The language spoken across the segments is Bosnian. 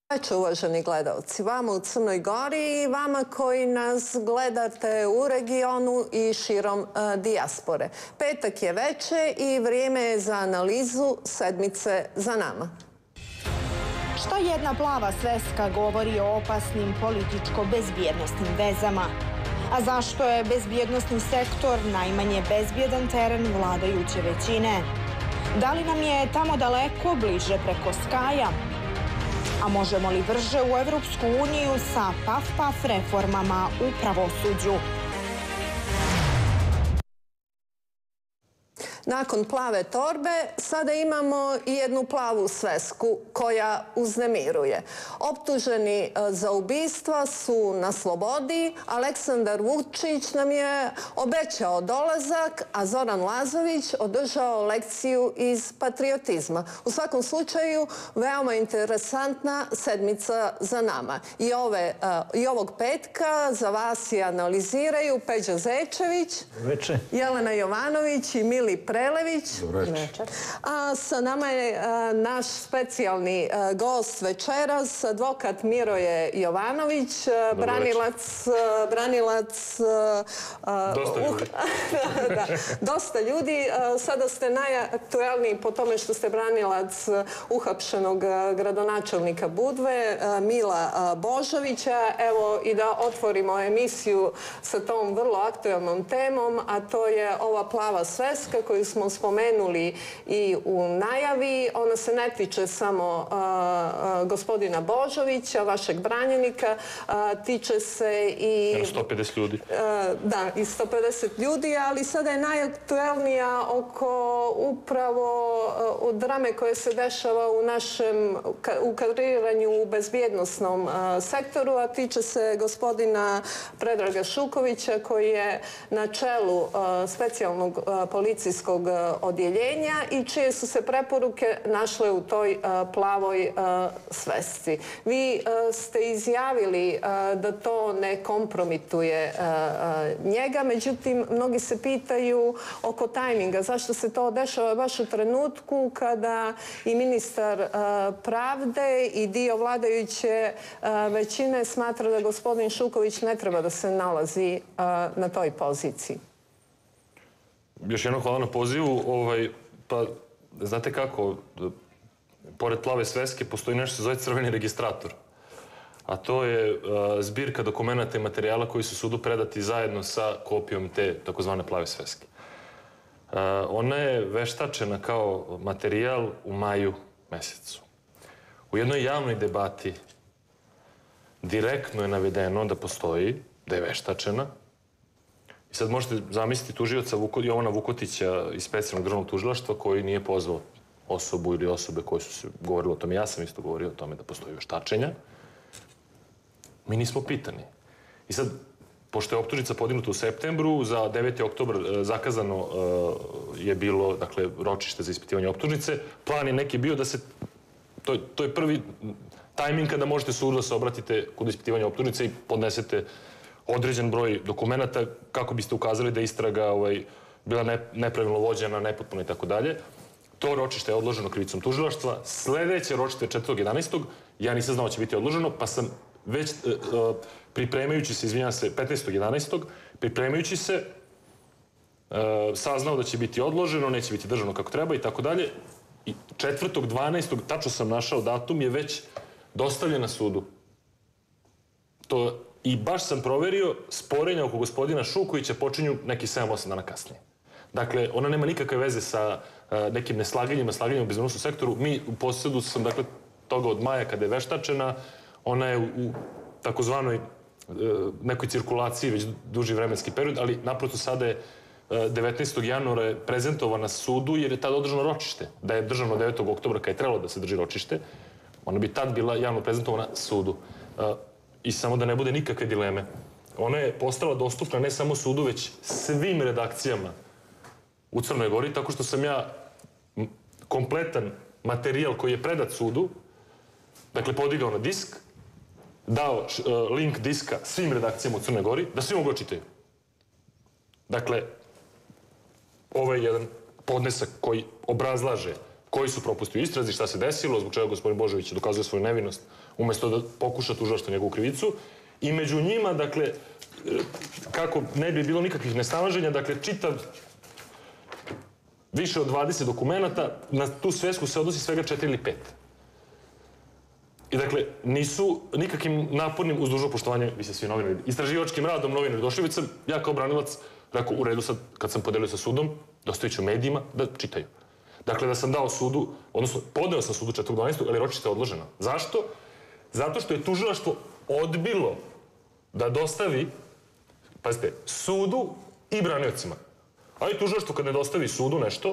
Večer, uvaženi gledalci, vama u Crnoj Gori i vama koji nas gledate u regionu i širom dijaspore. Petak je veče i vrijeme je za analizu sedmice za nama. Šta jedna plava sveska govori o opasnim političko-bezbjednostnim vezama? A zašto je bezbjednostni sektor najmanje bezbjedan teren vladajuće većine? Da li nam je tamo daleko, bliže preko Skaja? A možemo li brže u Evropsku uniju sa paf reformama u pravosuđu? Nakon plave torbe sada imamo i jednu plavu svesku koja uznemiruje. Optuženi za ubistva su na slobodi, Aleksandar Vučić nam je obećao dolazak, a Zoran Lazović održao lekciju iz patriotizma. U svakom slučaju, veoma interesantna sedmica za nama. I ovog petka za vas je analiziraju Peđa Zečević, Jelena Jovanović i Mili Prelević. A sa nama je naš specijalni gost večeras, advokat Miroje Jovanović, branilac dosta ljudi. Sada ste najaktuelniji po tome što ste branilac uhapšenog gradonačelnika Budve, Mila Božovića. Evo i da otvorimo emisiju sa tom vrlo aktuelnom temom, a to je ova plava sveska koju smo spomenuli i u najavi. Ona se ne tiče samo gospodina Božovića, vašeg branjenika, tiče se i... 150 ljudi. Da, i 150 ljudi, ali sada je najaktuelnija oko upravo drame koje se dešava u našem ukadriranju u bezbjednosnom sektoru, a tiče se gospodina Predraga Šukovića koji je na čelu specijalnog policijskog odjeljenja i čije su se preporuke našle u toj plavoj svesci. Vi ste izjavili da to ne kompromituje njega, međutim, mnogi se pitaju oko tajminga. Zašto se to dešava baš u trenutku kada i ministar pravde i dio vladajuće većine smatra da gospodin Šuković ne treba da se nalazi na toj poziciji? Još jednom hvala na pozivu. Pa, znate kako, pored plave sveske postoji nešto se zove crveni registrator. A to je zbirka dokumenta i materijala koji su sudu predati zajedno sa kopijom te takozvane plave sveske. Ona je veštačena kao materijal u maju mesecu. U jednoj javnoj debati direktno je navedeno da postoji, da je veštačena. I sad možete zamisliti tužioca Jovana Vukotića iz specijalnog državnog tužilaštva koji nije pozvao osobu ili osobe koje su se govorili o tome. Ja sam isto govorio o tome da postoji veštačenja. Mi nismo pitani. I sad, pošto je optužnica podignuta u septembru, za 9. oktobar zakazano je bilo, dakle, ročište za ispitivanje optužnice. Plan je neki bio da se, to je prvi tajming kada možete sudu da se obratite kod ispitivanja optužnice i podnesete određen broj dokumenta kako biste ukazali da je istraga bila nepravilno vođena, nepotpuno i tako dalje. To ročište je odloženo krivicom tužilaštva. Sledeće ročište je 4.11. Ja nisam znao da će biti odloženo, pa sam već pripremajući se, izvinjam se, 15.11. pripremajući se, saznao da će biti odloženo, neće biti držano kako treba i tako dalje. I 4.12. tačno sam našao datum, je već dostavljena sudu. I baš sam proverio, sporenja oko gospodina Šukovića počinju neki 7-8 dana kasnije. Dakle, ona nema nikakve veze sa nekim neslaganjima, slaganjima u bezbednosnom sektoru. Mi u posjedu sam, dakle, toga od maja kada je veštačena, ona je u takozvanoj nekoj cirkulaciji već duži vremenski period, ali naprosto sada je 19. januara je prezentovana sudu jer je tada održano ročište. Da je držano 9. oktobra kada je trebalo da se drži ročište, ona bi tad bila javno prezentovana sudu. I samo da ne bude nikakve dileme. Ona je postala dostupna ne samo sudu, već svim redakcijama u Crnoj Gori, tako što sam ja kompletan materijal koji je predat sudu, dakle podigao na disk, dao link diska svim redakcijama u Crnoj Gori, da svi mogu čitaju. Dakle, ovo je jedan podnesak koji obrazlaže Koji su propusti u istrazi, šta se desilo, zbog čega gospodin Božović dokazuje svoju nevinost, umesto da pokuša tužilaštvo njegovu krivicu. I među njima, dakle, kako ne bi bilo nikakvih nesnalaženja, dakle, čitav više od 20 dokumenta, na tu svesku se odnosi svega 4 ili 5. I dakle, nisu nikakvim napornim, uz dužno poštovanje, vi se svi novinari, istraživačkim radom novinari došli, već sam ja kao branilac rekao, u redu sad, kad sam podelio sa sudom, dostavit ću medijima da čitaju. Dakle, da sam dao sudu, odnosno, podneo sam sudu 4.12. ali ročište je odloženo. Zašto? Zato što je tužilaštvo odbilo da dostavi, pazite, sudu i braniocima. Ali tužilaštvo kad ne dostavi sudu nešto,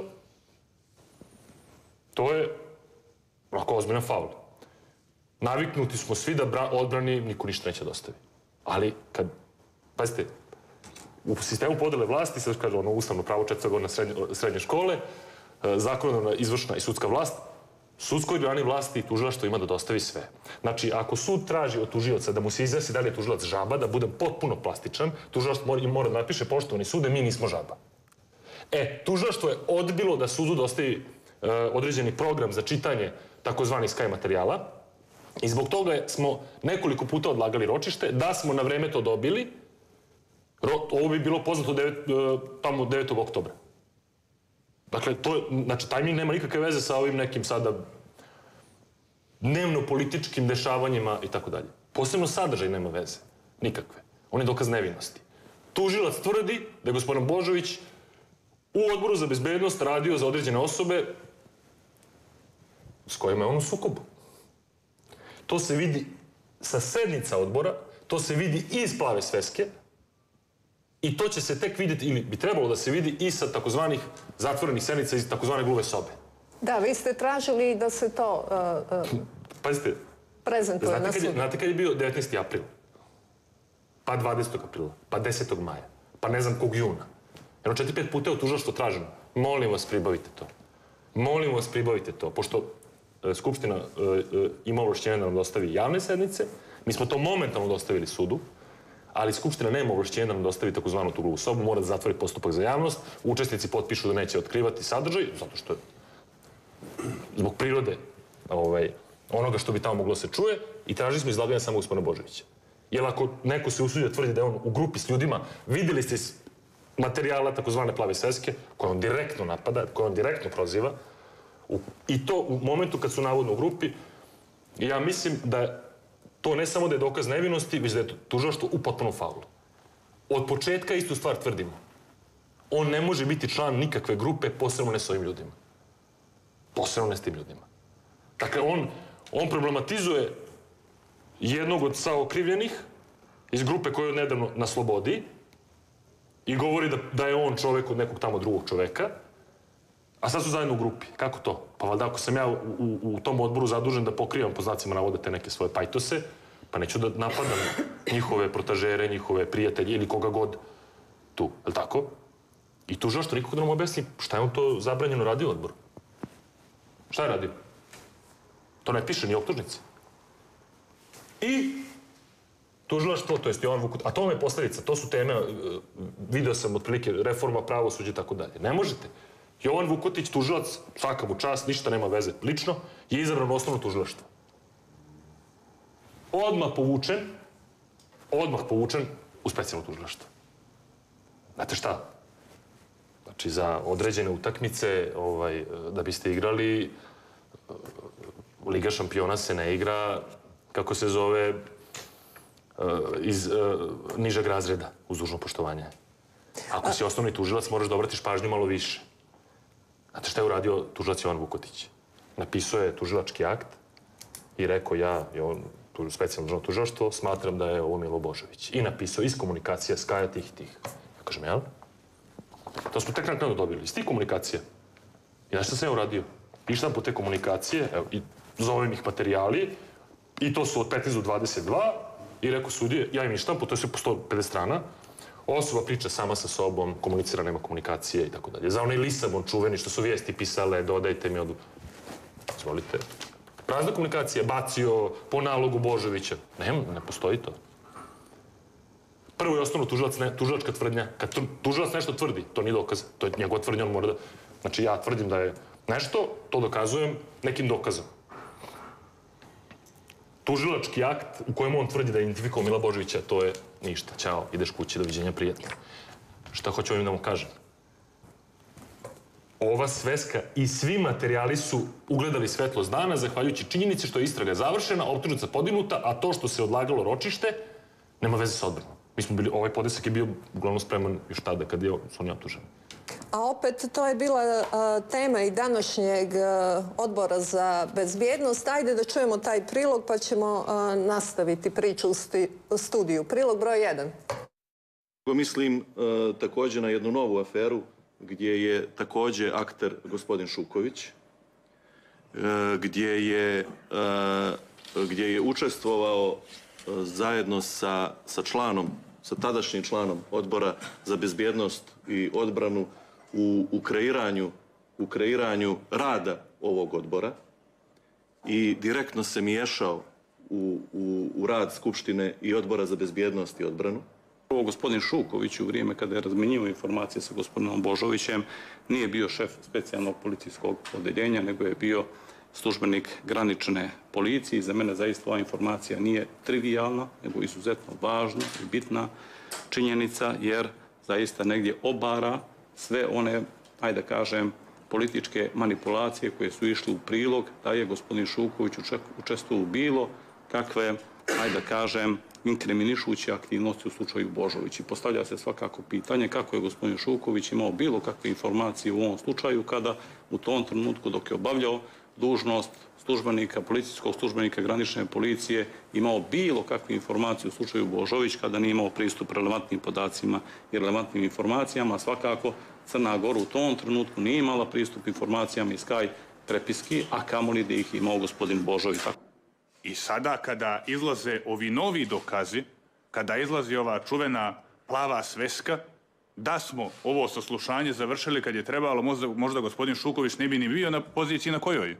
to je onako ozbiljan faul. Naviknuti smo svi da odbrani niko ništa neće dostavi. Ali kad, pazite, u sistemu podele vlasti, sad kaže ono ustavno pravo 4. godina srednje škole, zakonodavna, izvršna i sudska vlast, sudskoj grani vlasti tužilaštvo ima da dostavi sve. Znači, ako sud traži od tužioca da mu se izjasni da li je tužilac žaba, da budem potpuno plastičan, tužilaštvo mora da napiše poštovani sude, mi nismo žaba. Tužilaštvo je odbilo da sudu dostavi određeni program za čitanje takozvanih Sky materijala i zbog toga smo nekoliko puta odlagali ročište, da smo na vreme to dobili, ovo bi bilo poznato tamo 9. oktobra. Dakle, znači, tajming nema nikakve veze sa ovim nekim sada dnevno-političkim dešavanjima i tako dalje. Posebno sadržaj nema veze. Nikakve. On je dokaz nevinosti. Tužilac tvrdi da je gospodin Božović u Odboru za bezbednost radio za određene osobe s kojima je on u sukobu. To se vidi sa sednica odbora, to se vidi iz plave sveske i to će se tek vidjeti, ili bi trebalo da se vidi i sa takozvanih zatvorenih sednica iz takozvane gluve sobe. Da, vi ste tražili da se to Pazite, prezentuje na sudu. Znate kad je bio 19. april? Pa 20. aprila, pa 10. maja, pa ne znam kog juna. Jedno 4-5 puta je u tužilaštvo traženo. Molim vas, pribavite to. Molim vas, pribavite to. Pošto Skupština ima ovlašćenje da nam dostavi javne sednice, mi smo to momentalno dostavili sudu, ali Skupština nema ovlašćenja da nam dostavi takozvanu tu gluvu sobu, mora da zatvori postupak za javnost, učesnici potpišu da neće otkrivati sadržaj, zato što je zbog prirode onoga što bi tamo moglo se čuje, i tražili smo izlaganje samo gospodina Božovića. Jer ako neko se usudio tvrdi da je on u grupi s ljudima, videli ste iz materijala takozvane plave sveske, koje on direktno napada, koje on direktno proziva, i to u momentu kad su navodno u grupi, ja mislim da to ne samo da je dokaz nevinosti, već da je tužilaštvo u potpunom faulu. Od početka istu stvar tvrdimo. On ne može biti član nikakve grupe, posebno ne s ovim ljudima. Posebno ne s tim ljudima. Dakle, on problematizuje jednog od saokrivljenih iz grupe koja je nedavno na slobodi i govori da je on čovek od nekog tamo drugog čoveka, a sad su zajedno u grupi. Kako to? Pa valjda ako sam ja u tom odboru zadužen da pokrivam po znacima navoda te neke svoje pajtose, pa neću da napadam njihove protažere, njihove prijatelje ili koga god tu. Je li tako? I tužilaštvo nikako da nam objasni šta je on to zabranjeno radio u odboru. Šta je radio? To ne piše ni optužnici. I tužilaštvo, to jest Jovan Vukotić, a to vam je posledica, to su teme, video sam otprilike reforma, pravosuđe i tako dalje. Ne možete. Jovan Vukotić, tužilac, svaka mu čast, ništa nema veze lično, je izabran osnovno tužilaštvo. Odmah povučen u specijalno tužilaštvo. Znate šta? Znači, za određene utakmice, da biste igrali, Liga šampiona se ne igra, kako se zove, iz nižeg razreda, uz dužno poštovanje. Ako si osnovni tužilac, moraš da obratiš pažnju malo više. Znate šta je uradio tužilac Jovan Vukotić? Napisao je tužilački akt i rekao ja, specijalno državno tužilaštvo, smatram da je ovo Milo Božović. I napisao iz komunikacija Skaja tih i tih. Ja kažem, jel? To smo tek naknadno dobili. Iz tih komunikacija. I znaš šta sam ja uradio? Ištam po te komunikacije, i zovem ih materijali, i to su od 15 do 22, i rekao sudije, ja im ištam, to je sve po 150 strana, osoba priča sama sa sobom, komunicira, nema komunikacije i tako dalje. Za onaj Lisabon čuveni što su vijesti pisale, dodajte mi Izvolite. Prazna komunikacija, bacio po nalogu Božovića. Ne postoji to. Prvo je osnovno tužilačka tvrdnja. Kad tužilac nešto tvrdi, to nije dokaz. To je njegova tvrdnja, on mora da... Znači, ja tvrdim da je nešto, to dokazujem nekim dokazom. Tužilački akt u kojem on tvrdi da je identifikovao Mila Božovića, to je ništa. Ćao, ideš kući, doviđenja, prijatno. Šta hoću ovim da mu kažem? Ova sveska i svi materijali su ugledali svetlost dana zahvaljujući činjenici što je istraga završena, optužnica podignuta, a to što se odlagalo ročište nema veze sa odbranom. Ovaj podesak je bio uglavnom spreman još tada kad su oni optuženi. A opet, to je bila tema i današnjeg odbora za bezbjednost. Ajde da čujemo taj prilog pa ćemo nastaviti priču u studiju. Prilog broj 1. Mislim također na jednu novu aferu gdje je također akter gospodin Šuković, gdje je učestvovao zajedno sa tadašnjim članom odbora za bezbjednost i odbranu u kreiranju rada ovog odbora i direktno se miješao u rad Skupštine i odbora za bezbjednost i odbranu. Prvo, gospodin Šuković u vrijeme kada je razmenjivao informacije sa gospodinom Božovićem nije bio šef specijalnog policijskog odeljenja, nego je bio službenik granične policije. Za mene zaista ova informacija nije trivijalna, nego izuzetno važna i bitna činjenica, jer zaista negdje obara sve one, ajde da kažem, političke manipulacije koje su išli u prilog da je gospodin Šuković učestvovao u bilo kakve, ajde da kažem, inkriminišuće aktivnosti u slučaju Božović. I postavlja se svakako pitanje kako je gospodin Šuković imao bilo kakve informacije u ovom slučaju kada u tom trenutku dok je obavljao dužnost službenika, policijskog službenika granične policije imao bilo kakve informacije u slučaju Božović kada nije imao pristup relevantnim podacima i relevantnim informacijama. Svakako Crna Gora u tom trenutku nije imala pristup informacijama iz Skaj prepiski, a kamoli da ih imao gospodin Božović. I sada kada izlaze ovi novi dokazi, kada izlazi ova čuvena plava sveska, da smo ovo saslušanje završili kad je trebalo, možda gospodin Šuković ne bi ni bio na poziciji na kojoj.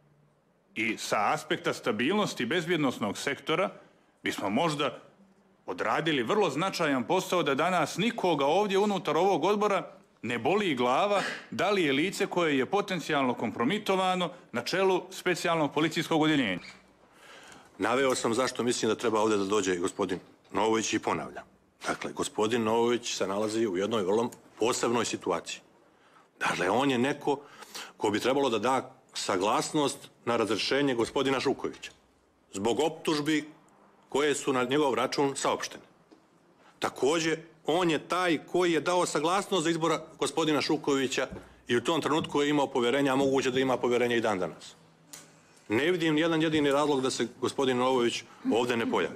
I sa aspekta stabilnosti bezbjednosnog sektora bismo možda odradili vrlo značajan posao da danas nikoga ovdje unutar ovog odbora ne boli glava da li je lice koje je potencijalno kompromitovano na čelu specijalnog policijskog odjeljenja. Naveo sam zašto mislim da treba ovdje da dođe gospodin Novović i ponavljam. Dakle, gospodin Novović se nalazi u jednoj vrlo posebnoj situaciji. Dakle, on je neko ko bi trebalo da da saglasnost na razrešenje gospodina Šukovića zbog optužbi koje su na njegov račun saopštene. Također, on je taj koji je dao saglasnost za izbora gospodina Šukovića i u tom trenutku je imao povjerenja, a moguće da ima povjerenja i dan danas. Ne vidim nijedan jedini razlog da se gospodin Novović ovdje ne pojavi.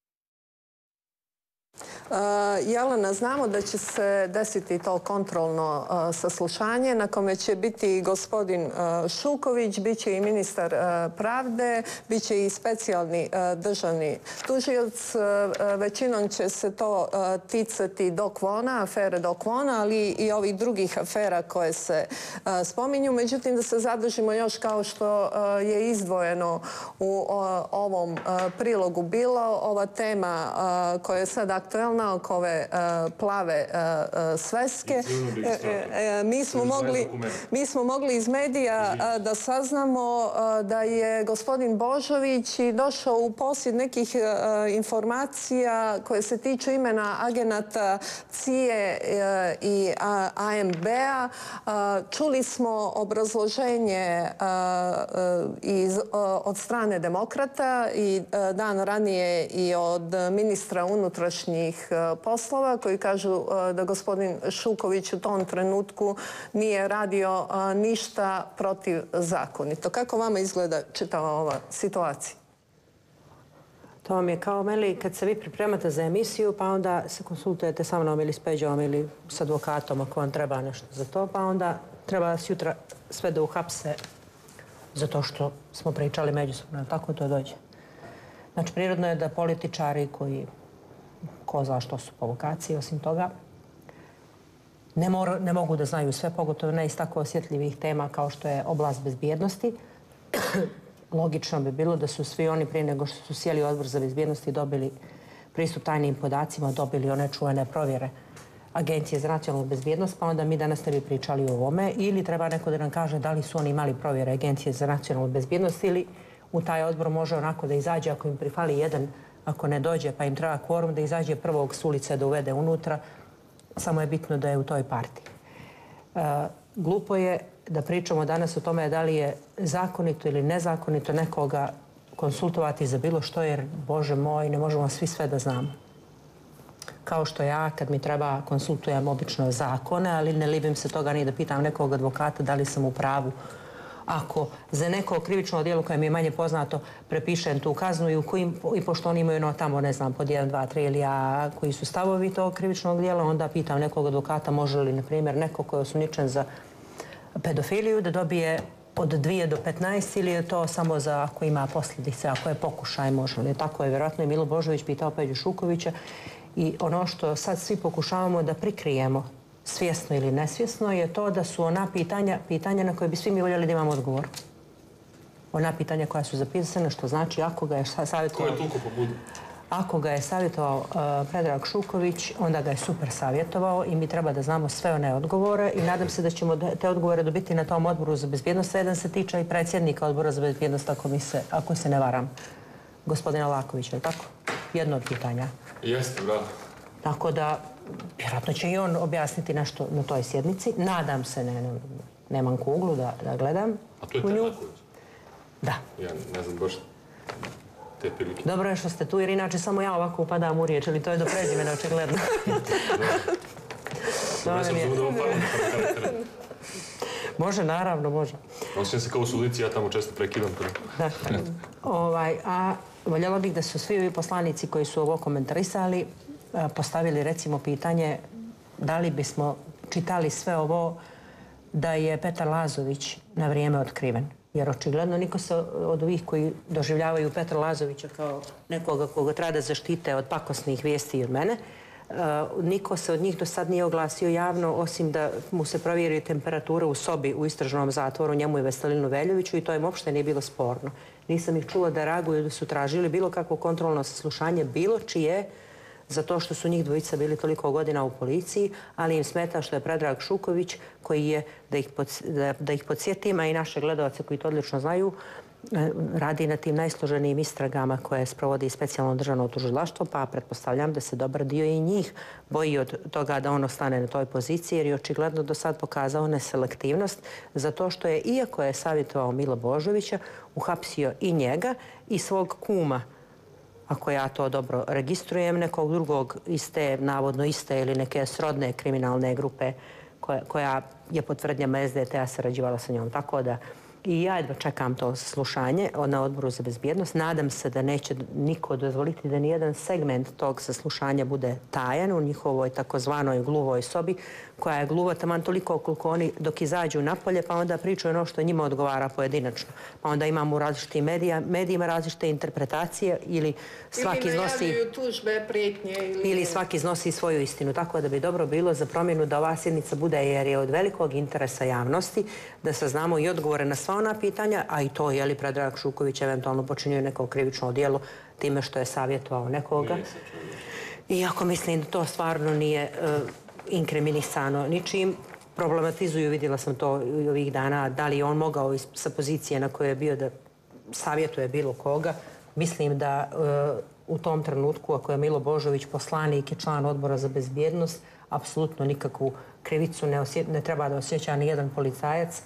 Jelena, znamo da će se desiti to kontrolno saslušanje na kome će biti gospodin Šuković, bit će i ministar pravde, bit će i specijalni državni tužilac. Većinom će se to ticati Dokvona, afere Dokvona, ali i ovih drugih afera koje se spominju. Međutim, da se zadržimo još kao što je izdvojeno u ovom prilogu bilo, ova tema koja je sad aktuelna oko ove plave sveske. Mi smo mogli iz medija da saznamo da je gospodin Božović došao u posjed nekih informacija koje se tiču imena agenata CIA i AMB-a. Čuli smo obrazloženje od strane demokrata i dan ranije i od ministra unutrašnjih poslova koji kažu da gospodin Šuković u tom trenutku nije radio ništa protivzakonito. Kako vama izgleda čitava ova situacija? To vam je kao meni kad se vi pripremate za emisiju, pa onda se konsultujete sa mnom ili s Peđom ili s advokatom ako vam treba nešto za to, pa onda treba sutra sve da uhapse zato što smo pričali međusobno. Tako to dođe. Znači, prirodno je da političari koji ko zna što su po vokaciji, osim toga, ne mogu da znaju sve, pogotovo ne iz tako osjetljivih tema kao što je oblast bezbjednosti. Logično bi bilo da su svi oni prije nego što su sjeli u odbor za bezbjednost i dobili pristup tajnim podacima, dobili one čuvene provjere Agencije za nacionalnu bezbjednost, pa onda mi danas ne bi pričali o ovome, ili treba neko da nam kaže da li su oni imali provjere Agencije za nacionalnu bezbjednost, ili u taj odbor može onako da izađe ako im prifali jedan, ako ne dođe pa im treba kvorum, da izađe prvog s ulice da uvede unutra, samo je bitno da je u toj partiji. Glupo je da pričamo danas o tome da li je zakonito ili nezakonito nekoga konsultovati za bilo što, jer, Bože moj, ne možemo svi sve da znamo. Kao što ja, kad mi treba, konsultujem obično zakone, ali ne libim se toga ni da pitam nekog advokata da li sam u pravu. Ako za neko krivično djelo koje mi je manje poznato prepišem tu kaznu i pošto oni imaju tamo, ne znam, pod 1, 2, 3 ili ja, koji su stavovi tog krivičnog djela, onda pitam nekog advokata može li, na primjer, neko ko je osumnjičen za pedofiliju da dobije od 2 do 15 ili je to samo za ako ima posljedice, ako je pokušaj, može li. Tako je vjerojatno i Milo Božović pitao Peđu Šukovića. I ono što sad svi pokušavamo da prikrijemo, svjesno ili nesvjesno, je to da su ona pitanja na koje bi svi mi voljeli da imamo odgovor. Ona pitanja koja su zapisana, što znači ako ga je savjetovao... Ko je tuko po budu? Ako ga je savjetovao Predrag Šuković, onda ga je super savjetovao i mi treba da znamo sve one odgovore i nadam se da ćemo te odgovore dobiti na tom odboru za bezbjednost. Jedan se tiče i predsjednika odbora za bezbjednost, ako se ne varam, gospodina Lakovića, je tako? Jedno od pitanja. Jeste, bravo. Tako da, vjerojatno će i on objasniti nešto na toj sjednici. Nadam se, nemam kuglu da gledam. A to je Laković? Da. Ja ne znam baš te prilike. Dobro je što ste tu, jer inače samo ja ovako upadam u riječ, ali to je do prezimena, očigledno. Ja sam zbog da ovo karaktera. Može, naravno, može. Osjećam se kao u sudici, ja tamo često prekidam. Da. A voljela bih da su svi ovi poslanici koji su ovo komentarisali postavili recimo pitanje da li bismo čitali sve ovo da je Petar Lazović na vrijeme otkriven. Jer očigledno niko se od ovih koji doživljavaju Petra Lazovića kao nekoga koga treba da zaštite od pakosnih vijesti i od mene, niko se od njih do sad nije oglasio javno, osim da mu se provjeri temperatura u sobi u istražnom zatvoru, njemu i Veselinu Veljoviću, i to im uopšte nije bilo sporno. Nisam ih čula da reaguju, da su tražili bilo kakvo kontrolno saslušanje, bilo čije, zato što su njih dvojica bili toliko godina u policiji, ali im smeta što je Predrag Šuković, koji je, da ih podsjetim, a i naše gledalce koji to odlično znaju, radi na tim najsloženijim istragama koje sprovodi specijalno državno tužilaštvo, pa pretpostavljam da se dobar dio i njih boji od toga da on ostane na toj poziciji, jer je očigledno do sad pokazao neselektivnost, zato što je, iako je savjetovao Milo Božovića, uhapsio i njega i svog kuma, ako ja to dobro registrujem, nekog drugog navodno iste ili neke srodne kriminalne grupe koja je pod tvrdnjama SDT-a sarađivala sa njom. Tako da i ja jedva čekam to saslušanje na odboru za bezbjednost. Nadam se da neće niko dozvoliti da nijedan segment tog saslušanja bude tajan u njihovoj takozvanoj gluvoj sobi, koja je gluva taman toliko koliko oni dok izađu napolje, pa onda pričaju ono što njima odgovara pojedinačno. Pa onda imamo u različitim medijima različite interpretacije ili svaki iznosi... Ili najavljuju tužbe, prijetnje ili svaki iznosi svoju istinu. Tako da bi dobro bilo za promjenu da ova sjednica bude, jer je od velikog interesa javnosti, da saznamo i odgovore na sva ona pitanja, a i to je li Predrag Šuković eventualno počinio neko krivično djelo time što je savjetovao nekoga. Iako mislim da to stvarno nije inkriminisano ničim. Problematizuju, vidjela sam to i ovih dana, da li je on mogao sa pozicije na kojoj je bio da savjetuje bilo koga. Mislim da u tom trenutku, ako je Milo Božović poslanik i član odbora za bezbjednost, apsolutno nikakvu krivicu ne treba da osjeća ni jedan policajac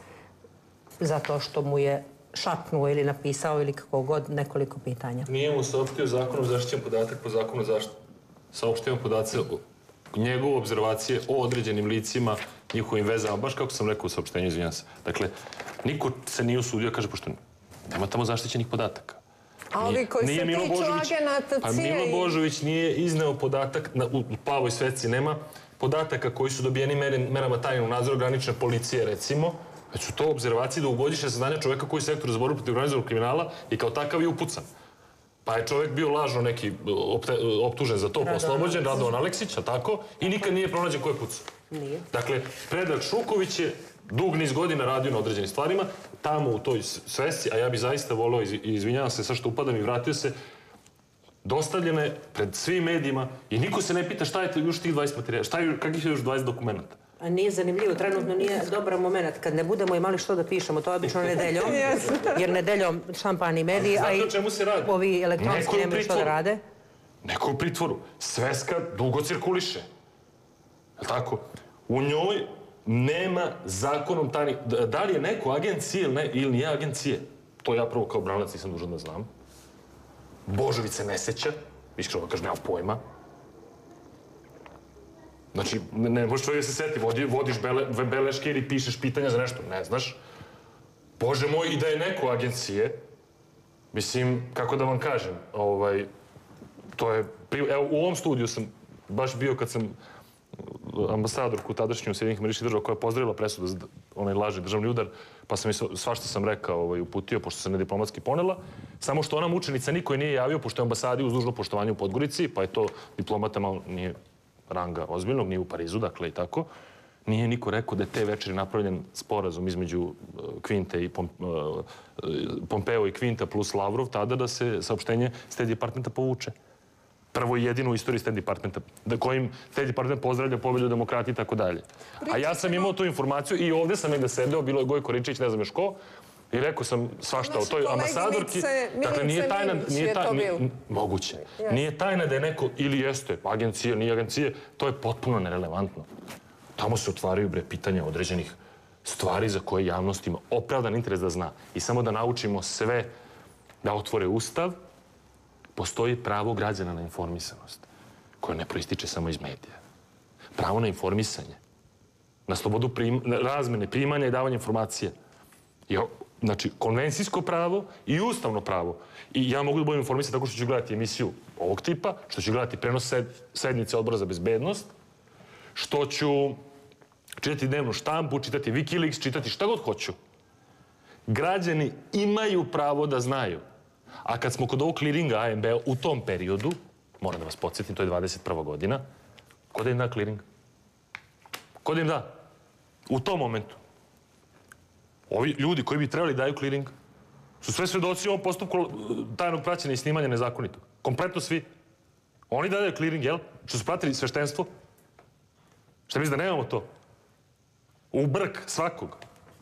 zato što mu je šapnuo ili napisao ili kako god nekoliko pitanja. Nije mu saopštio zakon o zaštićen podatak po zakonu o zaštitu. Saopštio podace o njegovu obzervacije o određenim licima, njihovim vezama, baš kako sam rekao u saopštenju, izvinjam se. Dakle, niko se nije usudio, kaže, pošto nema tamo zaštićenih podataka. A ovi koji se tiču agenata Pa Milo Božović nije izneo podatak, u plavoj sveci nema podataka koji su dobijeni merama tajnog nadzora granične policije, recimo, već su to obzervacije dugogodišnje saznanja čoveka koji je sektor za borbu protiv organizovanog kriminala i kao takav je upucan. Pa je čovjek bio lažno neki optužen za to, oslobođen, Radovan Aleksić, a tako, i nikad nije pronađen ko je pucao. Nije. Dakle, Predrag Šuković je dug niz godina radio na određenim stvarima, tamo u toj svesci, a ja bi zaista volao, i izvinjavam se sad što upadam i vratio se, dostavljene pred svim medijima i niko se ne pita šta je još tih 20 materijala, kakvih je još 20 dokumenta. A nije zanimljivo, trenutno nije dobar moment kad ne budemo imali što da pišemo, to je obično nedeljom, jer nedeljom šampani mediji, a i ovi elektronski nemaju što da rade. Neko u pritvoru. Sveska dugo cirkuliše. Je tako? U njoj nema zakonom tajni... Da li je neko agencije ili nije agencije? To ja prvo kao branac nisam dužan da znam. Božović se ne seća. Iskreno kažem, nema pojma. Znači, ne možeš čovjek da se seti. Vodiš beleške ili pišeš pitanja za nešto. Ne znaš. Bože moj, i da je neko agencije. Mislim, kako da vam kažem, to je... Evo, u ovom studiju sam baš bio kad sam ambasadorku tadašnju u Sjedinjenih Američkih Država koja je pozdravila presudu za onaj lažni državni udar, pa sam svašta sam rekao uputio, pošto se nediplomatski ponela. Samo što ona mučenica niko je nije javio, pošto je ambasadi uz dužno poštovanje u Podgorici, pa je to diplomatama nije ranga ozbiljnog, nije u Parizu, dakle i tako. Nije niko rekao da je te večeri napravljen sporazum između Kvinte i Pompeo i Kvinta plus Lavrov, tada da se saopštenje State Departmenta povuče. Prvo i jedino u istoriji State Departmenta, kojim State Department pozdravlja pobjedu demokratije i tako dalje. A ja sam imao tu informaciju i ovdje sam negdje sedeo, bilo je Gojko Ričić, ne znam još ko, i rekao sam svašta o toj ambasadorki. Dakle, nije tajna, moguće. Nije tajna da je neko ili jeste agencije, nije agencije, to je potpuno nerelevantno. Tamo se otvaraju pitanja određenih stvari za koje javnost ima opravdan interes da zna. I samo da naučimo sve da otvore Ustav, postoji pravo građana na informisanost, koje ne proističe samo iz medija. Pravo na informisanje, na slobodu razmene, primanja i davanja informacija. Znači, konvencijsko pravo i ustavno pravo. I ja mogu da budem informisan tako što ću gledati emisiju ovog tipa, što ću gledati prenos sednice Odbora za bezbednost, što ću čitati dnevnu štampu, čitati Wikileaks, čitati šta god hoću. Građani imaju pravo da znaju. A kad smo kod ovog kliringa AMB-a u tom periodu, moram da vas podsjetim, to je 21. godina, ko da im da kliring? Ko da im da? U tom momentu. Ovi ljudi koji bi trebali daju kliring su sve svedoci u ovom postupku tajnog praćenja i snimanja nezakonitog. Kompletno svi. Oni daju kliring, jel? Što su pratili sveštenstvo? Šta misli da nemamo to? U brk svakog.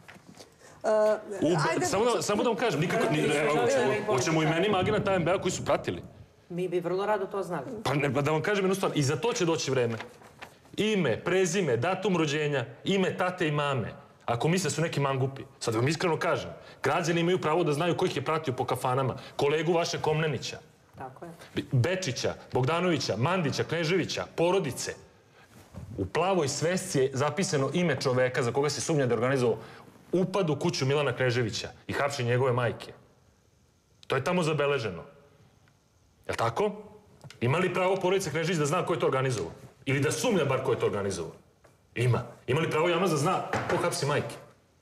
Samo da vam kažem, nikako... Hoćemo imenima agenata AMB-a koji su pratili. Mi bi vrlo rado to znali. Pa da vam kažem jednu stvar, i za to će doći vreme. Ime, prezime, datum rođenja, ime tate i mame. Ako misle su neki mangupi. Sad vam iskreno kažem, građani imaju pravo da znaju ko ih je pratio po kafanama. Kolegu vaše Komnenića. Tako je. Bečića, Bogdanovića, Mandića, Kneževića, porodice. U plavoj svesci je zapisano ime čoveka za koga se sumnja da je organizovao upad u kuću Milana Kneževića i hapšenje njegove majke. To je tamo zabeleženo. Je li tako? Ima li pravo porodica Knežević da zna ko je to organizovao? Ili da sumnja bar ko je to organizovao? Ima. Ima li pravo javnost da zna ko hapsi majke?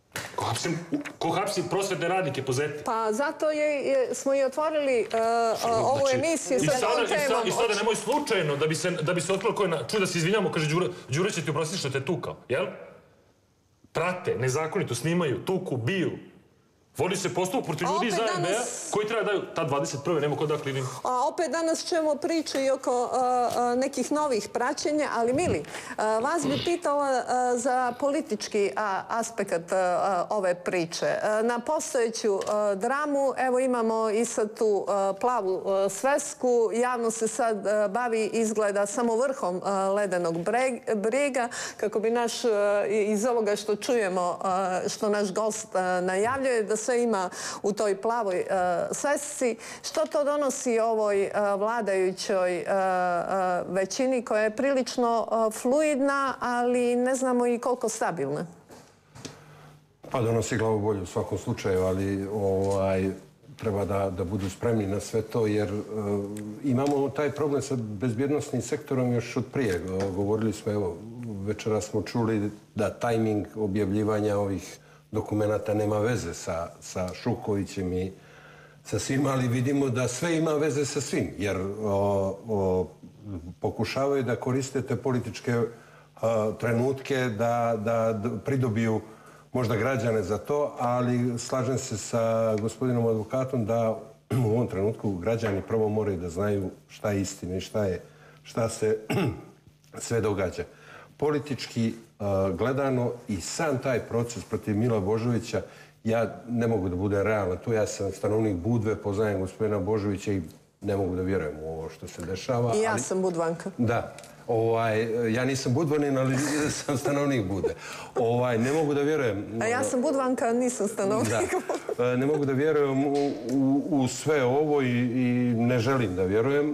Ko hapsi prosvetne radnike po Zeti? Pa zato smo i otvorili ovu emisiju sa tom temom. I sada nemoj slučajno da bi se otkrilo ko je... Čuj da se izvinjamo, kaže Đura će ti oprostiti što te tukao, jel? Prate, nezakonito snimaju, tuku, biju. Vodi se postupak protiv ljudi iz AMB-a koji treba daju ta 21. nema ko da klirim. A opet danas ćemo pričati i oko nekih novih praćenja, ali Mili, vas bi pitala za politički aspekt ove priče. Na postojeću dramu, evo imamo i sad tu plavu svesku, javno se sad bavi izgleda samo vrhom ledenog brijega, kako bi naš, iz ovoga što čujemo, što naš gost najavljuje, da sve ima u toj plavoj svesci. Što to donosi ovoj vladajućoj većini koja je prilično fluidna, ali ne znamo i koliko stabilna? Pa donosi glavobolju u svakom slučaju, ali treba da budu spremni na sve to, jer imamo taj problem sa bezbjednostnim sektorom još od prije. Govorili smo, evo, večera smo čuli da tajming objavljivanja ovih dokumenata nema veze sa Šukovićem i sa svim, ali vidimo da sve ima veze sa svim, jer pokušavaju da koriste te političke trenutke da pridobiju možda građane za to, ali slažem se sa gospodinom advokatom da u ovom trenutku građani prvo moraju da znaju šta je istina i šta se sve događa. Politički gledano i sam taj proces protiv Mila Božovića, ja ne mogu da budem realan. Tu ja sam stanovnik Budve, poznajem gospodina Božovića i ne mogu da vjerujem u ovo što se dešava. I ja sam Budvanka. Da. Ja nisam Budvanin, ali sam stanovnik Budve. Ne mogu da vjerujem... A ja sam Budvanka, a nisam stanovnik. Ne mogu da vjerujem u sve ovo i ne želim da vjerujem,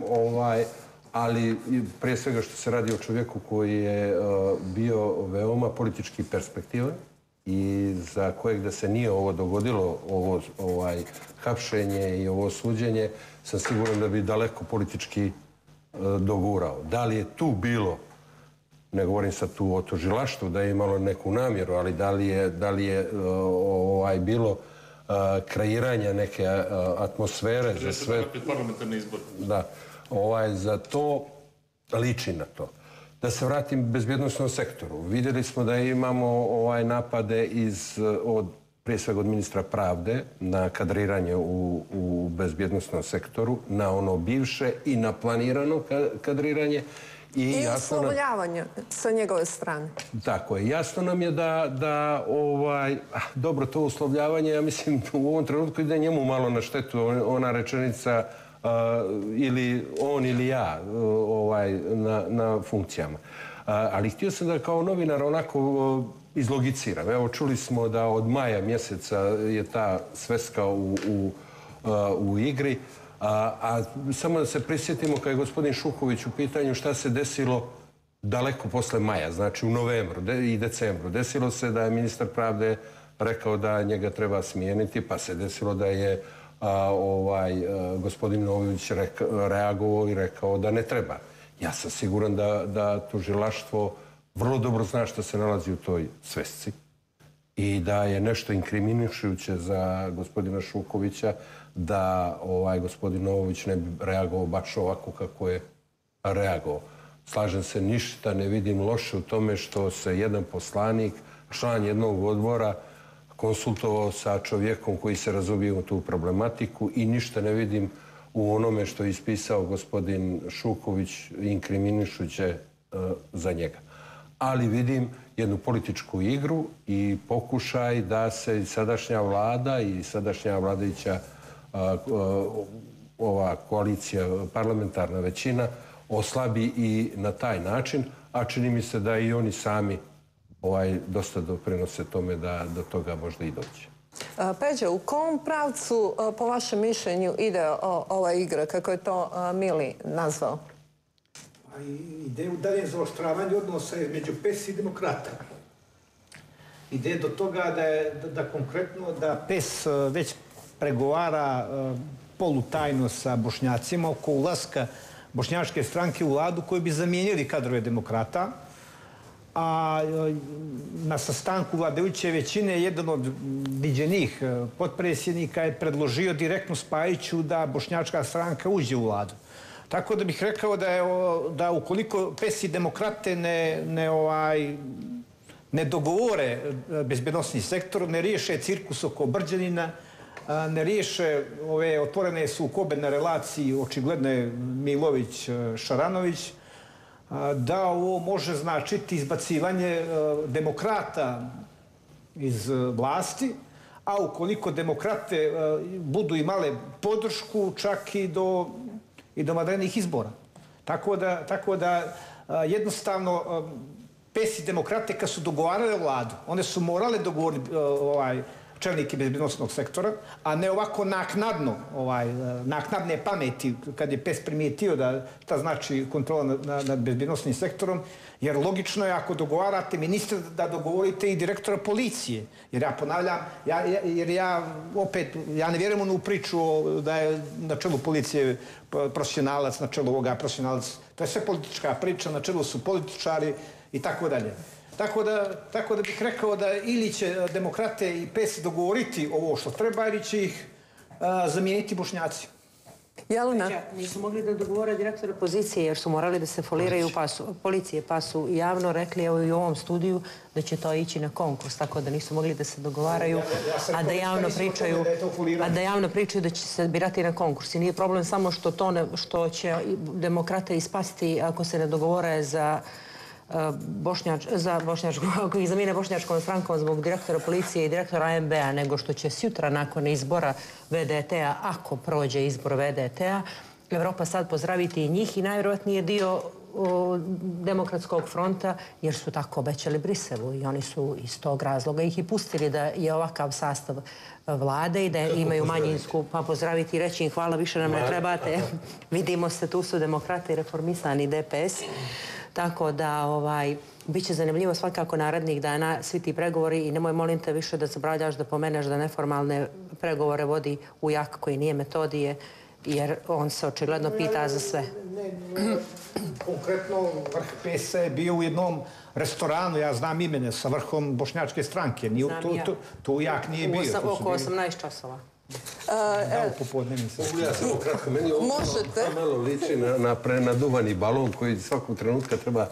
ali prije svega što se radi o čovjeku koji je bio veoma politički perspektivan i za kojeg da se nije ovo dogodilo, ovo hapšenje i ovo suđenje, sam siguran da bi daleko politički dogurao. Da li je tu bilo, ne govorim sad tu o tužilaštvu, da je imalo neku namjeru, ali da li je bilo kreiranja neke atmosfere za sve... Parlamentarni izbor. Da. Za to liči na to. Da se vratim bezbjednostnom sektoru. Vidjeli smo da imamo napade prije svega od ministra pravde na kadriranje u bezbjednostnom sektoru, na ono bivše i na planirano kadriranje. I oslovljavanje sa njegove strane. Tako je. Jasno nam je da dobro, to uslovljavanje, ja mislim, u ovom trenutku ide njemu malo na štetu. Ona rečenica ili on ili ja na funkcijama. Ali htio sam da kao novinar onako izlogiciram. Evo, čuli smo da od maja mjeseca je ta sveska u igri, a samo da se prisjetimo kad je gospodin Šuković u pitanju šta se desilo daleko posle maja, znači u novembru i decembru. Desilo se da je ministar pravde rekao da njega treba smijeniti, pa se desilo da je gospodin Novović reagovao i rekao da ne treba. Ja sam siguran da tužilaštvo vrlo dobro zna što se nalazi u toj svesci i da je nešto inkriminišujuće za gospodina Šukovića da gospodin Novović ne bi reagovao baš ovako kako je reagovao. Slažem se, ništa ne vidim loše u tome što se jedan poslanik, član jednog odbora, konsultovao sa čovjekom koji se razumije u tu problematiku i ništa ne vidim u onome što je ispisao gospodin Šuković inkriminišuće za njega. Ali vidim jednu političku igru i pokušaj da se sadašnja vlada i sadašnja vladajuća ova koalicija, parlamentarna većina, oslabi i na taj način, a čini mi se da i oni sami dosta doprinose tome da do toga možda i dođe. Peđa, u kom pravcu, po vašem mišljenju, ide ova igra, kako je to Mili nazvao? Ide u dalje zaoštravanje odnosa između PES i demokrata. Ide do toga da konkretno da PES već pregovara polutajno sa Bošnjacima oko ulaska bošnjačke stranke u vladu koji bi zamijenili kadrove demokrata. A na sastanku vladajuće većine jedan od viđenih potpredsjednika je predložio direktno Spajiću da bošnjačka stranka uđe u vladu. Tako da bih rekao da ukoliko PES i demokrate ne dogovore bezbednosni sektor, ne riješe cirkus oko Brđanina, ne riješe ove otvorene sukobe na relaciji očigledne Milović-Šaranović, da ovo može značiti izbacivanje demokrata iz vlasti, a ukoliko demokrate budu imale podršku čak i do vanrednih izbora. Tako da jednostavno PES i demokrate kad su dogovarale vladu, one su morale dogovoriti čelnike bezbednosnog sektora, a ne ovako naknadne pameti kad je PES primijetio da ta znači kontrola nad bezbednosnim sektorom, jer logično je ako dogovarate ministra da dogovorite i direktora policije. Jer ja ponavljam, ja ne vjerujem u priču da je na čelu policije profesionalac, na čelu ovoga profesionalac. To je sve politička priča, na čelu su političari i tako dalje. Tako da bih rekao da ili će demokrate i PES dogovoriti ovo što treba ili će ih zamijeniti Bošnjaci. Jelena? Nisu mogli da dogovore direktora pozicije jer su morali da se foliraju policije, pa su javno rekli evo i u ovom studiju da će to ići na konkurs, tako da nisu mogli da se dogovaraju, a da javno pričaju da će se birati na konkurs. I nije problem samo što će demokrate ispasti ako se ne dogovore za ako ih zamijene Bošnjačkom strankom zbog direktora policije i direktora ANB-a, nego što će sutra nakon izbora VDT-a, ako prođe izbor VDT-a, Evropa sad pozdraviti i njih i najvjerojatnije dio Demokratskog fronta, jer su tako obećali Briselu i oni su iz tog razloga ih i pustili da je ovakav sastav vlade i da imaju manjinsku, pa pozdraviti i reći im hvala, više nam ne trebate. Vidimo se, tu su demokrate i reformisani DPS. Tako da bit će zanimljivo svakako narednih dana svi ti pregovori i nemoj molim te više da zaboravljaš da pomeneš da neformalne pregovore vodi Ujak koji nije Metodije jer on se očigledno pita za sve. Konkretno vrh PES-a je bio u jednom restoranu, ja znam imene, sa vrhom Bošnjačke stranke. Tu Ujak nije bio. Oko 18 časova. Da, u popodne nisam. Ja samo kratko, meni ovo malo liči na prenaduvani balon koji svakog trenutka treba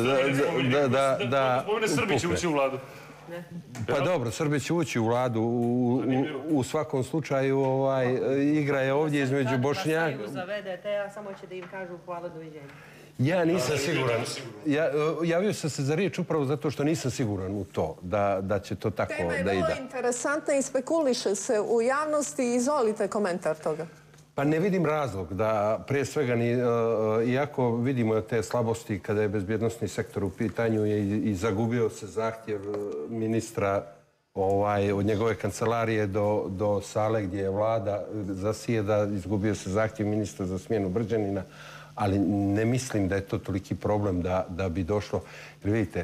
da upukne. Srbi će ući u vladu. Pa dobro, Srbi će ući u vladu. U svakom slučaju igra je ovdje između Bošnjaka. Za VDT-a samo će da im kažu hvala, doviđenja. Ja nisam siguran. Javio sam se za riječ upravo zato što nisam siguran u to, da će to tako da ide. Tema je vrlo interesantna i spekuliše se u javnosti. Izvolite komentar toga. Pa ne vidim razlog da, prije svega, iako vidimo te slabosti kada je bezbjednosni sektor u pitanju i zagubio se zahtjev ministra od njegove kancelarije do sale gdje je vlada zasjeda, izgubio se zahtjev ministra za smjenu Brđanina, ali ne mislim da je to toliki problem da bi došlo. Jer vidite,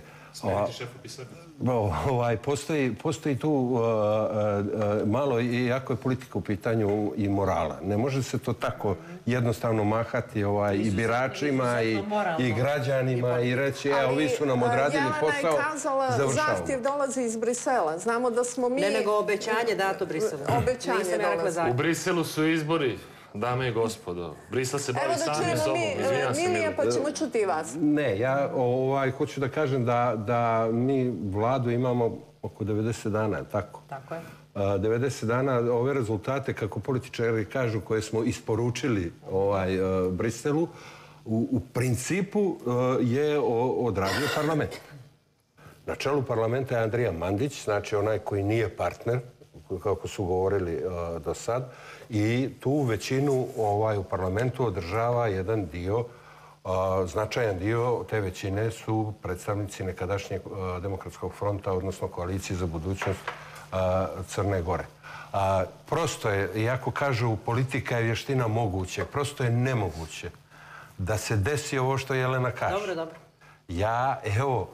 postoji tu malo, iako je politika u pitanju i morala. Ne može se to tako jednostavno mahati i biračima i građanima i reći evo vi su nam odradili posao, Jelena je kazala zahtjev dolazi iz Brisela. Znamo da smo mi... Ne, nego obećanje dato Briselu. Obećanje dolazi. U Briselu su izbori. Dame i gospodo, Brisel se bavi sami sobom. Milija, pa ćemo čuti i vas. Ne, ja hoću da kažem da mi vladu imamo oko 90 dana, je li tako? Tako je. 90 dana, ove rezultate, kako političari kažu, koje smo isporučili Briselu, u principu je odradio parlament. Na čelu parlamenta je Andrija Mandić, znači onaj koji nije partner, kako su govorili do sad, i tu većinu u parlamentu održava jedan dio, značajan dio te većine su predstavnici nekadašnjeg Demokratskog fronta, odnosno Koalicije za budućnost Crne Gore. Prosto je, iako kažu politika je vještina moguće, prosto je nemoguće da se desi ovo što Jelena kaže. Dobro, dobro. Ja, evo,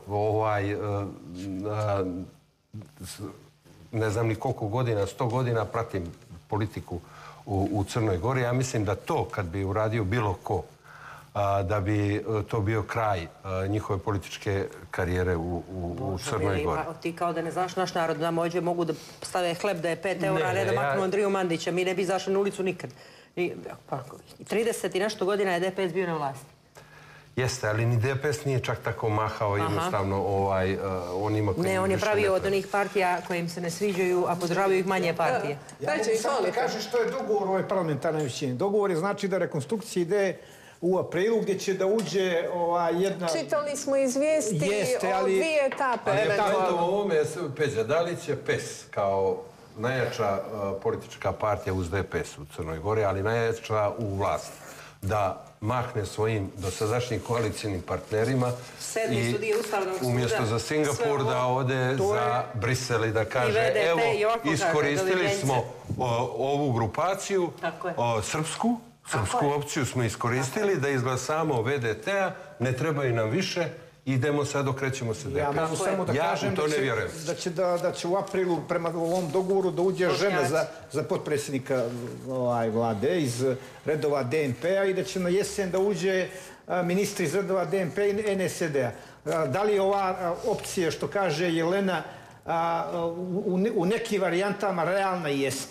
ne znam ni koliko godina, 100 godina pratim politiku u Crnoj Gori. Ja mislim da to, kad bi uradio bilo ko, da bi to bio kraj njihove političke karijere u Crnoj Gori. Ti kao da ne znaš naš narod, da mođe mogu da stave hleb da je 5 eura, a ne da maknu Andriju Mandića. Mi ne bi izašli na ulicu nikad. 30 i nešto godina je DPS bio na vlasti. Jeste, ali ni DPS nije čak tako mahao jednostavno onima koji... Ne, on je pravio od onih partija koje im se ne sviđaju, a podržavaju ih manje partije. Ja mogu samo da kažem što je dogovor ove parlamentarne većine. Dogovor je znači da rekonstrukcija ide u aprilu gdje će da uđe jedna... Čitali smo izvijesti o 2 etape. Ali u ovome, Peđa, da li će PES kao najjača politička partija uz DPS u Crnoj Gori, ali najjača u vlasti, da mahne svojim dosadašnjim koalicijnim partnerima i umjesto za Singapur da ode za Brisel i da kaže evo, iskoristili smo ovu grupaciju, srpsku opciju smo iskoristili da izglasamo VDT-a, ne trebaju nam više, idemo sad, okrećemo se DPS. Ja mogu samo da kažem da će u aprilu prema ovom dogovoru da uđe žena za potpredsjednika vlade iz redova DNP-a i da će na jesen da uđe ministri iz redova DNP i NSD-a. Da li ova opcija, što kaže Jelena, u nekim varijantama realna jeste,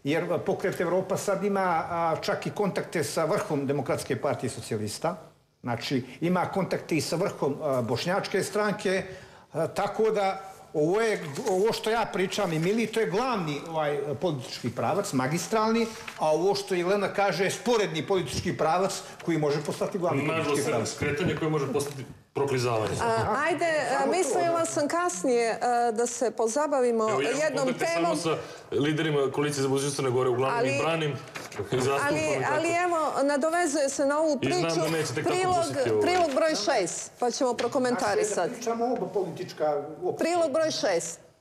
jer Pokret Evropa sad ima čak i kontakte sa vrhom Demokratske partije socijalista, znači ima kontakte i sa vrhom Bošnjačke stranke, tako da ovo što ja pričam i Mili, to je glavni politički pravac, magistralni, a ovo što Jelena kaže je sporedni politički pravac koji može postati glavni politički pravac. Skretanje koje može postati proklizavanje. Ajde, mislila sam kasnije da se pozabavimo jednom temom. Samo sa liderima koalicije za budućnost Crne Gore, uglavnom ih branim i zastupam. Ali evo, nadovezuje se na ovu priču prilog broj 6, pa ćemo prokomentarisati. Pričamo oba politička... Prilog broj 6.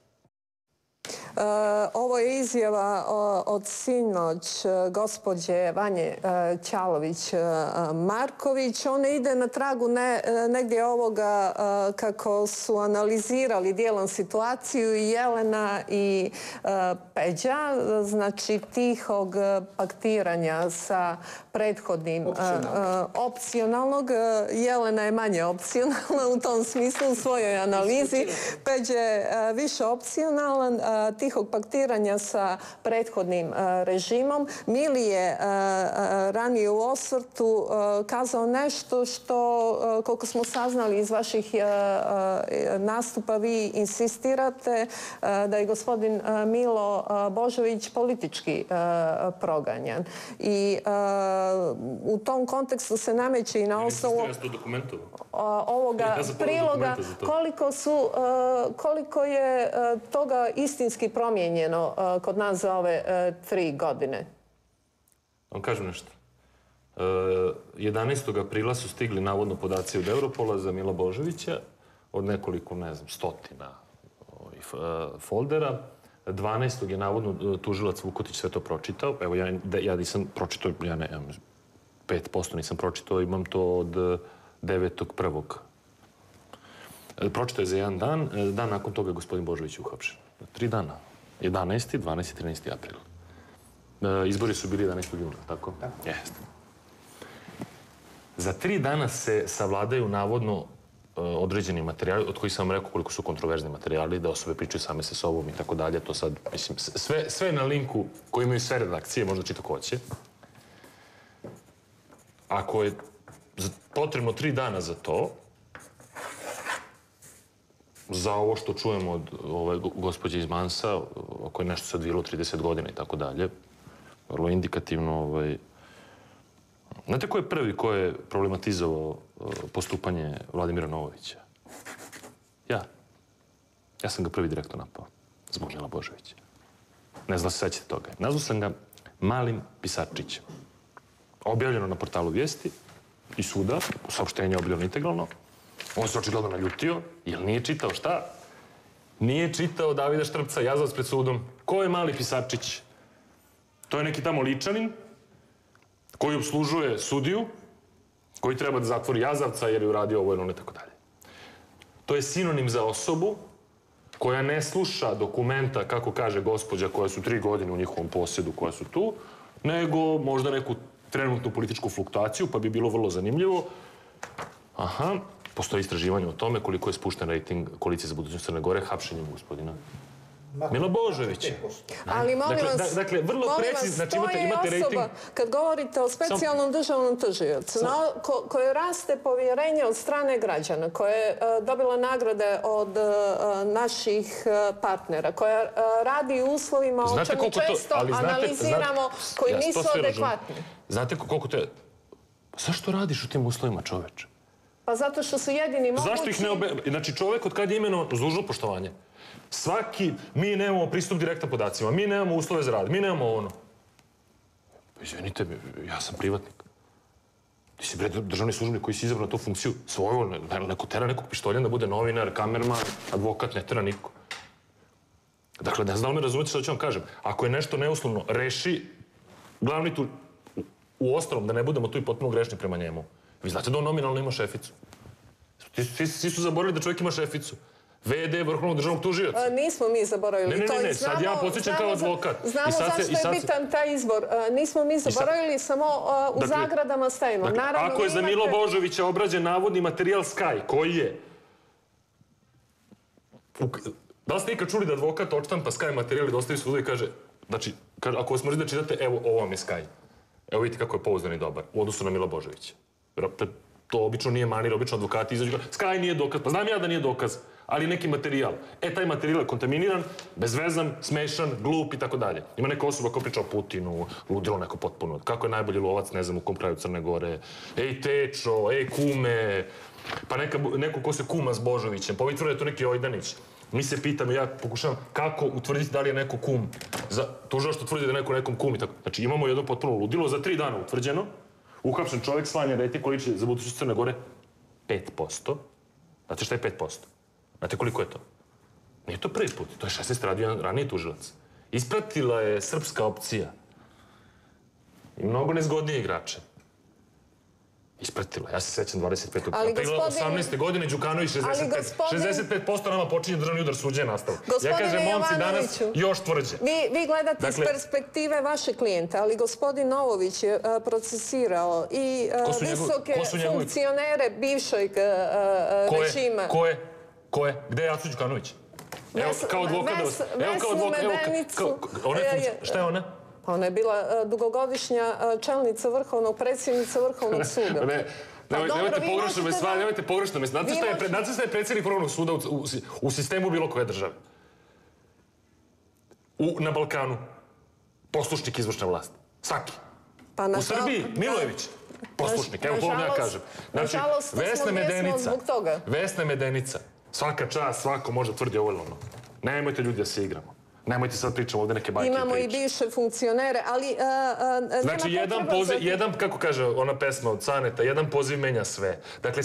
Ovo je izjava od sinoć gospođe Vanje Ćalović-Marković. Ona ide na tragu negdje ovoga kako su analizirali dijelom situaciju i Jelena i Peđa, znači tihog paktiranja sa prethodnim opcionalnog. Jelena je manje opcionalna u tom smislu u svojoj analizi. Peđa je više opcionalan, tihog paktiranja sa prethodnim režimom. Mili je ranije u osvrtu kazao nešto što, koliko smo saznali iz vaših nastupa, vi insistirate da je gospodin Milo Božović politički proganjan. I u tom kontekstu se nameće i na osnovu ovoga priloga koliko je toga istinski promijenjeno kod nas za ove 3 godine. Vam kažem nešto. 11. aprila su stigli navodno podaci od Europola za Mila Božovića od nekoliko, ne znam, stotina foldera. 12. je navodno tužilac Vukotić sve to pročitao. Evo, ja nisam pročitao, ja ne, 5% nisam pročitao, imam to od 9.1. Pročitao je za jedan dan. Dan nakon toga je gospodin Božović uhapšen. 3 dana. 11., 12. i 13. april. Izbori su bili 11. juna, tako? Jeste. Za 3 dana se savladaju navodno određeni materijali, od kojih sam rekao koliko su kontroverzni materijali, da osobe pričaju same sa sobom i tako dalje. To sad, mislim, sve na linku koji imaju sve redakcije, možda čito ko će. Ako je potrebno 3 dana za to, za ovo što čujemo od ove gospođe iz Mansa, ako je nešto se odvijelo 30 godina i tako dalje, vrlo indikativno. Znate ko je prvi ko je problematizovao postupanje Vladimira Novovića? Ja. Ja sam ga prvi direktno napao, zbog Mila Božovića. Ne znam da se sećate toga. Nazvao sam ga malim pisačićem. Objavljeno na portalu Vijesti i Suda, saopštenje objavljeno integralno. On se očigledno naljutio, jer nije čitao šta? Nije čitao Davida Štrpca, Jazavac pred sudom. Ko je mali pisačić? To je neki tamo ličanin koji obslužuje sudiju, koji treba da zatvori Jazavca jer je uradio ovo ili ono i tako dalje. To je sinonim za osobu koja ne sluša dokumenta, kako kaže gospođa, koja su 3 godine u njihovom posjedu, koja su tu, nego možda neku trenutnu političku fluktuaciju, pa bi bilo vrlo zanimljivo. Aha, postoji istraživanje o tome koliko je spušten rejting koalicije za budućnost Crne Gore hapšenjem gospodina Mila Božovića. Ali molim vas, dakle, vrlo precizno, znači imate rejting. Kad govorite o specijalnom državnom tužiocu, koje raste povjerenje od strane građana, koja je dobila nagrade od naših partnera, koja radi u uslovima o čemu često analiziramo, koji nisu adekvatni. Znate koliko te... Zašto radiš u tim uslovima, čoveče? Pa zato što su jedini mogući... Zašto ih ne... Znači, čovek od kad je imenovan, uz dužno poštovanje, mi nemamo pristup direktno podacima, mi nemamo uslove za rad, mi nemamo ono. Izvinite, ja sam privatnik. Ti si državni službenik koji si izabrao na tu funkciju svoju, neko tera nekog pištolja da bude novinar, kamerman, advokat, ne tera niko. Dakle, ne znam da li me razumete što ću vam kažem. Ako je nešto neuslovno, reši glavni tu, u ostalom, da ne budemo tu i potpuno grešni prema njemu. Vi znate da on nominalno ima šeficu. Svi su zaboravili da čovjek ima šeficu. VD Vrhovnog državnog tužioca. Nismo mi zaboravili. Ne, sad ja podsjećam kao advokat. Znamo zašto je bitan taj izbor. Nismo mi zaboravili, samo u zagradama stavimo. Ako je za Milo Božovića obrađen navodni materijal Sky, koji je... Da li ste ikad čuli da advokat odštampa Sky materijal i dostavi sudu i kaže Znači, ako vas možete da čitate, evo, ovo vam je Sky. Evo vidite kako je pouzdan i dobar u odnosu na Mila Božovića. To obično nije manir, obično advokati izađu. Sky nije dokaz, pa znam ja da nije dokaz, ali neki materijal. Taj materijal je kontaminiran, bezvezan, smešan, glup i tako dalje. Ima neka osoba koja priča o Putinu, ludilo neko potpuno. Kako je najbolji lovac, ne znam, u kom kraju Crne Gore. Ej tečo, ej kume. Pa neko ko se kuma s Božovićem. Pa ovi tvrde da je to neki Ojdanić. Mi se pitamo, ja pokušavam kako utvrditi da li je neko kum. Tužilaštvo tvrdi da je neko nekom kum i tako. Znači imamo jedno potpuno ludilo, za 3 dana utvrđeno. Uhapšen čovjek slanja reti koji liči za budućnost Crne Gore 5%. Znate šta je 5%? Znate koliko je to? Nije to prvi put, to je 16 radio raniji tužilac. Ispratila je srpska opcija. I mnogo nezgodnije igrače. Ispratila. Ja se sećam 25. aprila 18. godine, Đukanović 65% nama počinje državni udar, suđe nastavu. Ja kažem, momci danas još tvrđe. Vi gledate iz perspektive vaše klijenta, ali gospodin Novović je procesirao i visoke funkcionere bivšeg režima. Ko je? Gde je Aco Đukanović? Evo, kao advokat. Vesnu Medenicu. Šta je ona? Pa ona je bila dugogodišnja čelnica predsjednica Vrhovnog suda. Nemojte pogrešno me. Znate šta je predsjednik Vrhovnog suda u sistemu bilo koje države? Na Balkanu. Poslušnik izvršne vlasti. Svaki. U Srbiji Milojević. Poslušnik. Evo, polovno ja kažem. Znači, Vesna Medenica. Svaka čast, svako može tvrdi ovo ili ono. Nemojte ljudi da se igramo. Nemojte sad pričamo ovdje neke bajke i priče. Imamo i bivše funkcionere, ali... Znači, jedan, kako kaže ona pesma od Caneta, jedan poziv menja sve. Dakle,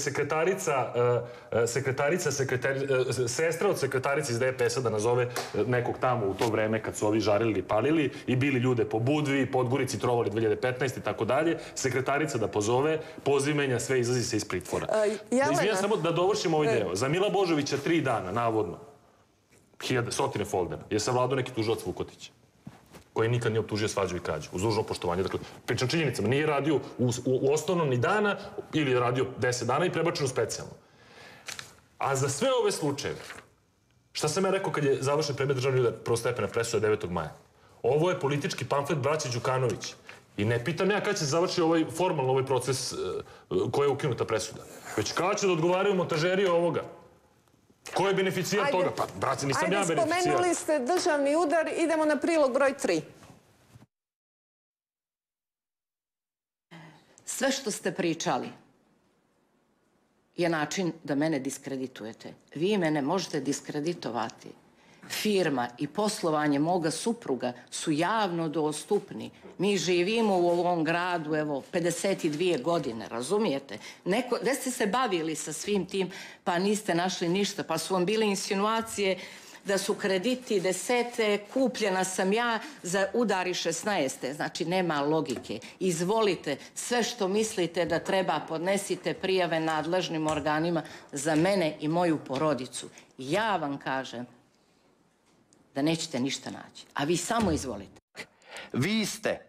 sestra od sekretarice iz DPS-a da nazove nekog tamo u to vreme kad su ovi žarili i palili i bili ljude po Budvi, Podgorici, trovali 2015 i tako dalje. Sekretarica da pozove, poziv menja sve, izlazi se iz pritvora. Izvijem samo da dovršim ovaj deo. Za Mila Božovića 3 dana, navodno, stotine foldera, je savladao neki tužilac Vukotić, koji nikad nije optužio svađu i krađu, uz dužno poštovanje. Dakle, pričam činjenicama, nije radio u osnovnom ni dana, ili je radio 10 dana i prebačen u specijalno. A za sve ove slučajeve, šta sam ja rekao kad je završen predmet državni udar prvostepena presuda 9. maja? Ovo je politički pamflet braće Đukanović. I ne pitam ja kada će se završi formalno ovaj proces koja je ukinuta presuda. Već kada će da odgovaraju montažeri ovoga? Ko je beneficijar toga? Pa, braci, nisam ja beneficijar. Ajde, spomenuli ste državni udar, idemo na prilog broj 3. Sve što ste pričali je način da mene diskreditujete. Vi mene možete diskreditovati. Firma i poslovanje moga supruga su javno dostupni. Mi živimo u ovom gradu, evo, 52 godine, razumijete? Gde ste se bavili sa svim tim, pa niste našli ništa, pa su vam bile insinuacije da su krediti 10. kupljena sam ja za udari 16. Znači, nema logike. Izvolite, sve što mislite da treba, podnesite prijave nadležnim organima za mene i moju porodicu. Ja vam kažem da nećete ništa naći. A vi samo izvolite. Vi ste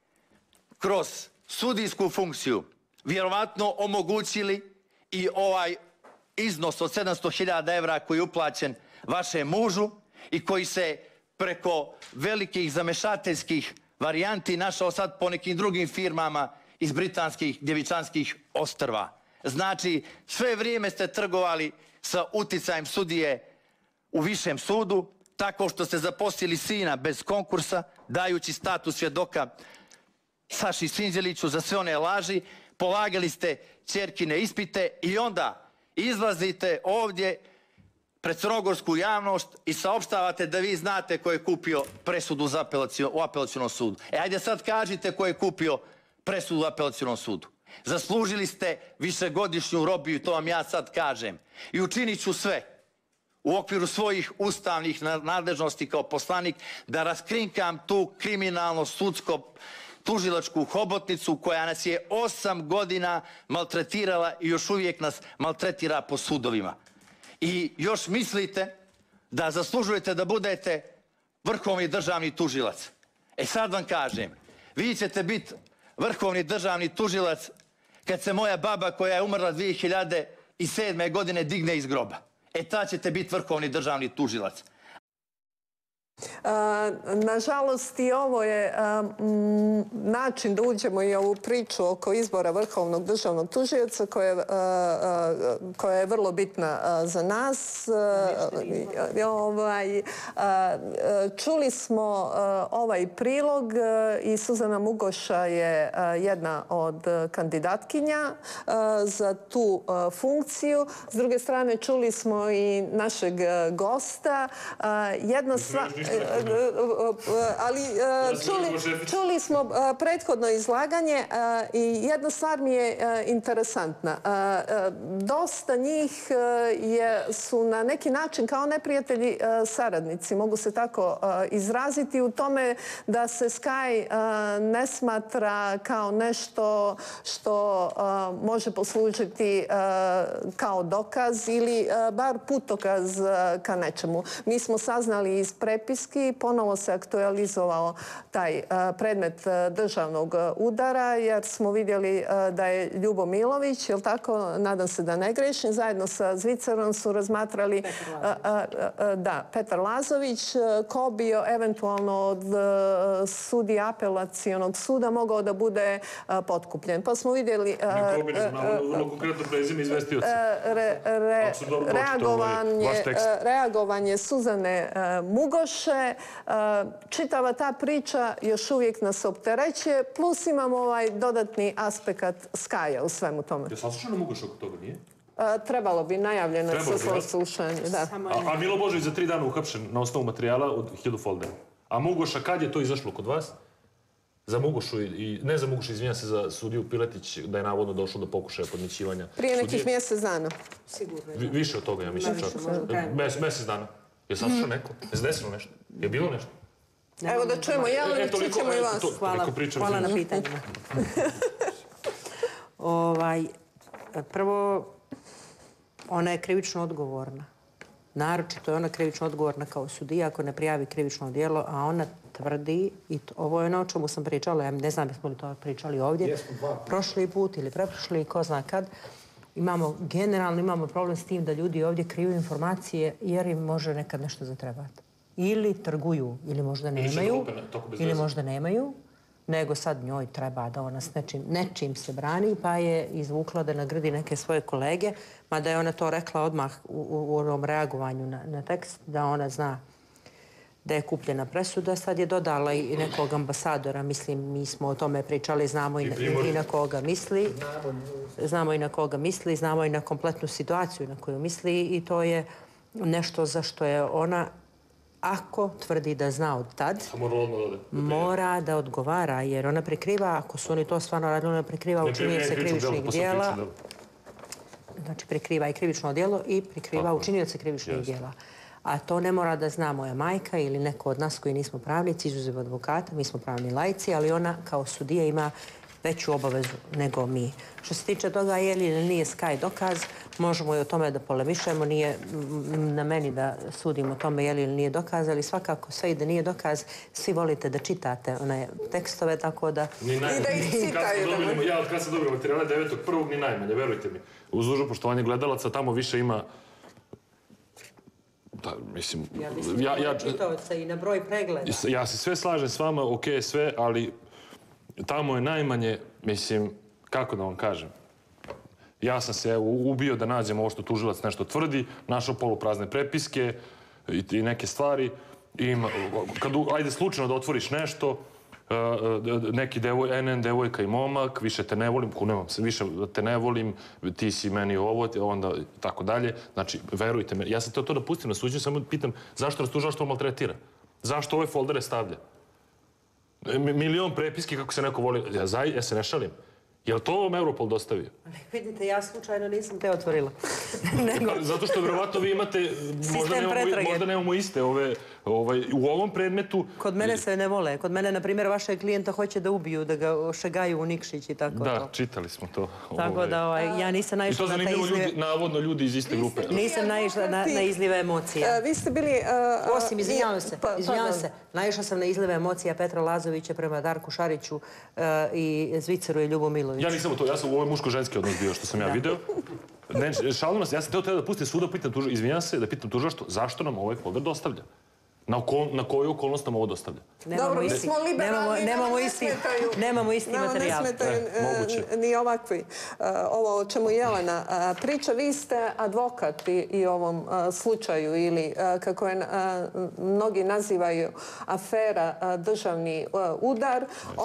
kroz sudijsku funkciju vjerovatno omogućili i ovaj iznos od 700.000 evra koji je uplaćen vašem mužu i koji se preko velikih zamešateljskih varijanti našao sad po nekim drugim firmama iz britanskih Djevičanskih ostrva. Znači, sve vrijeme ste trgovali sa uticajem sudije u višem sudu, tako što ste zaposlili sina bez konkursa, dajući status svjedoka Saši Sinđeliću za sve one laži, polagali ste ćerkine ispite i onda izlazite ovdje pred crnogorsku javnost i saopštavate da vi znate ko je kupio presudu u apelacionom sudu. Ajde sad kažite ko je kupio presudu u apelacionom sudu. Zaslužili ste višegodišnju robiju, to vam ja sad kažem. I učinit ću sve u okviru svojih ustavnih nadležnosti kao poslanik da raskrinkam tu kriminalno sudsko tužilačku hobotnicu koja nas je 8 godina maltretirala i još uvijek nas maltretira po sudovima. I još mislite da zaslužujete da budete vrhovni državni tužilac. Sad vam kažem, vi ćete biti vrhovni državni tužilac kad se moja baba koja je umrla 2007. godine digne iz groba. Tad ćete biti vrhovni državni tužilac. Nažalost, i ovo je način da uđemo i ovu priču oko izbora Vrhovnog državnog tužioca koja je vrlo bitna za nas. Čuli smo ovaj prilog i Suzana Mugoša je jedna od kandidatkinja za tu funkciju. S druge strane, čuli smo i našeg gosta. Jedna stvar... Ali čuli smo prethodno izlaganje i jedna stvar mi je interesantna. Dosta njih su na neki način kao neprijatelji saradnici, mogu se tako izraziti, u tome da se Sky ne smatra kao nešto što može poslužiti kao dokaz ili bar putokaz ka nečemu. Mi smo saznali iz prepiski, ponovo se aktualizovao taj predmet državnog udara, jer smo vidjeli da je Ljubo Milović, jel tako, nadam se da ne grešim, zajedno sa Zvicerom su razmatrali Petar Lazović, ko bi eventualno od sudija apelacionog suda mogao da bude potkupljen. Pa smo vidjeli reagovanje Suzane Mugoše. Čitava ta priča još uvijek nas opterećuje, plus imamo ovaj dodatni aspekt Skaja u svemu tome. Je saslušana Mugoša oko toga, nije? Trebalo bi, najavljeno je saslušanje. A Milo Božović za 3 dana uhapšen na osnovu materijala od 1000 foldera. A Mugoša, kad je to izašlo kod vas? Za Mugošu, ne za Mugošu, izvinjam se, za sudiju Piletić, da je navodno došlo do pokušaja podmićivanja. Prije nekih mjesec dana. Sigurno. Više od toga, ja mislim čak. Mjesec dana. Je saslušao neko? Je se desilo nešto? Je bilo nešto? Evo da čujemo Jelenu, čućemo i vas. Hvala na pitanjima. Prvo, ona je krivično odgovorna. Naročito je ona krivično odgovorna kao sudija ako ne prijavi krivično djelo, a ona tvrdi, i ovo je ono o čemu sam pričala, ja ne znam jesmo li to pričali ovdje, prošli put ili preprošli, ko zna kad, generalno imamo problem s tim da ljudi ovdje kriju informacije jer im može nekad nešto zatrebati. Ili trguju, ili možda nemaju, nego sad njoj treba da ona s nečim se brani, pa je izvukla da nagradi neke svoje kolege, mada je ona to rekla odmah u onom reagovanju na tekst, da ona zna da je kupljena presuda. Sad je dodala i nekog ambasadora, mislim, mi smo o tome pričali, znamo i na koga misli. Znamo i na koga misli, znamo i na kompletnu situaciju na koju misli i to je nešto za što je ona, ako tvrdi da zna od tad, mora da odgovara, jer ona prikriva, ako su oni to stvarno radili, ona prikriva učinioce krivičnih dijela. Znači, prikriva i krivično djelo i prikriva učinioce krivičnih dijela. A to ne mora da zna moja majka ili neko od nas koji nismo pravnici, izuzev advokata, mi smo pravni laici, ali ona kao sudija ima veću obavezu nego mi. Što se tiče toga je li ili nije Sky dokaz, možemo i o tome da polemišemo, nije na meni da sudim o tome je li ili nije dokaz, ali svakako sve i da nije dokaz, svi volite da čitate one tekstove, tako da... I da ih citaju. Ja od kada sam dobio materijale 9.1. ni najmanje, verujte mi. Uz dužno poštovanje gledalaca, tamo više ima... Da, mislim... Ja mislim da čitavaca i na broj pregleda. Ja se sve slažem s vama, okej, sve, ali tamo je najmanje, mislim, kako da vam kažem, ja sam se ubio da nađem ovo što tužilac nešto tvrdi, našao poluprazne prepiske i neke stvari. Ajde slučajno da otvoriš nešto, neki NN devojka i momak, više te ne volim, kunevam se, više te ne volim, ti si meni ovo, onda tako dalje. Znači, verujte me, ja sam to da pustim na suđenju, samo pitam zašto nas tužilaštvo maltretira? Zašto ove foldere stavlja? Milion prepiski kako se neko voli. Ja se ne šalim. Je li to ovom Europol dostavio? Vidite, ja slučajno nisam te otvorila. Zato što vjerovatno vi imate, možda nemamo iste u ovom predmetu. Kod mene se ne vole. Kod mene, na primjer, vašeg klijenta hoće da ubiju, da ga ošegaju u Nikšić i tako to. Da, čitali smo to. Tako da ja nisam naišla na taj izliv... I to zanimljivo navodno ljudi iz iste grupe. Nisam naišla na izlive emocija. Vi ste bili... Osim, izvinjavam se, naišla sam na izlive emocija Petra Lazovića prema Darku Šariću i Zviceru i Ljubu Miloviću. Ja nisam to, ja sam u ovoj muško-ženski odnos bio što sam ja video. Šalno nas, ja sam teo da pustim suda, izvinjam se, da pitam tužilaštvo zašto nam ovaj folder dostavlja. Na koju okolnost nam ovo dostavlja? Dobro, mi smo liberalni, nemamo isti materijal. Ne smetaju ni ovakvi. Ovo o čemu Jelena priča, vi ste advokat i ovom slučaju ili kako je mnogi nazivaju afera državni udar.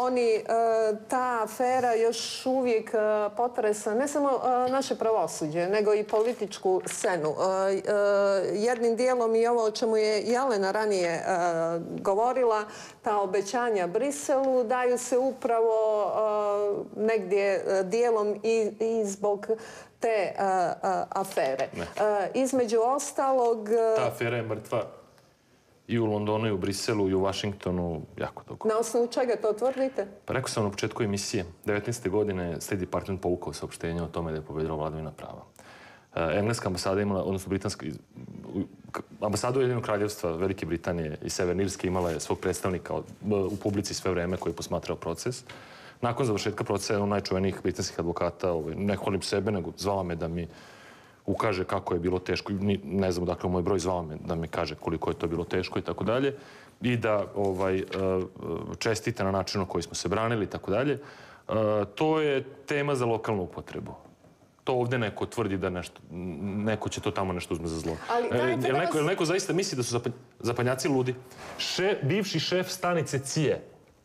Ta afera još uvijek potresa ne samo naše pravosuđe, nego i političku scenu. Jednim dijelom i ovo o čemu je Jelena ranije govorila, ta obećanja Briselu daju se upravo negdje dijelom i zbog te afere. Između ostalog... Ta afera je mrtva i u Londonu, i u Briselu, i u Washingtonu jako dugo. Na osnovu čega to tvrdite? Pa rekao sam na početku emisije. 19. godine State Department povukao saopštenje o tome da je pobedila vladavina prava. Engleska ambasada imala, odnosno britanska, ambasada Ujedinjenog kraljevstva Velike Britanije i Severne Irske imala je svog predstavnika u publici sve vreme koji je posmatrao proces. Nakon završetka procesa, jedan od najčuvenijih britanskih advokata, ne hvalim sebe, nego zvala me da mi ukaže kako je bilo teško. Ne znam odakle moj broj, zvala me da mi kaže koliko je to bilo teško i tako dalje. I da čestite na načinu na koji smo se branili i tako dalje. To je tema za lokalnu upotrebu. To ovdje neko tvrdi da neko će to tamo nešto uzme za zlo. Jel neko zaista misli da su zapadnjaci ludi? Bivši šef stanice CIA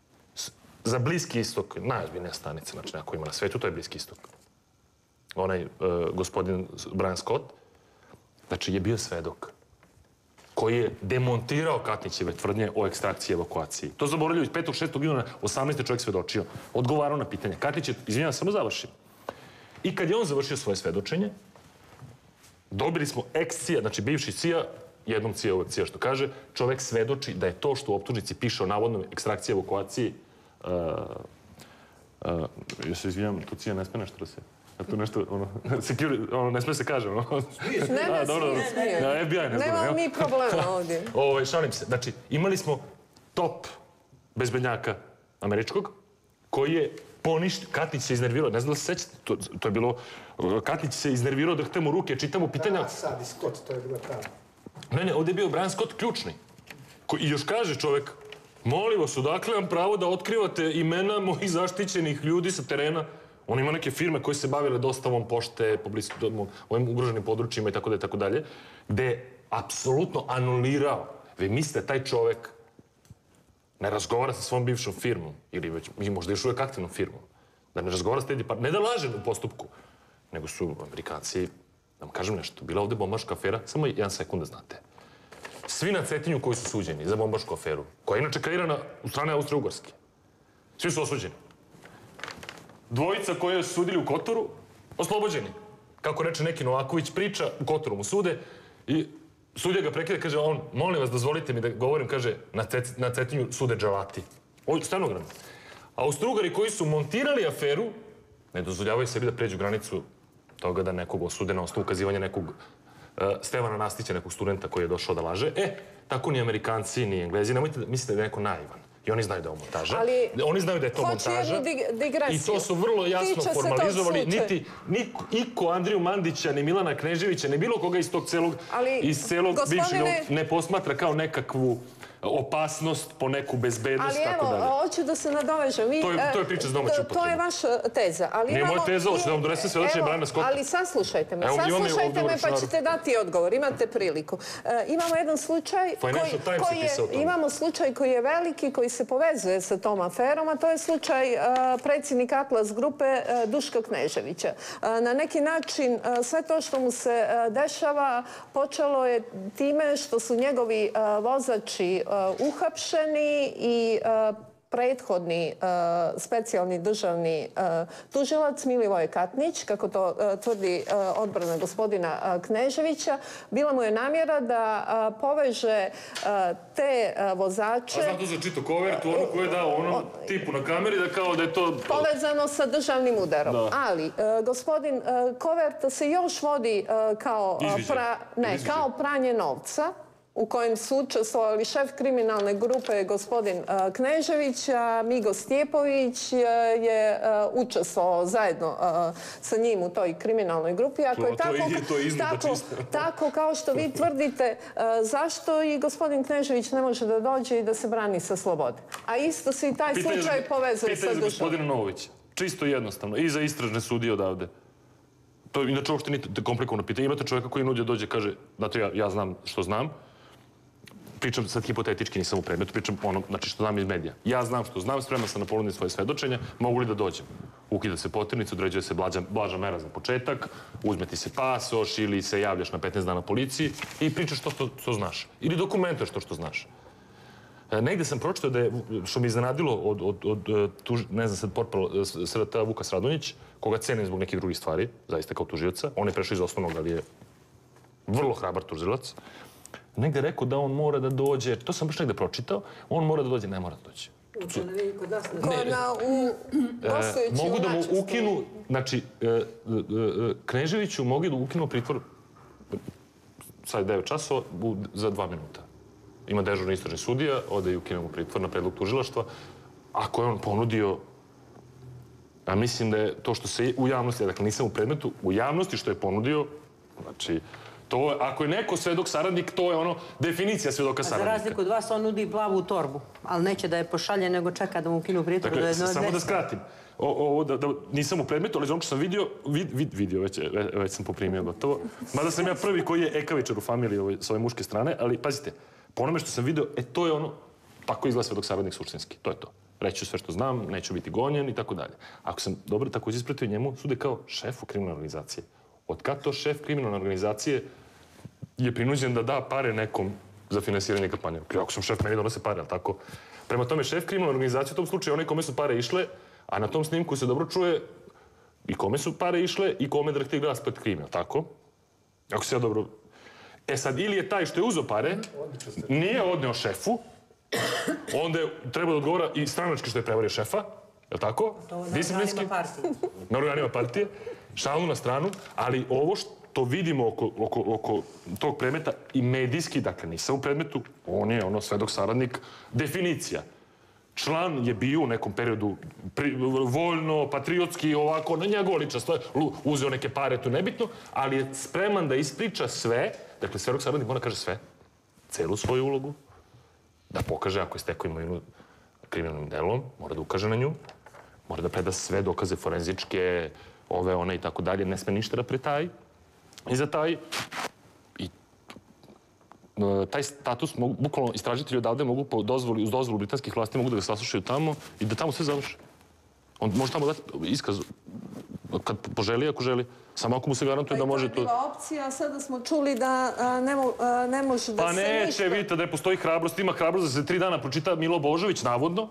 za Bliski istok, najozbiljnija stanica, znači neko ima na svetu, to je Bliski istok. Onaj gospodin Brian Scott, znači je bio svedok koji je demontirao Katnićeve tvrdnje o ekstrakciji i evakuaciji. To zaboravljaju iz 5. 6. juna 18. čovjek svedočio. Odgovarao na pitanje. Katnić je, izvinjavam, samo završim. I kad je on završio svoje svedočenje, dobili smo ex-CIA, znači bivši CIA, jednom CIA, uvek CIA što kaže, čovjek svedoči da je to što u optužnici piše o navodnoj ekstrakciji i evakuaciji, ja se izvinjam, tu CIA ne sme nešto da se... To nešto, ne sme se kaže, ono... Ne smije. FBI ne zna. Nemamo mi problema ovdje. Šalim se. Znači, imali smo top bezbednjaka američkog, koji je poništio, Katnić se iznervirao, ne znam da se sećate, to je bilo, Katnić se iznervirao da htemo ruke, čitamo pitanja... Da, sad i Scott, to je bilo pravo. Ne, ovdje je bio Brian Scott ključni. I još kaže čovjek, molim vas, odakle vam pravo da otkrivate imena mojih zaštićenih ljudi sa terena? On ima neke firme koje se bavile dostavom pošte, ovim ugroženim područjima i tako dalje, gde je apsolutno anulirao. Vi mislite, taj čovjek ne razgovara sa svom bivšom firmom, ili već, možda još uvijek aktivnom firmom, da ne razgovara sa ne da laže u postupku, nego su Amerikanci, da vam kažem nešto, bila ovdje bombaška afera, samo 1 sekund da znate. Svi na Cetinju koji su suđeni za bombašku aferu, koja je inače kreirana u strane Austro-Ugarske, svi su osuđeni. Dvojica koje su sudili u Kotoru, oslobođeni. Kako reče neki Novaković, priča, u Kotoru mu sude i sudija ga prekida, kaže on, molim vas, dozvolite mi da govorim, kaže, na Cetinju sude dželati. Ovo je stenogram. Austro-Ugari koji su montirali aferu, ne dozvoljavaju sebi da pređu granicu toga da nekog osude na osnovu ukazivanja nekog Stevana Nastića, nekog studenta koji je došao da laže. Tako ni Amerikanci, ni Englezi, nemojte da mislite da je neko naivan. I oni znaju da je ovo montaža. Oni znaju da je to montaža. I to su vrlo jasno formalizovali. Niti iko Andriju Mandića, ni Milana Kneževića, ni bilo koga iz celog bivšeg ne posmatra kao nekakvu opasnost po neku bezbednost, tako dalje. Ali evo, hoću da se nadovežem. To je priča s domaćom upotrebom. To je vaša teza. Nije moja teza, hoću da vam donesem svedočenje Briana Scotta. Ali saslušajte me pa ćete dati odgovor. Imate priliku. Imamo jedan slučaj koji je veliki, koji se povezuje sa tom aferom, a to je slučaj predsjednika Atlas grupe Duška Kneževića. Na neki način sve to što mu se dešava počelo je time što su njegovi vozači uhapšeni i prethodni specijalni državni tužilac Milivoje Katnić, kako to tvrdi odbrana gospodina Kneževića, bila mu je namjera da poveže te vozače... A znam to za čito kovertu, ono koje je dao onom tipu na kameri da kao da je to... Povezano sa državnim udarom. Ali gospodin Kovert se još vodi kao pranje novca u kojem su učestvovali šef kriminalne grupe gospodin Knežević, a Migo Stjepović je učestvovao zajedno sa njim u toj kriminalnoj grupi. Ako je tako kao što vi tvrdite, zašto i gospodin Knežević ne može da dođe i da se brani sa slobode? A isto se i taj slučaj povezuje sa Pitanje za Dušanom. gospodina Novovića. Čisto jednostavno. I za istražne sudije odavde. To je inače uopšte nije komplikovano pitanje. Imate čovjeka koji nuđe dođe i kaže, znate, ja znam što znam. Pričam sad hipotetički, nisam u predmetu, pričam ono, znači što znam iz medija. Ja znam što znam, spreman sam na ponuditi svoje svedočenje, mogu li da dođem? Ukida se poternica, određuje se blaža mera za početak, uzme ti se pasoš ili se javljaš na 15 dana policiji i pričaš što znaš. Ili dokumentuješ što znaš. Negde sam pročitao da je, što mi iznenadilo od ne znam sad, portpala SRT Vukas Radonjić, koga cenim zbog nekih drugih stvari, zaista kao tužioca. On je prešao iz osnovnog, ali je vrlo hrabar tužilac. Negde rekao da on mora da dođe, to sam baš negde pročitao, on mora da dođe, ne mora da dođe. Mogu da mu ukinu, znači, Kneževiću mogu da ukinu pritvor sad 9 časova za 2 minuta. Ima dežurni istražni sudija, ode i ukine mu pritvor na predlog tužilaštva. Ako je on ponudio, a mislim da je to što se u javnosti, dakle nisam u predmetu, u javnosti što je ponudio, znači, to je, ako je neko svedok saradnik, to je ono definicija svedoka saradnika. Za razliku od vas, on nudi plavu torbu, ali neće da je pošalje, nego čeka da mu ukinu pritvor. Dakle, samo da skratim. Nisam u predmetu, ali ono što sam vidio, već sam poprimio gotovo. Mada sam ja prvi koji je ekavičar u familiji s ove muške strane, ali pazite, po onome što sam vidio, to je ono, tako izgleda svedok saradnik suštinski, to je to. Reći ću sve što znam, neću biti gonjen i tako dalje. Ako sam dobro također ispratio njemu, sude kao šefu kriminalne organizacije. Od kad to šef kriminalne organizacije je prinuđen da da pare nekom za finansiranje kampanje? Ako sam šef, meni donose pare, ali tako? Prema tome, šef kriminalne organizacije u tom slučaju onaj kome su pare išle, a na tom snimku se dobro čuje i kome su pare išle i kome direktiv gleda spred kriminal, tako? Ako se ja dobro... E sad, ili je taj što je uzeo pare, nije odneo šefu, onda je treba da odgovara i stranački što je prevario šefa, je li tako? To na organima partije. Na organima partije, šalnu na stranu, ali ovo što vidimo oko tog predmeta i medijski, dakle nisam u predmetu, on je ono svedok saradnik, definicija. Član je bio u nekom periodu voljno, patriotski, ovako, na njegova lična stvar, uzeo neke pare, to nebitno, ali je spreman da ispriča sve, dakle svedok saradnik mora kaže sve, celu svoju ulogu, da pokaže ako je stekao imovinu kriminalnim delom, mora da ukaže na nju, mora da preda sve dokaze forenzičke, ove, one i tako dalje, ne sme ništa da pretaji. I za taj status, bukvalno istražitelji odavde mogu uz dozvolu britanskih vlasti mogu da ga saslušaju tamo i da tamo sve završi. On može tamo dati iskaz kad poželi, ako želi. Samo ako mu se garantuje da može to... To je bila opcija, sada smo čuli da ne može da se ništa... Pa neće, vidite da postoji hrabrost, ima hrabrost da se 3 dana pročita Milo Božović, navodno.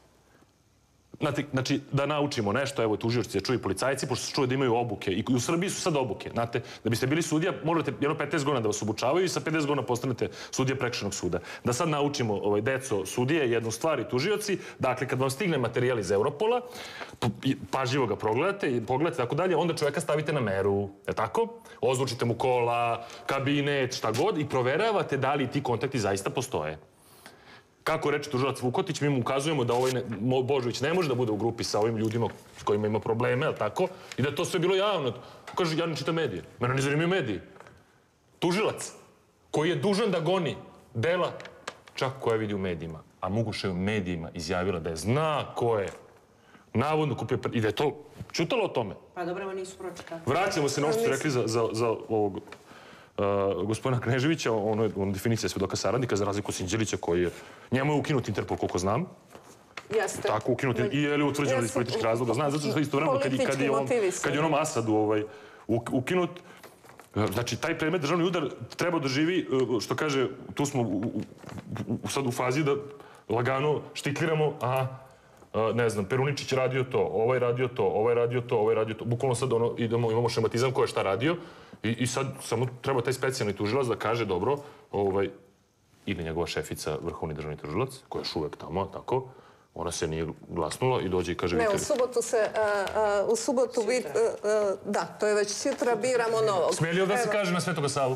Znači, da naučimo nešto, evo, tužioci se čuju policajci, pošto se čuje da imaju obuke. I u Srbiji su sad obuke, znate. Da biste bili sudija, morate jedno 15 godina da vas obučavaju i sa 50 godina postanete sudija prekršajnog suda. Da sad naučimo, deco sudije, jednu stvar i tužioci. Dakle, kad vam stigne materijal iz Europola, pažljivo ga pogledate, tako dalje, onda čovjeka stavite na meru, je tako? Ozvučite mu kola, kabinet, šta god i proveravate da li ti kontakti zaista postoje. Kako reče tužilac Vukotić, mi mu ukazujemo da ovaj Božović ne može da bude u grupi sa ovim ljudima s kojima ima probleme, ali tako? I da je to sve bilo javno. Kaže, ja ne čitam medije. Mene ne zanimaju mediji. Tužilac, koji je dužan da goni dela, čak koja vidi u medijima, a Muguša je u medijima izjavila da je zna ko je navodno kupio i da je to čutalo o tome. Pa dobro, nisu pročitali. Vraćamo se na ovo što ste rekli za ovog gospodina Kneževića, ono je definicija svedoka saradnika, za razliku Sinđelića koji je... Njemu je ukinut Interpol, koliko znam. Jeste. Tako, ukinut i je li utvrđeno iz političkih razloga. Znam, zato što je istovremeno kad je onom Asadu ukinut. Znači, taj predmet državni udar treba da živi, što kaže, tu smo sad u fazi da lagano štikliramo, ne znam, Peruničić radio to, ovaj radio to, ovaj radio to, ovaj radio to. Bukvalno sad imamo šematizam ko je šta radio i sad samo treba taj specijalni tužilac da kaže dobro, ili njegova šefica, vrhovni državni tužilac, koja je još uvek tamo, tako, ona se nije glasnula i dođe i kaže... Ne, u subotu, da, to je već sutra, biramo novog. Smije li da se kaže na Svetoga Savu?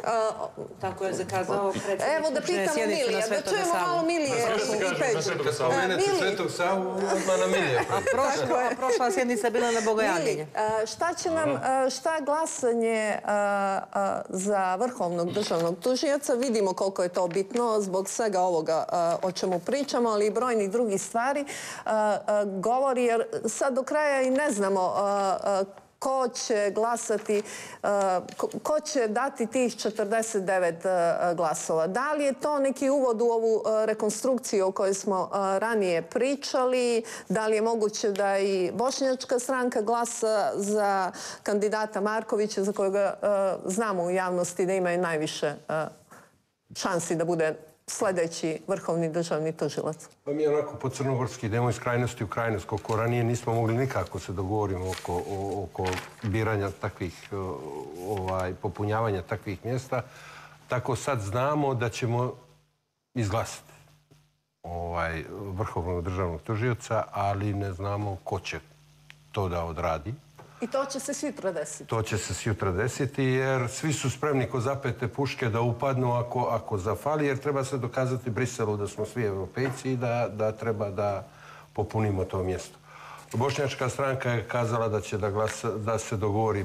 Tako je zakazao predsjednik. Evo da pitamo Milija, da čujemo malo Milije i Peđu. Kad spomenete Svetog Savu, odmah na Milije. A prošla sjednica je bila na Bogojavljenje. Šta je glasanje za vrhovnog državnog tužioca? Vidimo koliko je to bitno zbog svega ovoga o čemu pričamo, ali i brojnih drugih stvari govori, jer sad do kraja i ne znamo ko će glasati, ko će dati tih 49 glasova. Da li je to neki uvod u ovu rekonstrukciju o kojoj smo ranije pričali? Da li je moguće da i bošnjačka stranka glasa za kandidata Markovića, za kojega znamo u javnosti da imaju najviše šansi da bude sljedeći vrhovni državni tužilac? Pa mi onako po crnogorski idemo iz krajnosti u krajnost. Koliko ranije nismo mogli nikako se dogovorimo oko biranja takvih, popunjavanja takvih mjesta, tako sad znamo da ćemo izglasati vrhovnog državnog tužioca, ali ne znamo ko će to da odradi. I to će se sutra desiti? To će se sutra desiti, jer svi su spremni ko zapete puške da upadnu ako zafali, jer treba se dokazati Briselu da smo svi Evropejci i da treba da popunimo to mjesto. Bošnjačka stranka je kazala da će da se dogovori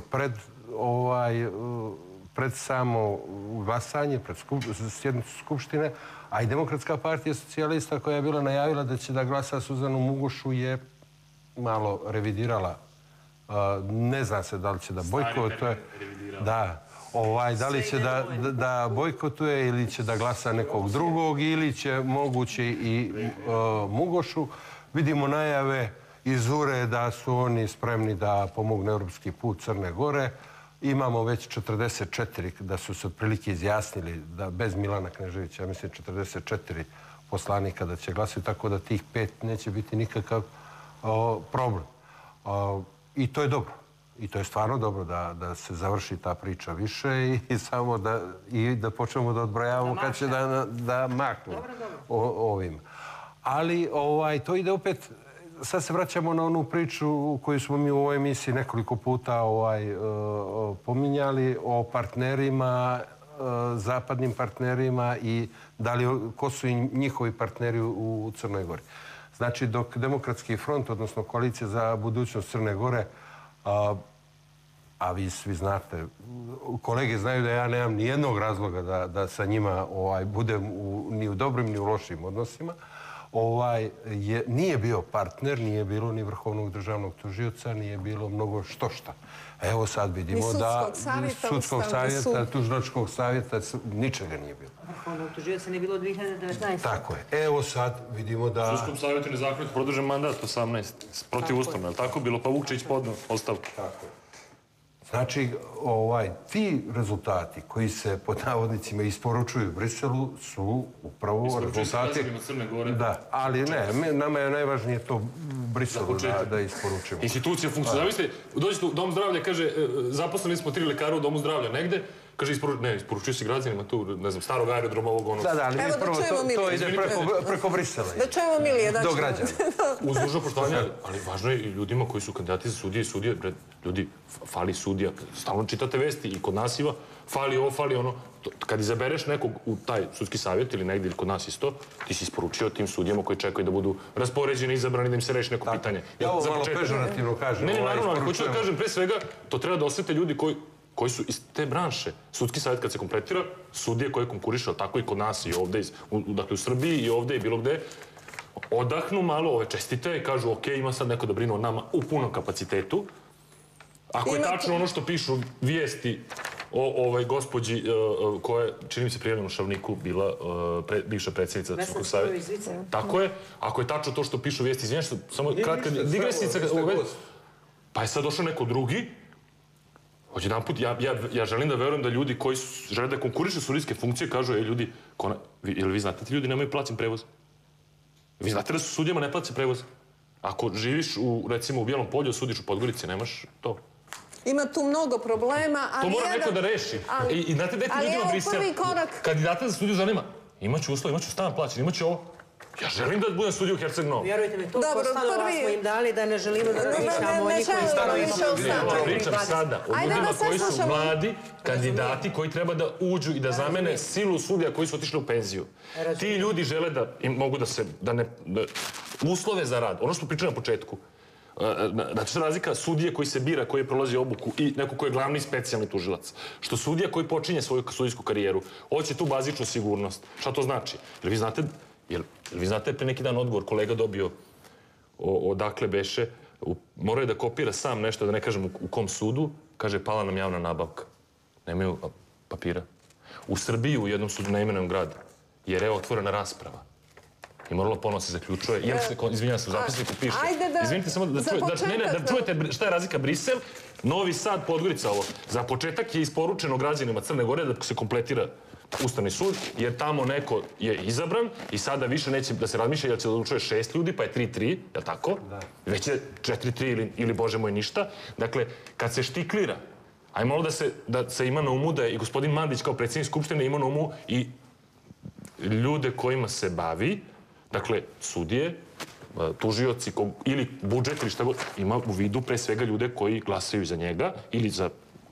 pred samo glasanje, pred sjednicu Skupštine, a i Demokratska partija socijalista koja je bila najavila da će da glasa Suzanu Mugošu je malo revidirala. Ne zna se da li će da bojkotuje. Da li će da bojkotuje ili će da glasa nekog drugog ili će moguće i Mugošu. Vidimo najave iz URE da su oni spremni da pomognu europski put Crne Gore. Imamo već 44 da su se otprilike izjasnili da bez Milana Kneževića, ja mislim 44 poslanika da će glasati, tako da tih 5 neće biti nikakav problem. I to je dobro. I to je stvarno dobro da se završi ta priča više i samo da počnemo da odbrojavamo kad će da maknu ovim. Ali to ide opet, sad se vraćamo na onu priču koju smo mi u ovoj emisiji nekoliko puta pominjali o partnerima, zapadnim partnerima i ko su i njihovi partneri u Crnoj Gori. Znači, dok Demokratski front, odnosno Koalicija za budućnost Crne Gore, a vi svi znate, kolege znaju da ja nemam nijednog razloga da sa njima budem ni u dobrim ni u lošim odnosima, nije bio partner, nije bilo ni vrhovnog državnog tužioca, nije bilo mnogo šta. Evo sad vidimo da sudskog savjeta, tužilačkog savjeta, ničega nije bilo. Vrhovnog tužioca nije bilo 2019. Tako je. Evo sad vidimo da... Sudskom savjetu nezakonito produžen mandat 18. Protiv ustavno, je li tako bilo? Pa Vukčić podno ostavku. Tako je. Znači, ti rezultati koji se pod navodnicima isporučuju Briselu su upravo rezultati... Crne Gore. Da, ali ne, nama je najvažnije to Briselu da isporučimo. Institucija funkcionira. Zamislite, dođete u Dom zdravlja, kaže, zaposleni smo 3 lekara u Domu zdravlja negde, kaže, isporučuju se građanima tu, ne znam, starog aerodroma ovog onog. Da, ali prvo to ide preko Brisela. Da čujemo Milije, do građana. Uz dužno poštovanje, ali važno je i ljudima koji su kandidati za sudije i sudije, ljudi, fali sudija, stalno čitate vesti i kod nas ima, fali ovo, fali ono. Kad izabereš nekog u taj sudski savjet ili negdje ili kod nas isto, ti si isporučio tim sudijama koji čekaju da budu raspoređeni, izabrani, da im se reši neko pitanje. Ja ovo malo pežorativno kažem. Ne, naravno, ali hoću da kažem, pre svega, to treba da osjete ljudi koji su iz te branše. Sudski savjet kad se kompletira, sudije koje konkuriše, tako i kod nas i ovde, dakle u Srbiji i ovde i bilo gde, odahnu malo ove čestite i kažu, ok, ima sad neko da brine o nama u punom kapacitetu. Ako je tačno ono što pišu vijesti o gospođi koja je, čini mi se prijavljena u Šavniku, bila bivša predsjednica Sudskog savjeta. Tako je. Ako je tačno to što pišu vijesti, izvinjaš, samo kratka digresica. Pa je sad došao neko drugi. Jedan put, ja želim da verujem da ljudi koji žele da konkurišu sudijske funkcije kažu, ljudi, jel vi znate, ti ljudi nemaju plaćen prevoz? Vi znate da su sudijama ne plaće prevoz? Ako živiš, recimo, u Bijelom Polju, sudiš u Podgorici, nemaš to. Ima tu mnogo problema, ali... To mora neko da reši. I znate da je ti ljudima Brisel, kandidata za sudiju zanima, imaću uslov, imaću stan plaćen, imaću ovo. Ja želim da budem sudija u Herceg Novom. Vjerujte mi, toliko stanova smo im dali da ne želimo da razmišljamo o njihovim stanovima. Pričam sada o ljudima koji su mladi kandidati koji treba da uđu i da zamene silu sudija koji su otišli u penziju. Ti ljudi žele da mogu da se, uslove za rad, ono što smo pričali na početku, znači što razlika sudije koji se bira, koji je prolazi obuku i neko koji je glavni specijalni tužilac. Što sudija koji počinje svoju sudijsku karijeru, hoće tu bazičnu sigurnost. Šta to znači? Jer vi znate pre neki dan odgovor kolega dobio odakle beše, morao je da kopira sam nešto, da ne kažem u kom sudu, kaže pala nam javna nabavka. Nemaju papira. U Srbiji u jednom sudu na imenom gradu jer je otvorena rasprava. I moralo ponovno se zaključuje. Izvinjam se, u zapisniku piše. Izvinite samo da čujete šta je razlika. Brisel, Novi Sad, Podgorica ovo. Za početak je isporučeno građanima Crne Gore da se kompletira Ustavni sud, jer tamo neko je izabran i sada više neće da se razmišlja jer će da odlučuje 6 ljudi, pa je 3-3, je li tako? Već je 4-3 ili, bože moj, ništa. Dakle, kad se štiklira, ajmo malo da se ima na umu da je i gospodin Mandić kao predsjednik Skupštine ima na umu i ljude kojima se bavi, dakle, sudije, tužioci ili budžet ili šta god, ima u vidu pre svega ljude koji glasaju za njega ili za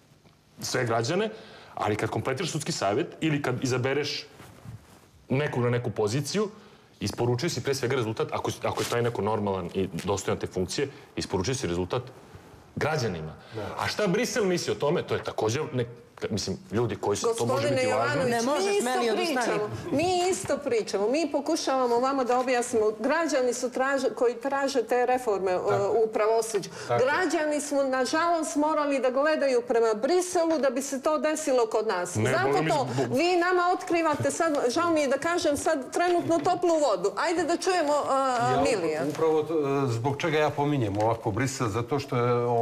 sve građane, ali kad kompletiraš sudski savjet ili kad izabereš nekog na neku poziciju, isporučuje si pre svega rezultat, ako je taj neko normalan i dostojan te funkcije, isporučuje si rezultat građanima. A šta Brisel misli o tome, to je također, mislim, ljudi koji su, to može biti važno. Ne možeš meni odustani. Mi isto pričamo. Mi pokušavamo vama da objasnimo. Građani su koji traže te reforme u pravosuđu. Građani su, nažalost, morali da gledaju prema Briselu da bi se to desilo kod nas. Zato to, vi nama otkrivate sad, žao mi je da kažem sad trenutno toplu vodu. Ajde da čujemo Milija. Upravo zbog čega ja pominjem ovako Brisel, zato što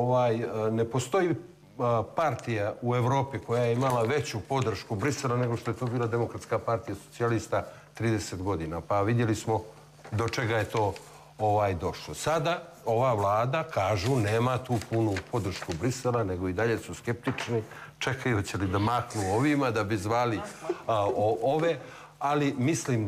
ne postoji partija u Evropi koja je imala veću podršku Brisela nego što je to bila Demokratska partija socijalista 30 godina. Pa vidjeli smo do čega je to došlo. Sada ova vlada, kažu, nema tu punu podršku Brisela, nego i dalje su skeptični, čekaju će li da maknu ovima, da bi zvali ove, ali mislim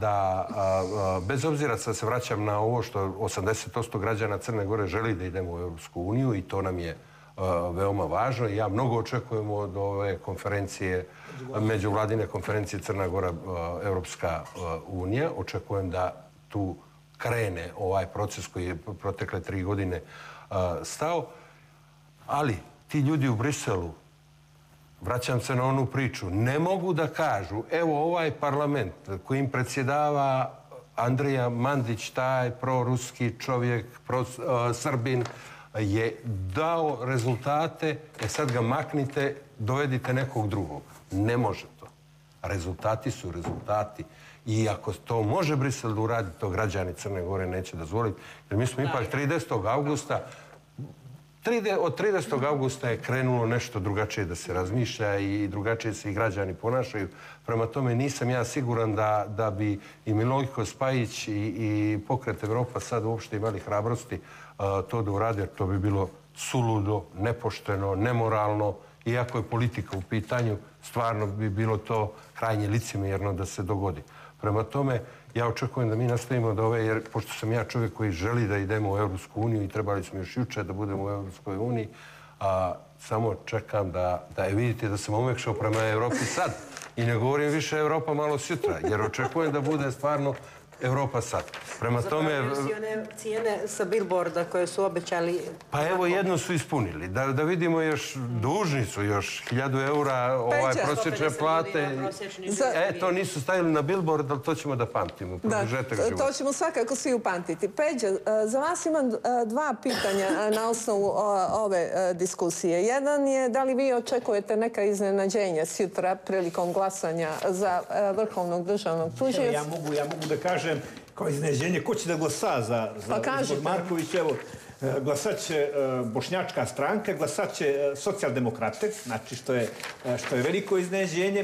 da bez obzira sad se vraćam na ovo što 80% građana Crne Gore želi da idemo u Europsku uniju i to nam je veoma važno i ja mnogo očekujem od ove konferencije, međuvladine konferencije Crna Gora Europska unija. Očekujem da tu krene ovaj proces koji je protekle 3 godine stao. Ali ti ljudi u Briselu, vraćam se na onu priču, ne mogu da kažu, evo ovaj parlament kojim predsjedava Andrija Mandić, taj proruski čovjek, Srbin, je dao rezultate, sad ga maknite, dovedite nekog drugog. Ne može to. Rezultati su rezultati. I ako to može Brisel da uradi, to građani Crne Gore neće dozvoliti. Jer mi smo ipak 30. augusta, od 30. augusta je krenulo nešto drugačije da se razmišlja i drugačije se i građani ponašaju. Prema tome nisam ja siguran da bi i Milojko Spajić i Pokret Evropa sad uopšte imali hrabrosti to da urade, jer to bi bilo suludo, nepošteno, nemoralno. Iako je politika u pitanju, stvarno bi bilo to krajnje licemjerno da se dogodi. Prema tome, ja očekujem da mi nastavimo da jer pošto sam ja čovjek koji želi da idemo u Europsku uniju i trebali smo još juče da budemo u Europskoj uniji, samo čekam da vidite da sam omekšao prema Evropi sad. I ne govorim više Evropa malo sutra, jer očekujem da bude stvarno Evropa sad. Prema tome... Zapravo one cijene sa billboarda koje su obećali... Pa evo jedno su ispunili. Da vidimo još, dužni su još 1000 eura prosječne plate. To nisu stavili na billboard, ali to ćemo da pamtimo. Da, to ćemo svakako svi upamtiti. Peđa, za vas imam 2 pitanja na osnovu ove diskusije. Jedan je da li vi očekujete neka iznenađenja sutra prilikom glasanja za vrhovnog državnog tužioca? Ja mogu da kažem kao iznenađenje ko će da glasa za izbor Marković. Evo, glasat će Bošnjačka stranka, glasat će socijaldemokrate, znači što je veliko iznenađenje.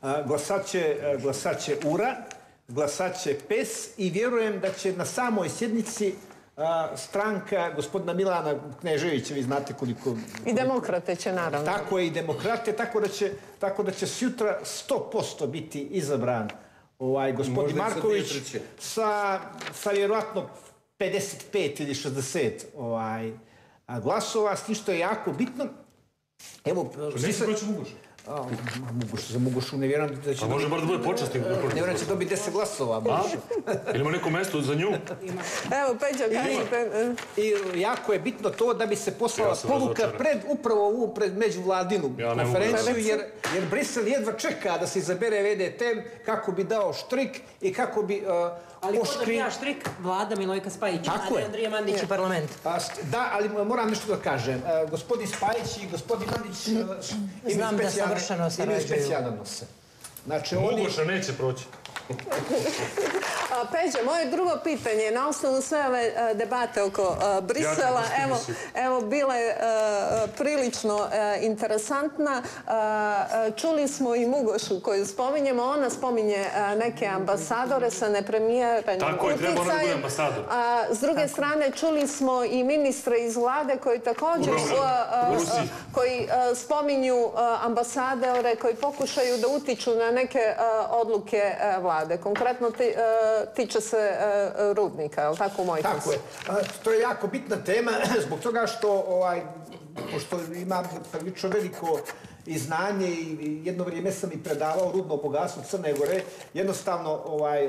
Glasat će URA, glasat će PES i vjerujem da će na samoj sjednici stranka gospodina Milana Kneževića, vi znate koliko... I demokrate će, naravno. Tako je, i demokrate, tako da će sutra 100% biti izabran gospodin Marković sa vjerovatno 55 ili 60 glasova, s tim što je jako bitno. Evo, neće proći Mugoš. Za Mugošu ne vjerujem da će... A može bar da bude počasnik. Ne vjerujem da će dobiti 10 glasova. Ili ima neko mesto za nju? Evo, Peđa, kažete... I jako je bitno to da bi se poslala poruka pred međuvladinu konferenciju, jer Brisel jedva čeka da se izabere VDT kako bi dao štrik i kako bi... Ali ko dobija štrik? Vlada Milojka Spajić, a ne Andrija Mandić i parlament. Da, ali moram nešto da kažem. Gospodin Spajić i gospodin Mandić imaju specijalne odnose. Mugoša neće proći. Peđa, moje drugo pitanje, na osnovu sve ove debate oko Brisela, evo, bila je prilično interesantna. Čuli smo i Mugošu koju spominjemo, ona spominje neke ambasadore sa nepremjeranim uticajem. S druge strane, čuli smo i ministre iz vlade koji također koji spominju ambasadore koji pokušaju da utiču na neke odluke vlade. Konkretno tiče se rudnika, je li tako u mojoj Tako je. To je jako bitna tema zbog toga što pošto imam prilično veliko i znanje i jedno vrijeme sam i predavao rudno bogatstvo Crne Gore, jednostavno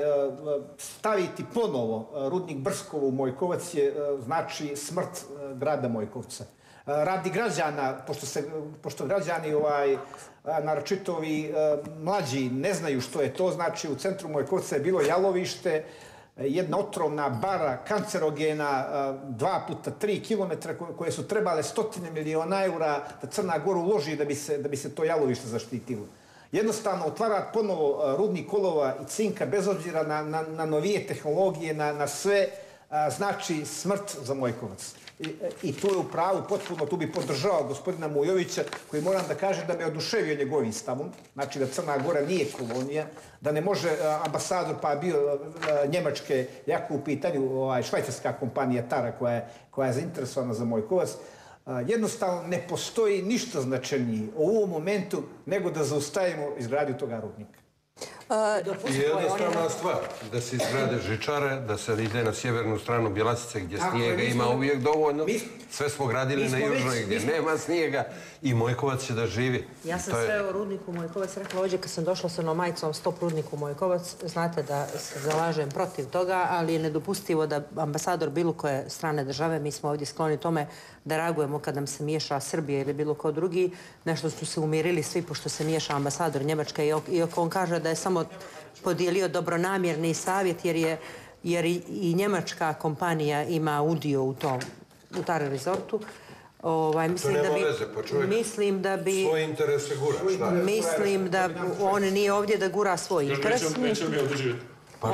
staviti ponovo rudnik Brskovo u Mojkovac je znači smrt grada Mojkovca. Radi građana, pošto građani naročito ovi mlađi ne znaju što je to, znači u centru Mojkovca je bilo jalovište, jedna otrovna bara, kancerogena, 2 puta 3 kilometra koje su trebale 100 miliona eura da Crna Gora uloži da bi se to jalovište zaštitilo. Jednostavno otvarati ponovo rudnik kolova i cinka bez obzira na novije tehnologije, na sve, znači smrt za Mojkovac. I tu je u pravu potpuno, tu bi podržao gospodina Mujovića, koji moram da kažem da me oduševio njegovim stavom, znači da Crna Gora nije kolonija, da ne može ambasador, pa bio Njemačke, jako u pitanju švajcarska kompanija Tara koja je zainteresovana za Mojkovac, jednostavno ne postoji ništa značajnije u ovom momentu nego da zaustavimo izgradnju toga rudnika. I jednostavna stvar, da se izgrade žičare, da se ide na sjevernu stranu Bjelasice gdje snijega ima uvijek dovoljno. Sve smo gradili na južnoj gdje nema snijega i Mojkovac će da živi. Ja sam sve o rudniku Mojkovac rekla ovdje kad sam došla sa onom majicom Stop rudniku Mojkovac. Znate da se zalažem protiv toga, ali je nedopustivo da ambasador bilo koje strane države, mi smo ovdje skloni tome da reagujemo kad nam se miješa Srbija ili bilo ko drugi. Nešto su se umirili svi pošto se miješa ambasador Njemačke, iako on kaže da je samo podijelio dobronamjerni savjet jer i njemačka kompanija ima udio u Tara Resortu. To nema veze, pa čovjek svoje interese gura. Mislim da on nije ovdje da gura svoj interes. Pa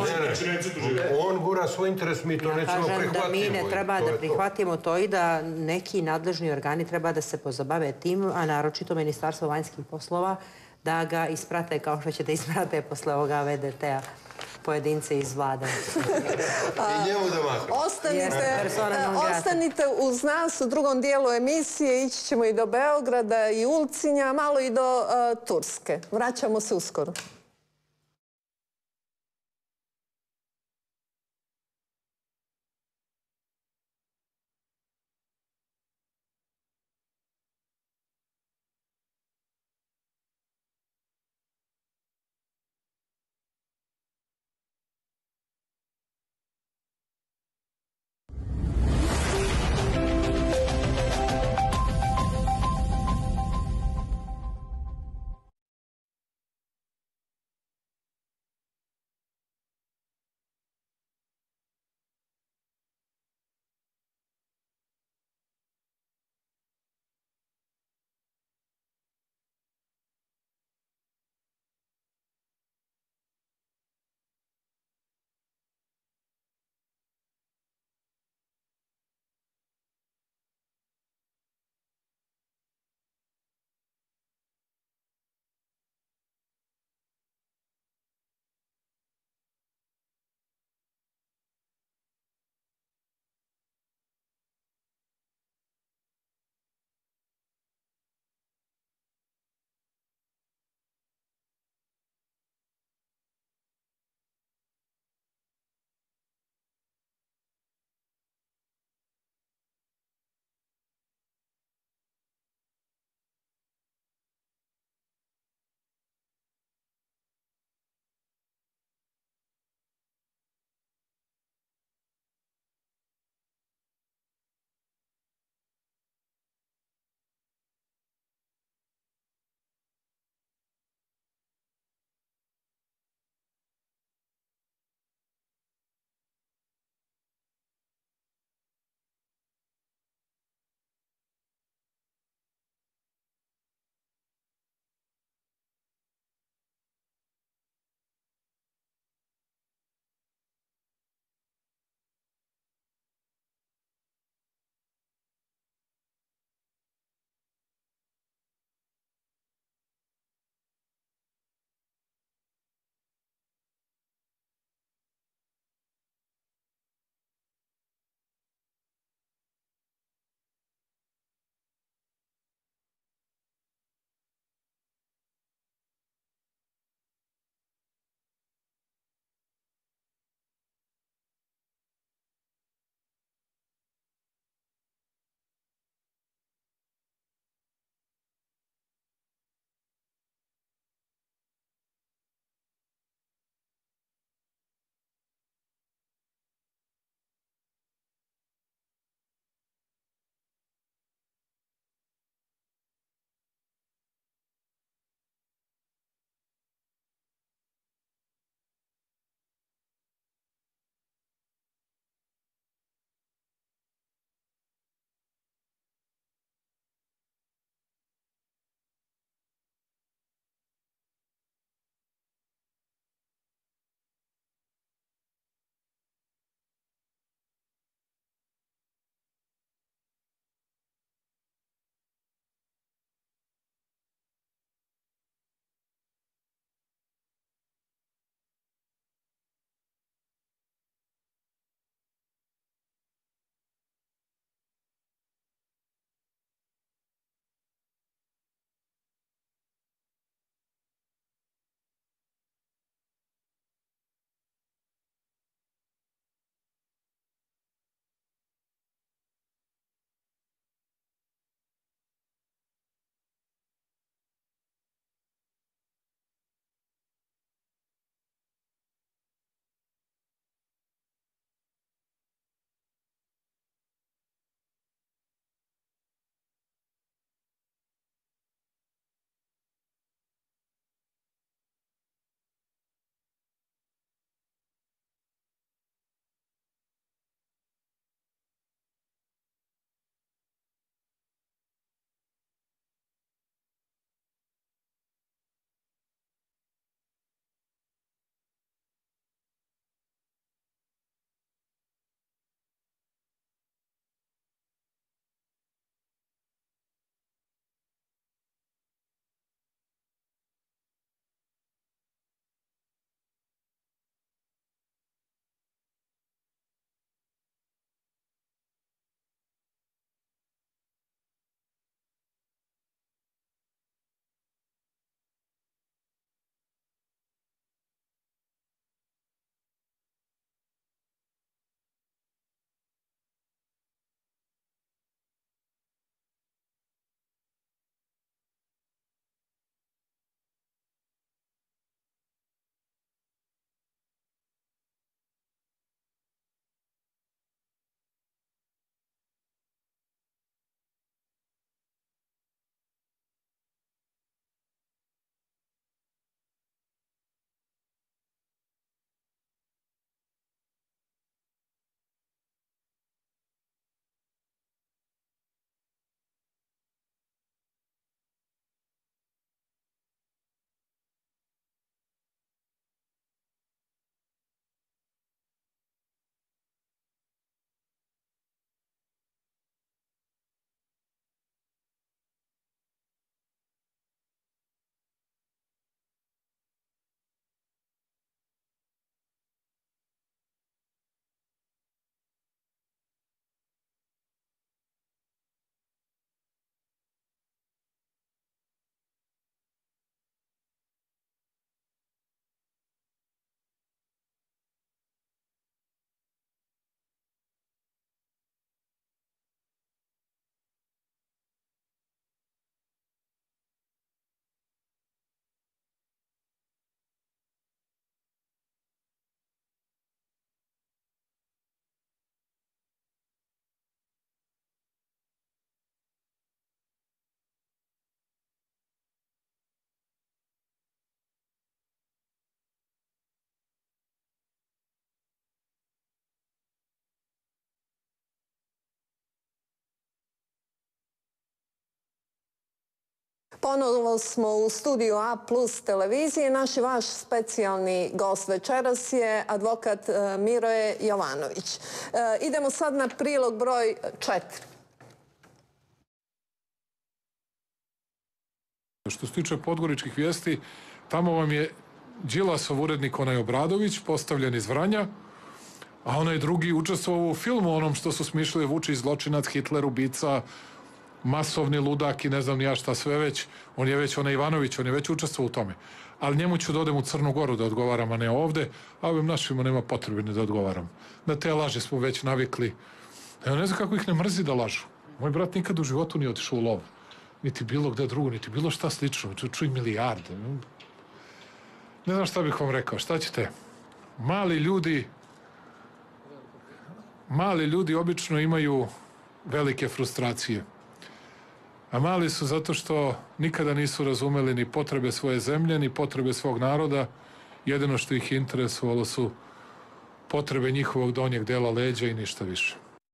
on gura svoj interes, mi to nećemo prihvatimo. Kažem da mi ne treba da prihvatimo to i da neki nadležni organi treba da se pozabave tim, a naročito Ministarstvo vanjskih poslova, da ga isprate kao što ćete isprate posle ovoga VDT-a pojedince iz vlade. I njemu da mahne. Ostanite uz nas u drugom dijelu emisije. Ići ćemo i do Beograda i Ulcinja, malo i do Turske. Vraćamo se uskoro. Ponovo smo u studiju A plus televizije. Naš i vaš specijalni gost večeras je advokat Miroje Jovanović. Idemo sad na prilog broj 4. Što se tiče podgoričkih vijesti, tamo vam je Đilasov urednik onaj Obradović, postavljen iz Vranja, a onaj drugi učestvovao u filmu onom što su smišljali Vučić, zločinac, Hitler, ubica, masovni ludak i ne znam ja šta sve već. On je već, onaj Ivanović, on je već učestvovao u tome. Ali njemu ću da odem u Crnu Goru da odgovaram, a ne ovde, a ovim našima nema potrebe ni da odgovaram. Na te laži smo već navikli. Ja ne znam kako ih ne mrzi da lažu. Moj brat nikad u životu nije otišao u lov. Niti bilo gde drugo, niti bilo šta slično. Čuj milijarde. Ne znam šta bih vam rekao. Šta ćete? Mali ljudi obično imaju velike frustracije. A mali su zato što nikada nisu razumeli ni potrebe svoje zemlje, ni potrebe svog naroda. Jedino što ih interesovalo su potrebe njihovog donjeg dela leđa i ništa više.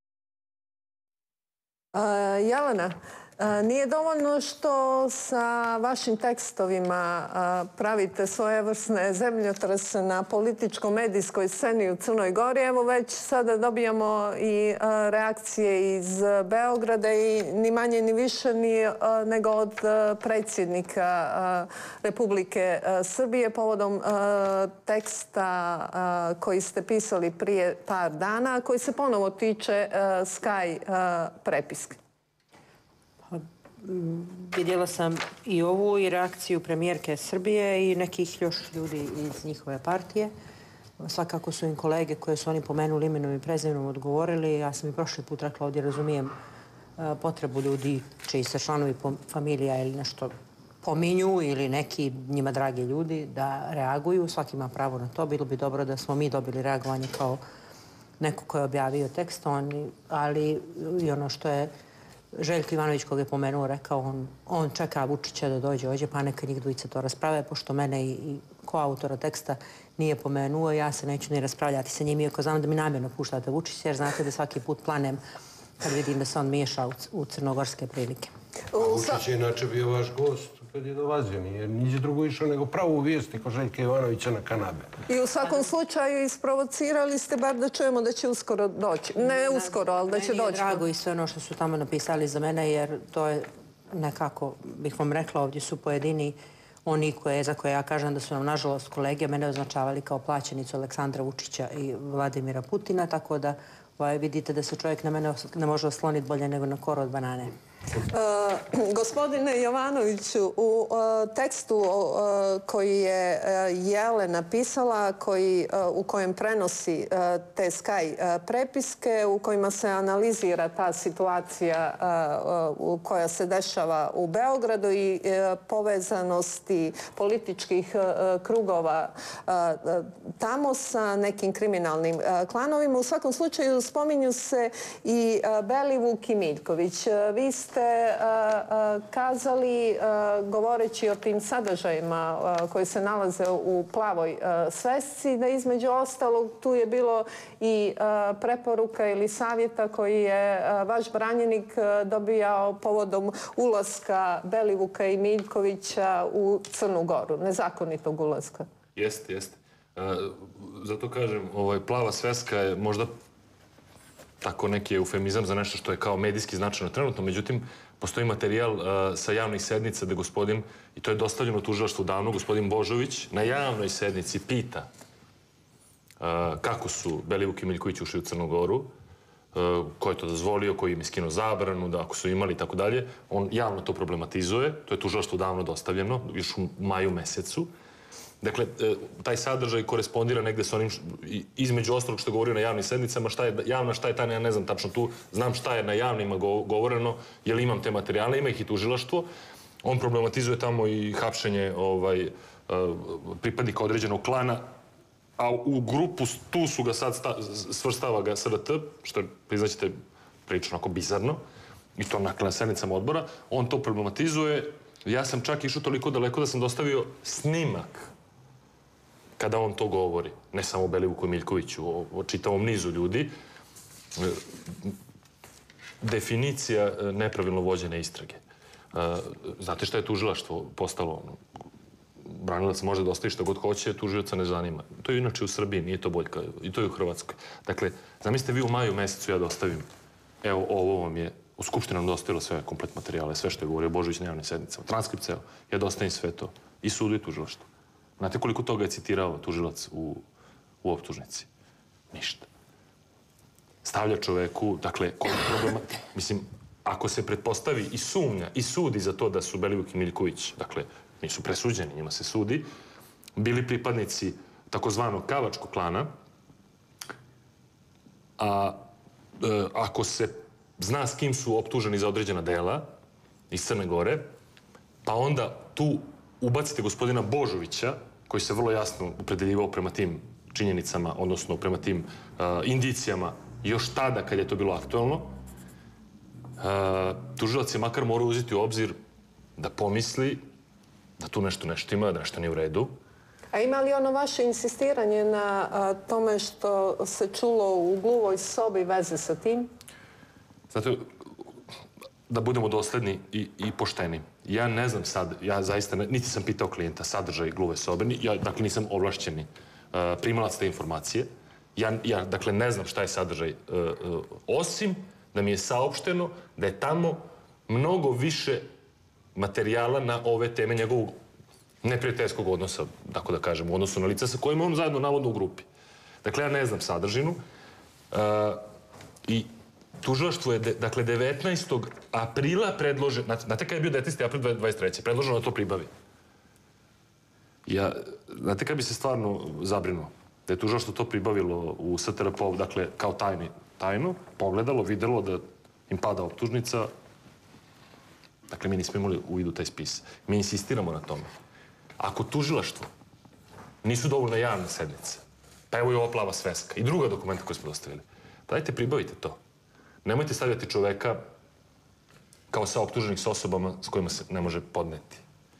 Jelena, nije dovoljno što sa vašim tekstovima pravite svojevrsne zemljotrese na političko-medijskoj sceni u Crnoj Gori. Evo već sada dobijamo i reakcije iz Beograda i ni manje ni više nego od predsjednika Republike Srbije povodom teksta koji ste pisali prije par dana, koji se ponovo tiče Sky prepiske. Vidjela sam i ovu i reakciju premijerke Srbije i nekih još ljudi iz njihove partije. Svakako su im kolege koje su oni pomenuli imenom i prezimenom odgovorili. Ja sam i prošli put rekla, ovdje razumijem potrebu ljudi čiji se članovi familija ili nešto pominju ili neki njima dragi ljudi da reaguju. Svaki ima pravo na to. Bilo bi dobro da smo mi dobili reagovanje kao neko ko je objavio tekst, ali i ono što je Željko Ivanović, koga je pomenuo, rekao, on čeka Vučića da dođe ovdje, pa neka njih dvojica to rasprave, pošto mene i koautora teksta nije pomenuo, ja se neću ni raspravljati sa njim, iako znam da mi namjerno puštate Vučića, jer znate da svaki put planem kad vidim da se on miješa u crnogorske prilike. Vučić je inače bio vaš gost kad je dolazio, nije niđe drugo išao nego pravu vijesti ko Željka Ivanovića na kanabe. I u svakom slučaju isprovocirali ste bar da čujemo da će uskoro doći. Ne uskoro, ali da će doći. Meni je drago i sve ono što su tamo napisali za mene, jer to je nekako, bih vam rekla, ovdje su pojedini oni za koje ja kažem da su nam, nažalost, kolege mene označavali kao plaćenicu Aleksandra Vučića i Vladimira Putina, tako da vidite da se čovjek na mene ne može osloniti bolje nego na koru od banane. Gospodine Jovanoviću, u tekstu koji je Jelena napisala, u kojem prenosi te Sky prepiske, u kojima se analizira ta situacija koja se dešava u Beogradu i povezanosti političkih krugova tamo sa nekim kriminalnim klanovima. U svakom slučaju spominju se i Belivuk i Miljković. Vi ste kazali, govoreći o tim sadržajima koji se nalaze u plavoj svesci, da između ostalog tu je bilo i preporuka ili savjeta koji je vaš branjenik dobijao povodom ulaska Belivuka i Miljkovića u Crnu Goru, nezakonitog ulaska. Jeste. Zato kažem, plava sveska je možda tako neki eufemizam za nešto što je kao medijski značajno trenutno. Međutim, postoji materijal sa javnih sednica gde gospodin, i to je dostavljeno tužilaštvu davno, gospodin Božović na javnoj sednici pita kako su Belivuk i Miljković ušli u Crnu Goru, ko je to dozvolio, koji im je skinuo zabranu, da ako su imali i tako dalje. On javno to problematizuje, to je tužilaštvu davno dostavljeno, još u maju mesecu. Dakle, taj sadržaj korespondira negde sa onim, između ostalog što je govorio na javnim sednicama, šta je javna, šta je tajna, ja ne znam tačno tu, znam šta je na javnima govoreno, jer imam te materijale, ima ih i tužilaštvo. On problematizuje tamo i hapšenje pripadnika određenog klana, a u grupu tu su ga sad svrstava ga SRT, što je, priznaćete, priča onako bizarno, i to na sednicama odbora. On to problematizuje. Ja sam čak išao toliko daleko da sam dostavio snimak kada on to govori. Ne samo o Belivuku i Miljkoviću, o čitavom nizu ljudi. Definicija nepravilno vođene istrage. Znate šta je tužilaštvo postalo? Branilac može da ostavi šta god hoće, tužioca ne zanima. To je inače u Srbiji, nije to boljka. I to je u Hrvatskoj. Dakle, zamislite vi u maju mesecu ja dostavim, evo, ovo vam je, u Skupštini nam dostavilo sve komplet materijale, sve što je govorio Božović na javnim sednicama, transkript ceo. Ja dostavim sve to. I sudu i tužilaštvu. Znate koliko toga je citirao tužilac u optužnici? Ništa. Stavlja čoveku, dakle, koji problema, mislim, ako se pretpostavi i sumnja i sudi za to da su Belivuk i Miljković, dakle, nisu presuđeni, njima se sudi, bili pripadnici takozvanog Kavačkog klana, a ako se zna s kim su optuženi za određena dela iz Crne Gore, pa onda tu ubacite gospodina Božovića, koji se vrlo jasno opredeljivao prema tim činjenicama, odnosno prema tim indicijama, još tada kad je to bilo aktualno, tužilac je makar morao uzeti u obzir da pomisli da tu nešto ima, da nešto nije u redu. A ima li ono vaše insistiranje na tome što se čulo u gluvoj sobi veze sa tim? Znate, da budemo dosledni i pošteni. Ja ne znam sad, ja zaista, niti sam pitao klijenta sadržaj gluve sobe, ja, dakle, nisam ovlašćeni primalac te informacije. Ja, dakle, ne znam šta je sadržaj, osim da mi je saopšteno da je tamo mnogo više materijala na ove teme njegovog neprijateljskog odnosa, tako da kažem, u odnosu na lica sa kojima on zajedno navodno u grupi. Dakle, ja ne znam sadržinu i tužilaštvo je, dakle, 19. aprila predloženo, znate kada je bio 19. april 23. predloženo da to pribavi. Znate kada bi se stvarno zabrinuo? Da je tužilaštvo to pribavilo u STRP, dakle, kao tajno, pogledalo, videlo da im pada optužnica. Dakle, mi nismo imali u vidu taj spis. Mi insistiramo na tome. Ako tužilaštvo nisu dovoljno javne sednice, pa evo i ova plava sveska i druga dokumenta koje smo dostavili, dajte pribavite to. Nemojte stavljati čoveka kao saoptuženih s osobama s kojima se ne može podneti.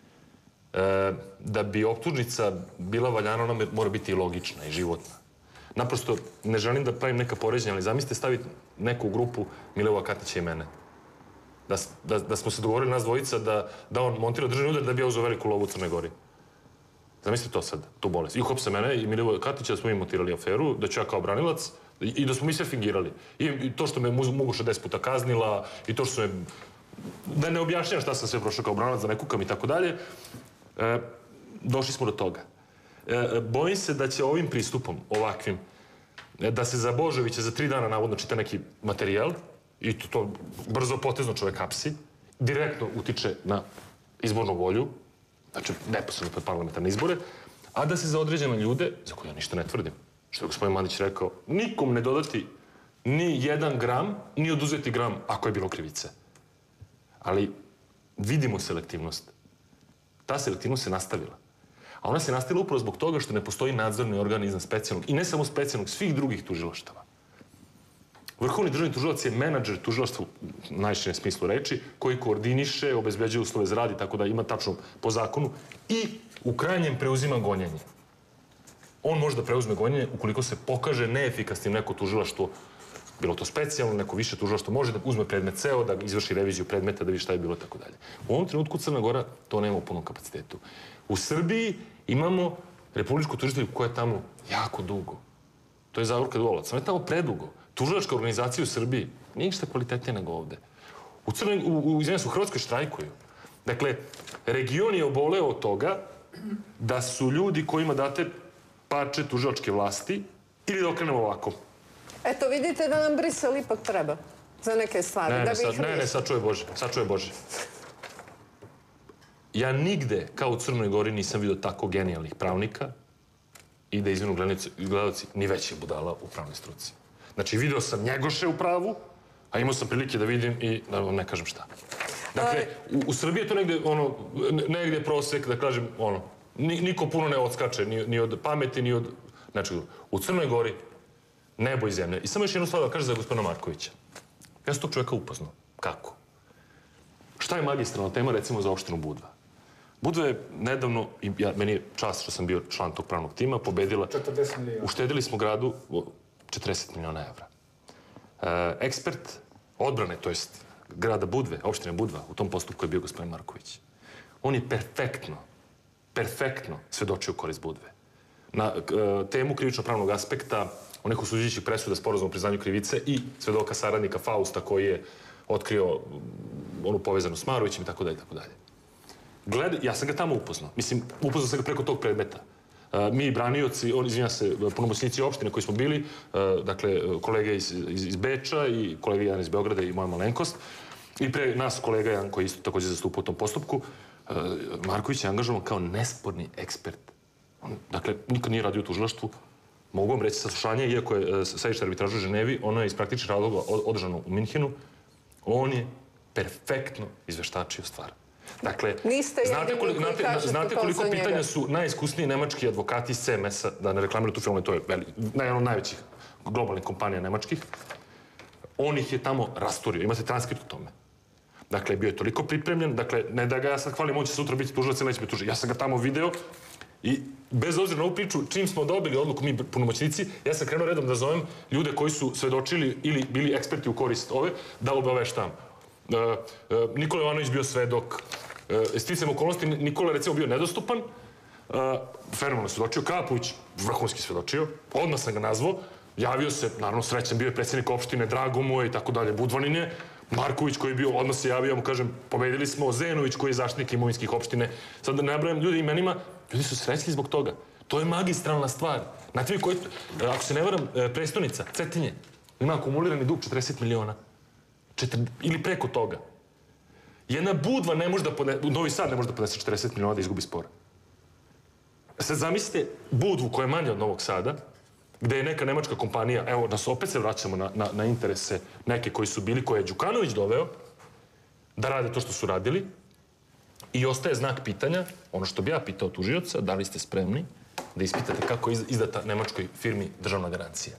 Da bi optužnica bila valjana, ona mora biti i logična i životna. Naprosto, ne želim da pravim neka poređenja, ali zamislite staviti neku grupu Mileva Katića i mene. Da smo se dogovorili nas dvojica da on montira državni udar da bi ja uzeo veliku lovu u Crnoj Gori. Zamislite to sad, tu bolest. I uhapse mene i Milivoja Katića da smo mi montirali aferu, da ću ja kao branilac i da smo mi sve fingirali. I to što me Muguša 10 puta kaznila i to što me... Da ne objašnjam šta sam sve prošao kao branilac, da ne kukam i tako dalje. Došli smo do toga. Bojim se da će ovim pristupom, ovakvim, da se za Božovića za 3 dana navodno čita neki materijal i to brzo potezno čovek hapsi, direktno utiče na izbornu volju, znači neposredno pred parlamentarne izbore, a da se za određene ljude, za koje ja ništa ne tvrdim, što je gospodin Mladić rekao, nikom ne dodati ni 1 gram, ni oduzeti gram ako je bilo krivice. Ali vidimo selektivnost. Ta selektivnost se nastavila. A ona se nastavila upravo zbog toga što ne postoji nadzorni organ iznad specijalnog, i ne samo specijalnog, svih drugih tužilaštava. Vrhovni državni tužilac je menadžer tužilaštva u najširem smislu reči, koji koordiniše, obezbeđuje uslove za rad i tako da ima tačno po zakonu i u krajnjem preuzima gonjenje. On može da preuzme gonjenje ukoliko se pokaže neefikasnim neko tužilaštvo, bilo to specijalno, neko više tužilaštvo, može da uzme predmet ceo, da izvrši reviziju predmeta, da vidi šta je bilo i tako dalje. U ovom trenutku Crna Gora to nema u punom kapacitetu. U Srbiji imamo republičku tužitelju koja je tamo jako dugo. To je Zagorka Dolovac. Ona je tamo predugo. Tužilačka organizacija u Srbiji nije ništa kvalitetnije nego ovde. U Hrvatskoj štrajkuju. Dakle, region je oboleo od toga da su ljudi kojima date parče tužilačke vlasti ili da okrenemo ovako. Eto, vidite da nam Brisel ipak treba za neke stvari. Ne, sad čuje Bože. Ja nigde, kao u Crnoj Gori, nisam vidio tako genijalnih pravnika i da izvinu gledalci ni većih budala u pravnoj struci. Znači, vidio sam Njegoše u pravu, a imao sam prilike da vidim i da vam ne kažem šta. Dakle, u Srbiji je to negde prosek, da kažem, niko puno ne odskače, ni od pameti, ni od... Znači, u Crnoj Gori nebo i zemlja. I samo još jednu stvar da kažem za gospodina Markovića. Ja sam tog čovjeka upoznao. Kako? Šta je magistralna tema, recimo, za opštinu Budva? Budva je nedavno, meni je čast što sam bio član tog pravnog tima, pobedila... 40 miliona. Uštedili smo gradu 40 miliona evra. Ekspert odbrane, to jest grada Budve, opštine Budva, u tom postupku je bio gospodin Marković. On je perfektno svedočio u korist Budve. Na temu krivično-pravnog aspekta, onih osuđujućih presuda, sporazuma o priznanju krivice i svedoka saradnika Fausta koji je otkrio onu povezanu s Marovićem i tako dalje, tako dalje. Ja sam ga tamo upoznao. Mislim, upoznao sam ga preko tog predmeta. Mi, branioci, izvinjam se, punomoćnici opštine koji smo bili, dakle, kolege iz Beča i kolega jedan iz Beograda i moja malenkost, i pre nas kolega jedan koji isto također zastupa u tom postupku, Marković je angažovan kao nesporni ekspert. Dakle, nikad nije radio u tužilaštvu. Mogu vam reći saslušanje, iako je sedište arbitraže u Ženevi, ono je iz praktičnih razloga održano u Minhenu, on je perfektno izveštačio stvar. Dakle, znate koliko pitanja su najiskusniji nemački advokati iz CMS-a, da ne reklamiraju tu film, to je jedan od najvećih globalnih kompanija nemačkih, on ih je tamo rasturio, imate transkript o tome. Dakle, bio je toliko pripremljen, dakle, ne da ga ja sad hvalim, on će sutra biti tužilac ili neće biti tužilac. Ja sam ga tamo video i bez obzira na ovu priču, čim smo dobili odluku mi punomoćnici, ja sam krenuo redom da zovem ljude koji su svedočili ili bili eksperti u korist ove, da obaveštam. Nikola Jovanović bio svedok, sticajem okolnosti, Nikola je recimo bio nedostupan, fenomenalno svedočio, Kapović vrhunski svedočio, odmah sam ga nazvao, javio se, naravno srećan, bio je predsjednik opštine, drago mu je i tako dalje, Budvanin je, Marković koji je bio, odmah se javio, ja mu kažem, pobedili smo, Zenović koji je zaštitnik imovinskih opštine, sad da ne nabrajam ljudi imenima, ljudi su srećni zbog toga. To je magistralna stvar. Znate vi koji, ako se ne varam, prestonica, Cetinje, ima akumulirani dug 40 miliona. Ili preko toga. Jedna Budva ne može da podnese, Novi Sad ne može da podnese 40 miliona da izgubi spor. Sad zamislite Budvu koja je manja od Novog Sada, gde je neka nemačka kompanija, evo, da se opet se vraćamo na interese neke koji su bili, koje je Đukanović doveo, da rade to što su radili, i ostaje znak pitanja, ono što bi ja pitao tužioca, da li ste spremni da ispitate kako je izdata nemačkoj firmi državna garancija.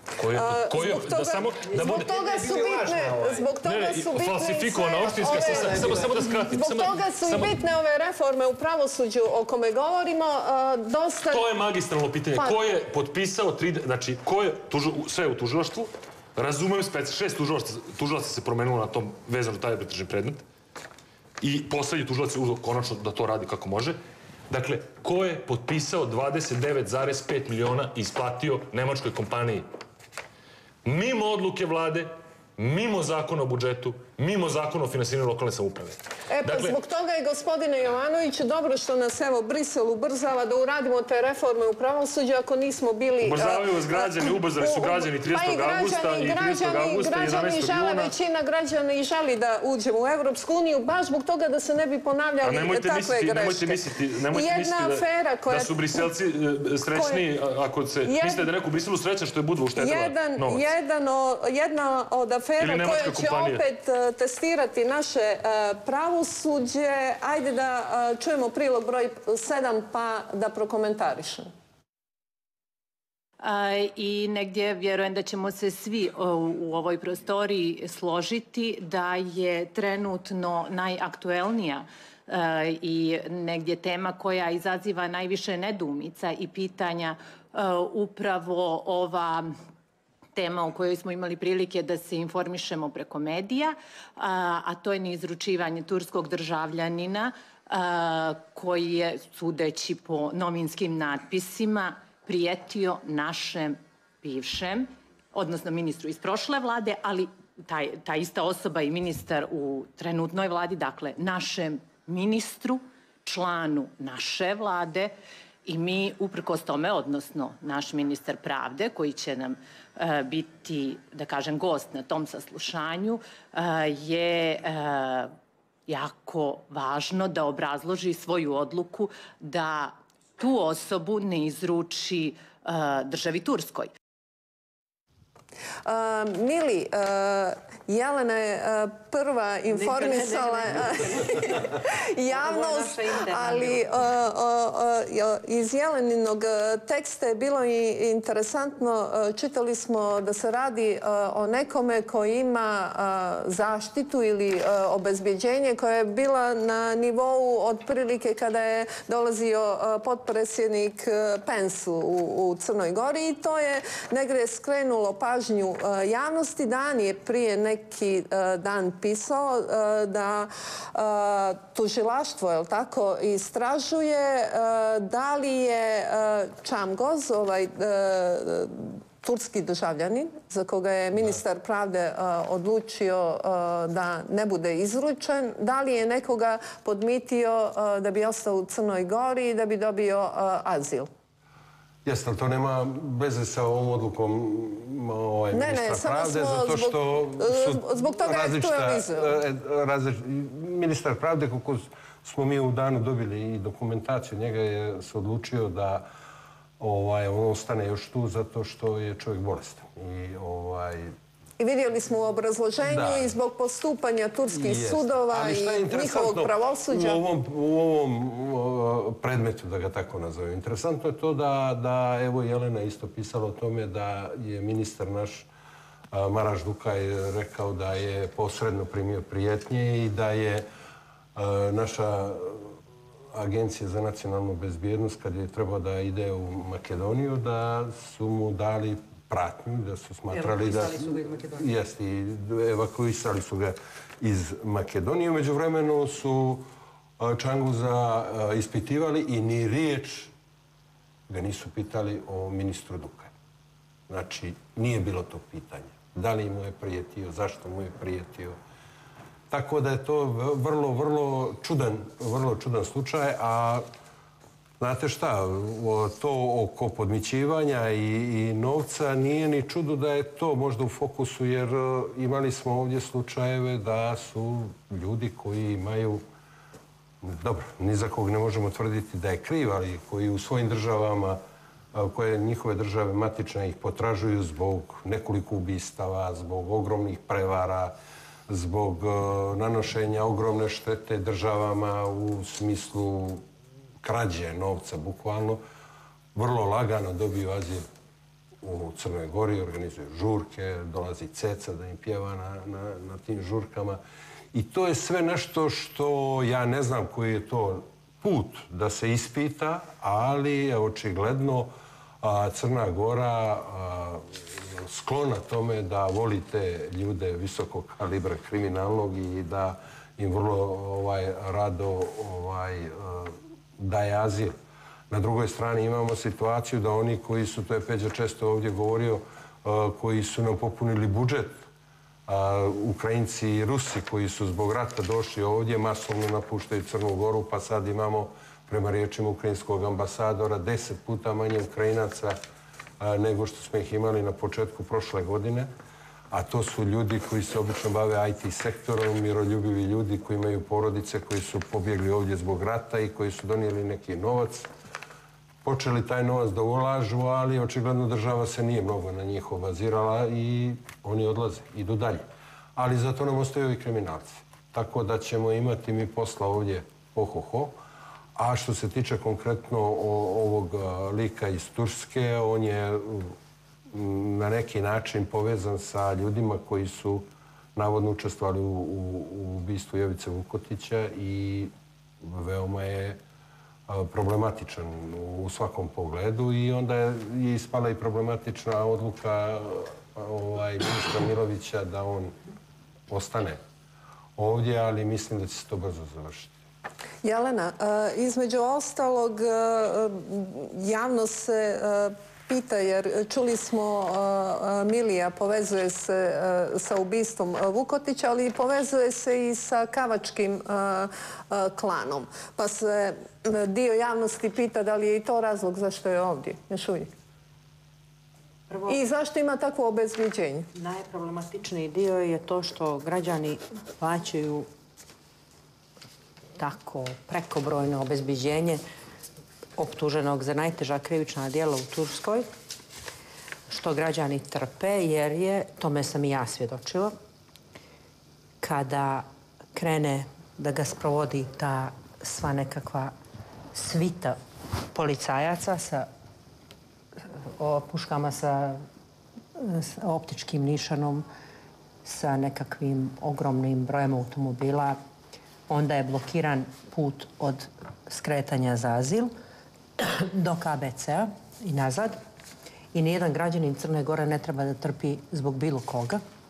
Zbog toga su bitne... Falsifikovana opštinska, samo da skratim. Zbog toga su i bitne ove reforme u pravosuđu o kome govorimo. To je magistralno pitanje. Ko je potpisao, znači, ko je sve u tužilaštvu, razumem, 6 tužilaca se promenilo na tom vezano taj arbitražni predmet i poslednji tužilac je uzeo konačno da to radi kako može. Dakle, ko je potpisao 29,5 miliona i isplatio nemačkoj kompaniji mimo odluke vlade, mimo zakona o budžetu, mimo zakona o finansiranju lokalne samouprave. Zbog toga je, gospodine Jovanoviću, dobro što nas, evo, Brisel ubrzava da uradimo te reforme u pravosuđu ako nismo bili... Ubrzavaju vas građani, ubrzali su građani 30. augusta i 30. augusta i 11. juna. Većina građana i želi da uđemo u Evropsku uniju, baš zbog toga da se ne bi ponavljali takve greške. Nemojte misliti da su Briselci srećni, ako se mislite da je neko u Briselu srećan što je Budva uštedila novac. Jedna od afera koja će opet testirati naše pravosuđe. Ajde da čujemo prilog broj 7 pa da prokomentarišem. I negdje vjerujem da ćemo se svi u ovoj prostoriji složiti da je trenutno najaktuelnija i negdje tema koja izaziva najviše nedoumica i pitanja upravo ova tema o kojoj smo imali prilike da se informišemo preko medija, a to je neizručivanje turskog državljanina koji je, sudeći po novinskim natpisima, prijetio našem bivšem, odnosno ministru iz prošle vlade, ali ta ista osoba i ministar u trenutnoj vladi, dakle našem ministru, članu naše vlade, i mi, uprkos tome, odnosno naš ministar pravde, koji će nam biti, da kažem, gost na tom saslušanju, je jako važno da obrazloži svoju odluku da tu osobu ne izruči državi Turskoj. Mili, Jelena je prva informisala javnost, ali iz Jeleninog teksta je bilo i interesantno. Čitali smo da se radi o nekome koji ima zaštitu ili obezbjeđenje koje je bila na nivou otprilike kada je dolazio potpredsjednik Pence u Crnoj Gori, i to je negdje skrenulo pažnju javnosti. Dan je prije neki dan napisao da tužilaštvo, je li tako, istražuje da li je Čamgoz, turski državljanin, za koga je ministar pravde odlučio da ne bude izručen, da li je nekoga podmitio da bi ostao u Crnoj Gori i da bi dobio azil. Jeste, ali to nema veze sa ovom odlukom ministra pravde, zato što zbog toga je to ministar pravde, kako smo mi u danu dobili i dokumentaciju, njega je se odlučio da on ostane još tu zato što je čovjek bolestan. I vidjeli smo u obrazloženju i zbog postupanja turskih sudova i njihovog pravosuđa. U ovom predmetu, da ga tako nazovem, interesantno je to da evo Jelena isto pisala o tome da je ministar naš Maraš Dukaj rekao da je posredno primio prijetnje i da je naša Agencija za nacionalnu bezbjednost, kad je trebao da ide u Makedoniju, da su mu dali pratnju, da su smatrali da... Evakuisali su ga iz Makedonije. Umeđu vremenu su Čanguza ispitivali i ni riječ ga nisu pitali o ministru Dukaju. Znači, nije bilo to pitanje. Da li mu je prijetio, zašto mu je prijetio. Tako da je to vrlo čudan slučaj, a znate šta, to oko podmićivanja i novca nije ni čudo da je to možda u fokusu, jer imali smo ovdje slučajeve da su ljudi koji imaju, dobro, ni za kog ne možemo tvrditi da je kriv, ali koji u svojim državama, koje njihove države matične ih potražuju zbog nekoliko ubistava, zbog ogromnih prevara, zbog nanošenja ogromne štete državama u smislu krađe novca, bukvalno, vrlo lagano dobiju azil u Crnoj Gori, organizuju žurke, dolazi Ceca da im pjeva na tim žurkama. I to je sve nešto što ja ne znam koji je to put da se ispita, ali očigledno Crna Gora sklona tome da voli te ljude visokog kalibra kriminalnog i da im vrlo rado daje azil. Na drugoj strani imamo situaciju da oni koji su, to je Peđa često ovdje govorio, koji su nam popunili budžet, Ukrajinci i Rusi koji su zbog rata došli ovdje, masovno napuštaju Crnu Goru, pa sad imamo, prema riječima ukrajinskog ambasadora, 10 puta manje Ukrajinaca nego što smo ih imali na početku prošle godine. A to su ljudi koji se obično bave IT sektorom, miroljubivi ljudi koji imaju porodice, koji su pobjegli ovdje zbog rata i koji su donijeli neki novac. Počeli taj novac da ulažu, ali očigledno država se nije mnogo na njih obazirala i oni odlaze, idu dalje. Ali zato nam ostaju i kriminalci. Tako da ćemo imati mi posla ovdje ho. A što se tiče konkretno ovog lika iz Turske, on je na neki način povezan sa ljudima koji su navodno učestvovali u ubistvu Jovice Vukotića i veoma je problematičan u svakom pogledu i onda je ispala i problematična odluka ministra Milovića da on ostane ovdje, ali mislim da će se to brzo završiti. Jelena, između ostalog, javnost se pita, jer čuli smo Milija povezuje se sa ubistvom Vukotića, ali povezuje se i sa Kavačkim klanom. Pa se dio javnosti pita da li je i to razlog zašto je ovdje, još uvijek. I zašto ima takvo obezvrijeđenje? Najproblematičniji dio je to što građani plaćaju tako prekobrojno obezbeđenje optuženog za najteža krivična djela u Turskoj, što građani trpe, jer je, tome sam i ja svjedočila, kada krene da ga sprovodi ta sva nekakva svita policajaca sa puškama sa optičkim nišanom, sa nekakvim ogromnim brojem automobila, onda je blokiran put od skretanja za azil do KBC-a i nazad. I nijedan građanin Crne Gore ne treba da trpi zbog bilo koga.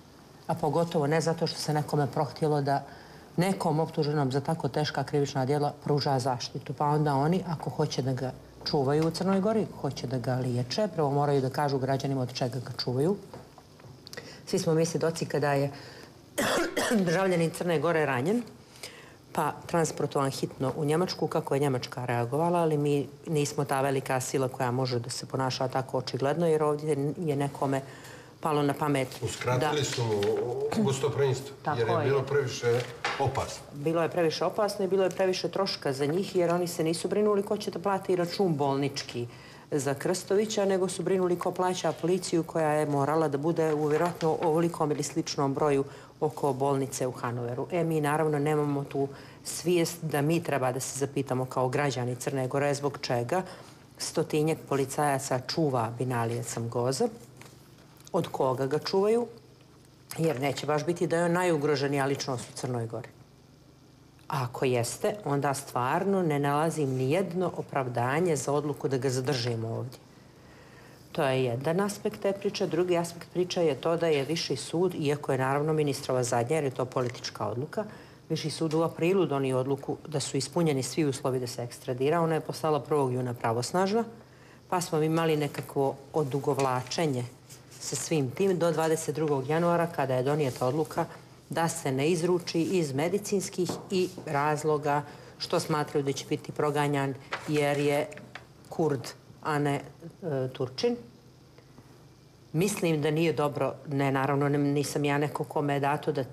a pogotovo ne zato što se nekome prohtjelo da nekom optuženom za tako teška krivična djela pruža zaštitu. Pa onda oni, ako hoće da ga čuvaju u Crnoj Gori, hoće da ga liječe, prvo moraju da kažu građanima od čega ga čuvaju. Svi smo mi svjedoci kada je državljanin Crne Gore ranjen, pa transportovan hitno u Njemačku, kako je Njemačka reagovala, ali mi nismo ta velika sila koja može da se ponaša tako očigledno, jer ovdje je nekome palo na pamet. Uskratili su gostoprinjstvo, jer je bilo previše opasno. Bilo je previše opasno i bilo je previše troška za njih, jer oni se nisu brinuli ko će da plati račun bolnički za Krstovića, nego su brinuli ko plaća policiju koja je morala da bude u vjerojatno ovolikom ili sličnom broju oko bolnice u Hanoveru. Mi naravno nemamo tu svijest da mi treba da se zapitamo kao građani Crne Gore zbog čega 100-tinjak policajaca čuva Binalija Camgoza, od koga ga čuvaju, jer neće baš biti da je on najugroženija ličnost u Crnoj Gori. A ako jeste, onda stvarno ne nalazim ni jedno opravdanje za odluku da ga zadržimo ovdje. To je jedan aspekt te priče. Drugi aspekt priče je to da je Viši sud, iako je naravno ministrova zadnja, jer je to politička odluka, Viši sud u aprilu donio odluku da su ispunjeni svi uslovi da se ekstradira. Ona je postala 1. juna pravosnažna, pa smo imali nekakvo odugovlačenje sa svim tim do 22. januara kada je donijeta odluka da se ne izruči iz medicinskih i razloga što smatraju da će biti proganjan jer je Kurd, a ne Turčin. Mislim da nije dobro, ne, naravno nisam ja neko kome je dato da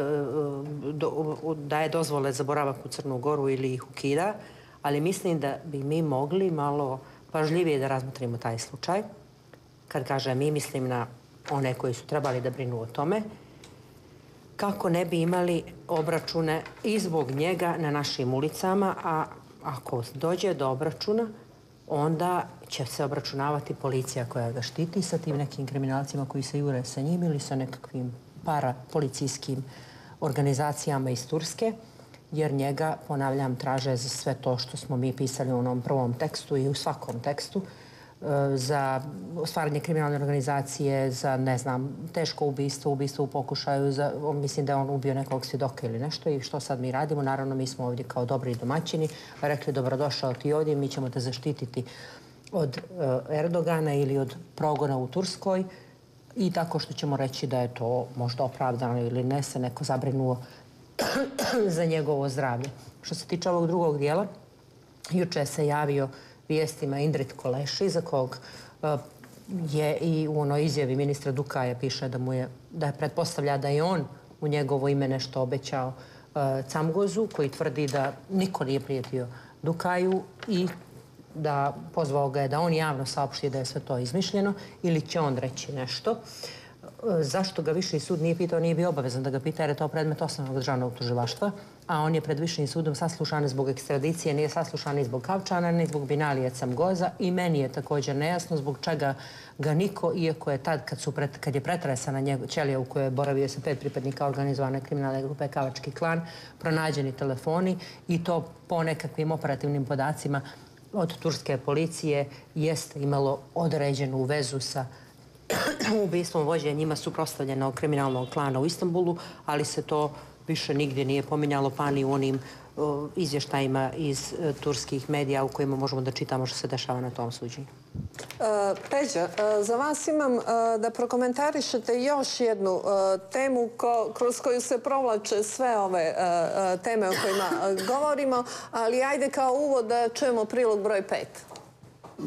daje dozvole za boravak u Crnu Goru ili ih ukida, ali mislim da bi mi mogli malo pažljivije da razmotrimo taj slučaj. Kad kažem mi, mislim na one koji su trebali da brinu o tome, kako ne bi imali obračune i zbog njega na našim ulicama, a ako dođe do obračuna, onda će se obračunavati policija koja ga štiti sa tim nekim kriminalcima koji se jure sa njim ili sa nekakvim parapolicijskim organizacijama iz Turske, jer njega, ponavljam, traže za sve to što smo mi pisali u onom prvom tekstu i u svakom tekstu, za stvaranje kriminalne organizacije, za, ne znam, teško ubistvo, ubistvo u pokušaju, mislim da je on ubio nekog svjedoka ili nešto i što sad mi radimo? Naravno, mi smo ovdje kao dobri domaćini rekli dobrodošao ti ovdje, mi ćemo te zaštititi od Erdogana ili od progona u Turskoj i tako što ćemo reći da je to možda opravdano ili ne, se neko zabrinuo za njegovo zdravlje. Što se tiče ovog drugog dijela, juče se javio vijestima Indrit Koleši, za kog je i u onoj izjavi ministra Dukaja piše da je pretpostavlja da je on u njegovo ime nešto obećao Camgozu, koji tvrdi da niko nije prijetio Dukaju i da pozvao ga je da on javno saopšti da je sve to izmišljeno ili će on reći nešto. Zašto ga Viši sud nije pitao, nije bio obavezan da ga pita jer je to predmet osnovnog državnog tužilaštva, a on je pred Višim sudom saslušan zbog ekstradicije, nije saslušan ni zbog Kavčana, ni zbog Binalija Camgoza i meni je također nejasno zbog čega ga niko, iako je tad kad je pretresana ćelija u kojoj je boravio sa 5 pripadnika organizovane kriminalne grupe Kavački klan, pronađeni telefoni i to po nekakvim operativnim podacima od turske policije jeste imalo određenu vezu sa ubistvom vođe njima suprotstavljenog kriminalnog klana u Istanbulu, ali se to više nigdje nije pominjalo, pa ni u onim izvještajima iz turskih medija u kojima možemo da čitamo što se dešava na tom suđenju. Peđa, za vas imam da prokomentarišete još jednu temu kroz koju se provlače sve ove teme o kojima govorimo, ali ajde kao uvod da čujemo prilog broj 5.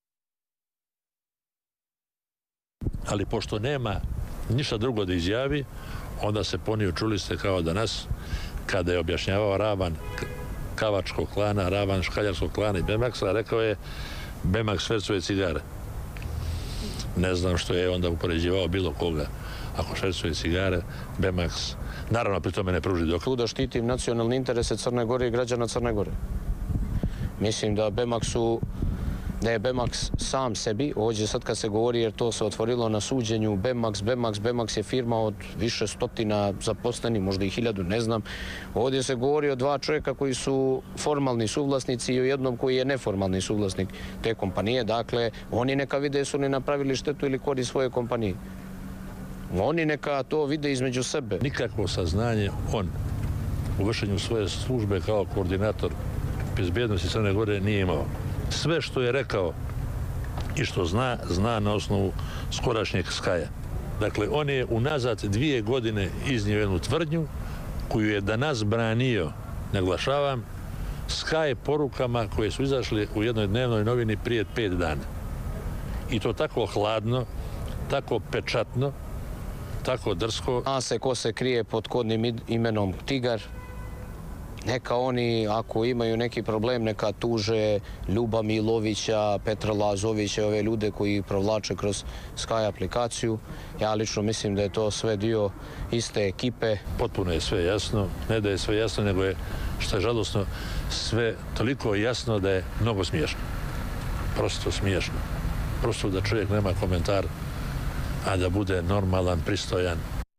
Ali pošto nema ništa drugo da izjavi, onda se ponio, čuli ste kao danas, kada je objašnjavao Ravan Kavačkog klana, Ravan Škaljarskog klana i Bemaksa, rekao je Bemaks švercuje cigare. Ne znam što je onda upoređivao bilo koga. Ako švercuje cigare, Bemaks, naravno pri tome ne pruži dokaz. Da štitim nacionalne interese Crne Gore i građana Crne Gore. Mislim da Bemaksu da je Bemaks sam sebi, ovdje sad kad se govori, jer to se otvorilo na suđenju, Bemaks je firma od više stotina zaposlenih, možda i 1000, ne znam. Ovdje se govori o 2 čovjeka koji su formalni suvlasnici i o jednom koji je neformalni suvlasnik te kompanije. Dakle, oni neka vide su li napravili štetu ili korist svoje kompanije. Oni neka to vide između sebe. Nikakvo saznanje on u vršenju svoje službe kao koordinator bezbjednosti Crne Gore nije imao. Sve što je rekao i što zna na osnovu skorašnjeg Skaja. Dakle, on je unazad 2 godine iznio jednu tvrdnju koju je danas branio, naglašavam, Skaj porukama koje su izašle u jednoj dnevnoj novini prije 5 dana. I to tako hladno, tako pečatno, tako drsko. Zna se ko se krije pod kodnim imenom Tigar. Neka oni, ako imaju neki problem, neka tuže Ljuba Milovića, Petra Lazovića, ove ljude koji provlače kroz Sky aplikaciju. Ja lično mislim da je to sve dio iste ekipe. Potpuno je sve jasno. Ne da je sve jasno, nego je, što je žalosno, sve toliko jasno da je mnogo smiješno. Prosto smiješno. Prosto da čovjek nema komentar, a da bude normalan, pristojan.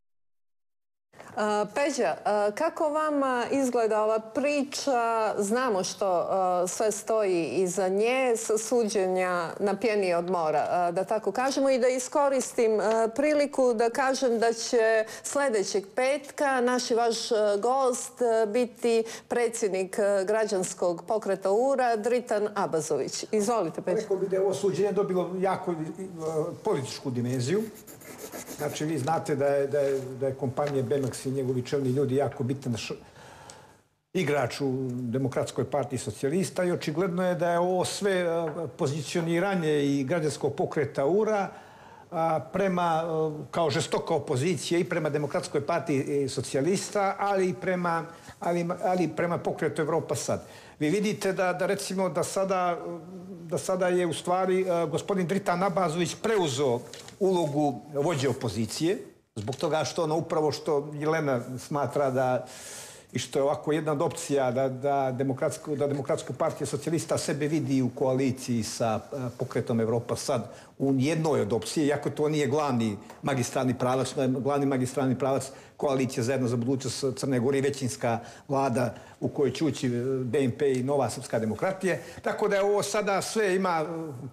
Peđa, kako vama izgleda ova priča? Znamo što sve stoji iza nje, sa suđenja na pjeni od mora, da tako kažemo, i da iskoristim priliku da kažem da će sljedećeg petka naš i vaš gost biti predsjednik građanskog pokreta URA, Dritan Abazović. Izvolite, Peđa. Rekao bi da je ovo suđenje dobilo jako političku dimenziju. Znači, vi znate da je kompanija Bemax i njegovi čelni ljudi jako bitan igrač u Demokratskoj partiji socijalista i očigledno je da je ovo sve pozicioniranje i građanskog pokreta URA prema, kao žestoka opozicija i prema Demokratskoj partiji socijalista, ali i prema pokretu Evropa sad. Vi vidite da recimo da sada je u stvari gospodin Dritan Abazović preuzeo ulogu vođe opozicije, zbog toga što ono upravo što Jelena smatra da i što je ovako jedna od opcija da Demokratska partija socijalista sebe vidi u koaliciji sa pokretom Evropa sad u jednoj od opcije, iako to nije glavni magistralni pravac, glavni magistralni pravac koalicija zajedno za budućnost Crne Gore i većinska vlada u kojoj će ući BNP i Nova srpska demokratija. Tako da je ovo sada sve ima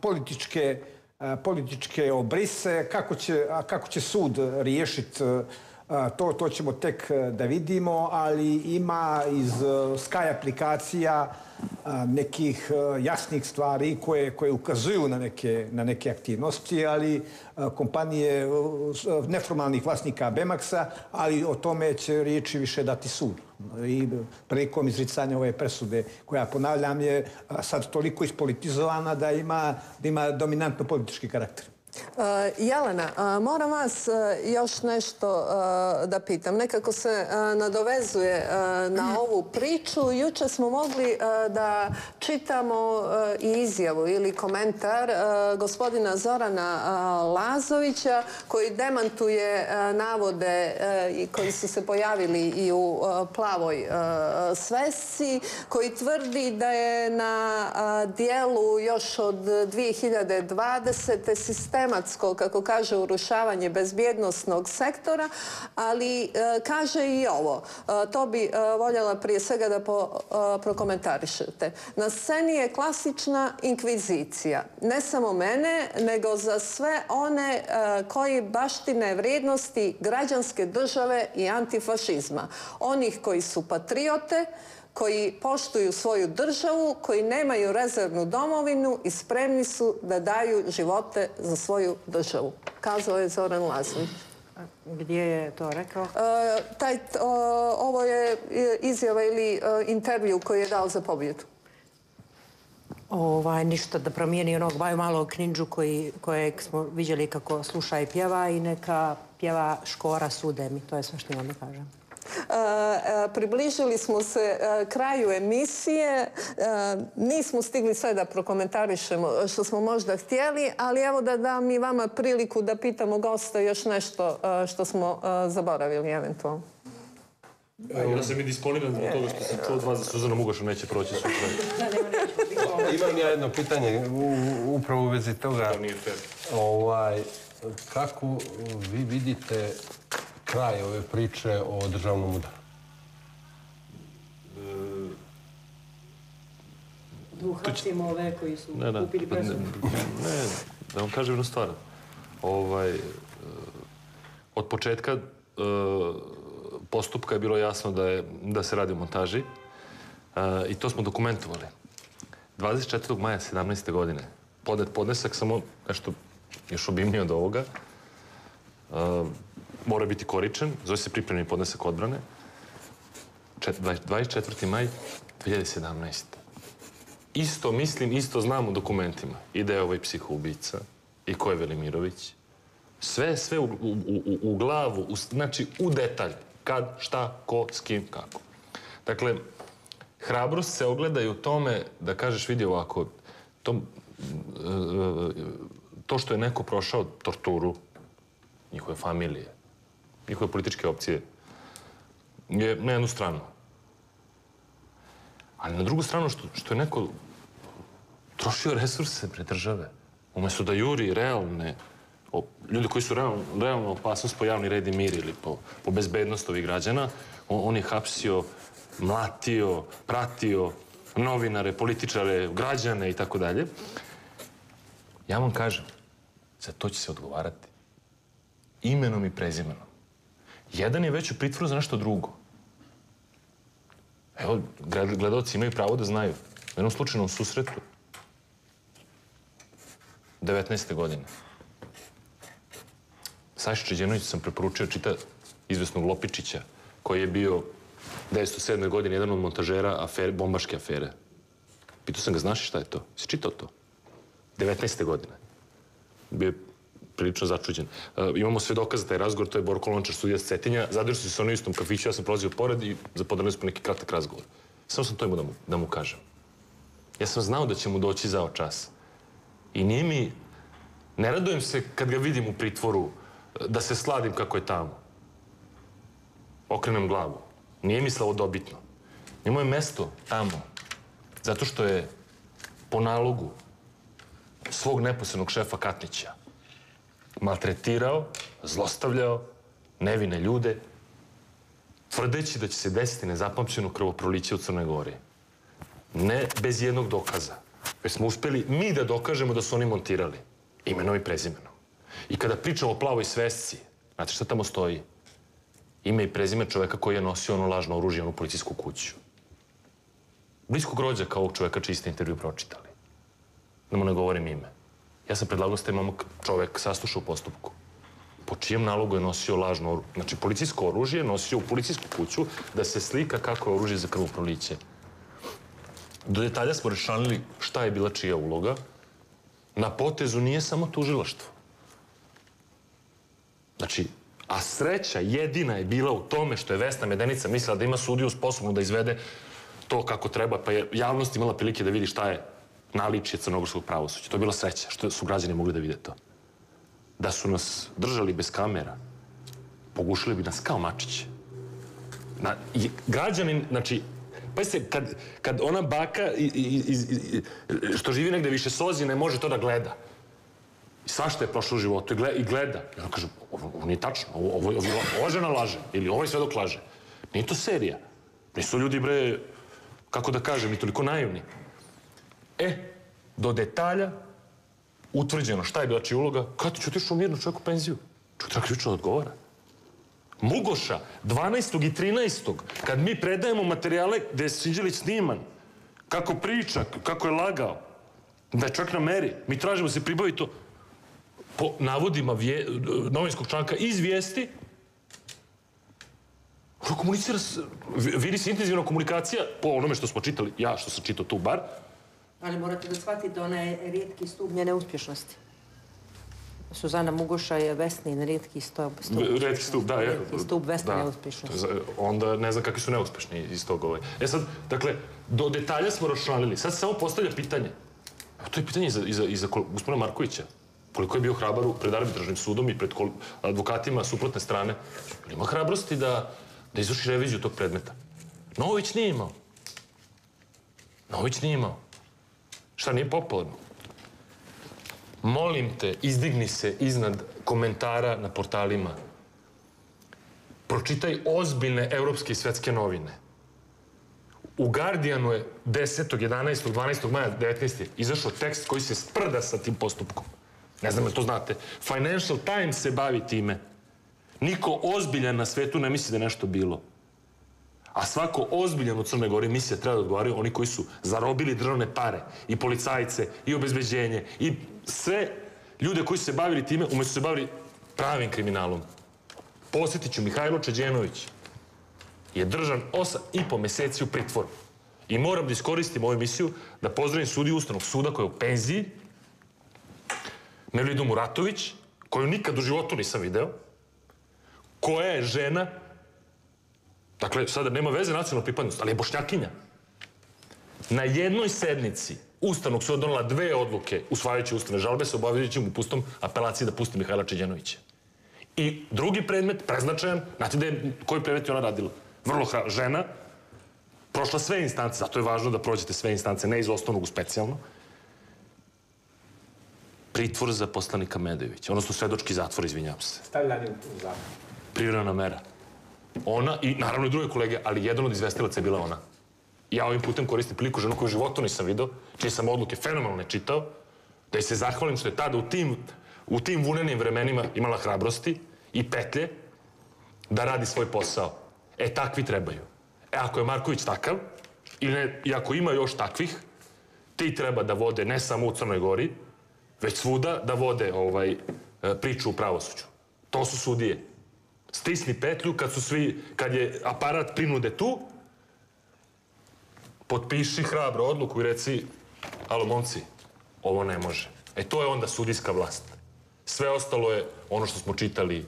političke obrise. Kako će sud riješiti to ćemo tek da vidimo, ali ima iz Sky aplikacija nekih jasnih stvari koje ukazuju na neke aktivnosti, ali kompanije neformalnih vlasnika Bemaxa, ali o tome će riječi više dati sud. I prilikom izricanja ove presude, koja, ponavljam, je sad toliko ispolitizovana da ima dominantno politički karakter. Jelena, moram vas još nešto da pitam. Nekako se nadovezuje na ovu priču. Jučer smo mogli da čitamo i izjavu ili komentar gospodina Zorana Lazovića koji demantuje navode koji su se pojavili i u Plavoj svesci, koji tvrdi da je na dijelu još od 2020. sistematsko, kako kaže, urušavanje bezbjednosnog sektora, ali kaže i ovo. To bi voljela prije svega da prokomentarišete. Na sceni je klasična inkvizicija. Ne samo mene, nego za sve one koji baštine vrijednosti građanske države i antifašizma. Onih koji su patriote, koji poštuju svoju državu, koji nemaju rezervnu domovinu i spremni su da daju živote za svoju državu. Kazao je Zoran Lazović. Gdje je to rekao? Ovo je izjava ili intervju koji je dao za Pobjedu. Ništa da promijeni onog malog kninđu kojeg smo vidjeli kako sluša i pjeva i neka pjeva Škora sude mi. To je sve što imam da kažem. Približili smo se kraju emisije. Nismo stigli sve da prokomentarišemo što smo možda htjeli, ali evo da dam i vama priliku da pitamo gosta još nešto što smo zaboravili eventualno. Ja sam i disponiran zbog toga što sam čuo od vas da Suzana Mugoša neće proći sutra. Imam ja jedno pitanje upravo u vezi toga. Kako vi vidite kraj ove priče o državnom udaru? Uhapsimo ove koji su kupili presudu. Ne, da vam kažem jednu stvar. od početka postupka je bilo jasno da se radi o montaži i to smo dokumentovali. 24. maja 17. godine podet podnesak, samo nešto još obimnije od ovoga, mora biti koričen, zove se pripremni podnesak odbrane. 24. maj 2017. Isto mislim, isto znam u dokumentima i da je ovaj psihoubica i ko je Velimirović. Sve u glavu, znači u detalj. Kad, šta, ko, s kim, kako. Dakle, hrabrost se ogleda i u tome da kažeš, vidi ovako, to što je neko prošao torturu njihove familije, njihove političke opcije, je na jednu stranu. Ali na drugu stranu što je neko trošio resurse pre države, umjesto da juri realne, ljudi koji su realno opasnost po javni red i mir ili po bezbednost ovih građana, on je hapsio, mlatio, pratio novinare, političare, građane i tako dalje. Ja vam kažem, za to će se odgovarati. Imenom i prezimenom. Jedan je već u pritvoru za nešto drugo. Evo, gledalci imaju pravo da znaju. U jednom slučajnom susretu 19. godine. Saši Čeđenoviću sam preporučio čita izvesnog Lopičića, koji je bio 1907. godine jedan od montažera bombaške afere. Pitao sam ga, znaš šta je to? Si čitao to? 19. godine. Bio je prilično začuđen. Imamo sve dokaze, taj razgovor, to je Borko Lončar, sudija s Cetinja. Zadržali su se u istom kafiću, ja sam prolazio pored i zapodali smo neki kratak razgovor. Samo sam to imao da mu kažem. Ja sam znao da će mu doći zao čas. I nije mi... Ne radujem se kad ga vidim u pritvoru, da se sladim kako je tamo. Okrenem glavu. Nije mi slavodobitno. Njemu je mesto tamo. Zato što je po nalogu svog neposrednog šefa Katnića maltretirao, zlostavljao nevine ljude, tvrdeći da će se desiti nezapamćeno krvoproliće u Crnoj Gori. Ne bez jednog dokaza. Već smo uspeli mi da dokažemo da su oni montirali. Imenom i prezimenom. I kada pričamo o plavoj svesci, znate šta tamo stoji? Ime i prezime čoveka koji je nosio ono lažno oružje u policijsku kuću. Bliskog rođaka ovog čoveka čiji ste intervju pročitali. Da mu ne govorim ime. Ja sam predlagao da ste momak čovek sasluša u postupku. Po čijem nalogu je nosio lažno oružje? Znači, policijsko oružje nosio u policijsku kuću da se slika kako je oružje za krvoproliće. Do detalja smo raščlanili šta je bila čija uloga. Na potezu nije samo tužilaštvo. Znači, a sreća jedina je bila u tome što je Vesna Medenica mislila da ima sudiju sposobnu da izvede to kako treba, pa je javnost imala prilike da vidi šta je naličje crnogorskog pravosuđa. To je bila sreća, što su građani mogli da vide to. Da su nas držali bez kamera, pogušili bi nas kao mačiće. Građanin, znači, pa se, kad ona baka što živi negde više sozi, ne može to da gleda. Svašta je prošlo u životu i gleda. I ona kaže, ovo nije tačno, ova žena laže, ili ovaj svedok laže. Nije to serija. Nisu ljudi, bre, kako da kažem, ni toliko naivni. Do detalja utvrđeno šta je bila čija uloga, kada ću otišao mirno čovjek u penziju? Čovjek treba ključno da odgovara. Mugoša, 12. i 13. kad mi predajemo materijale gde je Sinđelić sniman, kako priča, kako je lagao, da je čovjek na meri, mi tražimo da se pribavi to po navodima novinskog članka iz vijesti, komunicira, vidi se intenzivna komunikacija po onome što smo čitali, ja što sam čitao tu bar. Ali morate da shvatite da ona je rijetki stup njene uspješnosti. Suzana Mugoša je Vesnin rijetki stup. Rijetki stup, da. Rijetki stup Vesnine uspješnosti. Onda ne znam kakvi su neuspešni iz toga. Sad, dakle, do detalja smo raščlanili. Sad se samo postavlja pitanje. To je pitanje i za gospodina Markovića. Koliko je bio hrabar pred arbitražnim sudom i pred advokatima suprotne strane. Ima hrabrosti da izvrši reviziju tog predmeta. Novović nije imao. Novović nije imao. Šta, nije popularno? Molim te, izdigni se iznad komentara na portalima. Pročitaj ozbiljne evropske i svetske novine. U Guardianu je 10. 11. 12. maja 19. izašao tekst koji se sprda sa tim postupkom. Ne znam li to znate. Financial Times se bavi time. Niko ozbiljan na svetu ne misli da je nešto bilo. A svako ozbiljan u Crnoj Gori misli da treba da odgovaraju oni koji su zarobili državne pare, i policajce, i obezbeđenje, i sve ljude koji su se bavili time, umesto se bavili pravim kriminalom. Posjetit ću, Mihajlo Čeđenović je držan 8,5 meseci u pritvoru. I moram da iskoristim ovu emisiju da pozdravim sudiju Ustavnog suda koja je u penziji, Mevlidu Muratović, koju nikad u životu nisam video, koja je žena, dakle, sada nema veze nacionalna pripadnost, ali je Bošnjakinja. Na jednoj sednici Ustavnog suda donela 2 odluke usvajajući ustavne žalbe sa obavezujućim upustom apelaciji da pusti Mihajla Čeđenovića. I drugi predmet, preznačajan, znate da je, koji predmet je ona radila? Vrlo žena, prošla sve instance, zato je važno da prođete sve instance, ne iz osnovnog u specijalno. Pritvor za poslanika Medojevića, odnosno svedočki zatvor, izvinjavam se. Stavljanje u zatvor. Privremena mera. Ona i naravno i druge kolege, ali jedan od izvestilaca je bila ona. Ja ovim putem koristim priliku, ženu koju u životu nisam video, čije sam odluke fenomenalno čitao, da joj se zahvalim što je tada u tim vunenim vremenima imala hrabrosti i petlje da radi svoj posao. E, takvi trebaju. E, ako je Marković takav, i ako ima još takvih, ti treba da vode ne samo u Crnoj Gori, već svuda da vode priču u pravosuđu. To su sudije. Stisni petlju kad je aparat prinude tu, potpiši hrabro odluku i reci, alo, momci, ovo ne može. E, to je onda sudijska vlast. Sve ostalo je ono što smo čitali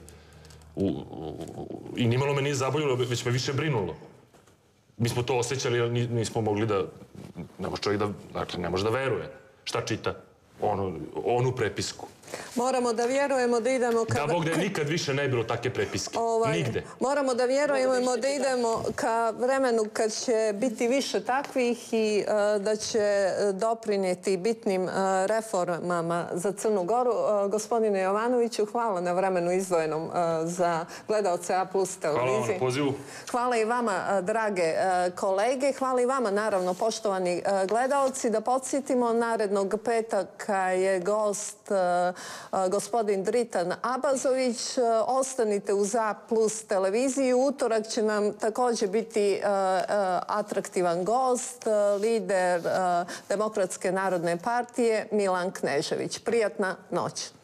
i nimalo me nije zaboljilo, već me više brinulo. Mi smo to osjećali, ali nismo mogli da... Ne može čovjek da... Dakle, ne može da veruje. Šta čita? Onu prepisku. Moramo da vjerujemo da idemo... Da Bog da nikad više ne bilo takve prepiske. Nigde. Moramo da vjerujemo da idemo ka vremenu kad će biti više takvih i da će doprinijeti bitnim reformama za Crnu Goru. Gospodine Jovanoviću, hvala na vremenu izdvojenom za gledaoce A+ televizije. Hvala vam na pozivu. Hvala i vama, drage kolege. Hvala i vama, naravno, poštovani gledaoci. Da podsjetimo, narednog petaka je gost gospodin Dritan Abazović. Ostanite uz A+ televiziji. U utorak će nam također biti atraktivan gost, lider Demokratske narodne partije Milan Knežević. Prijatna noć.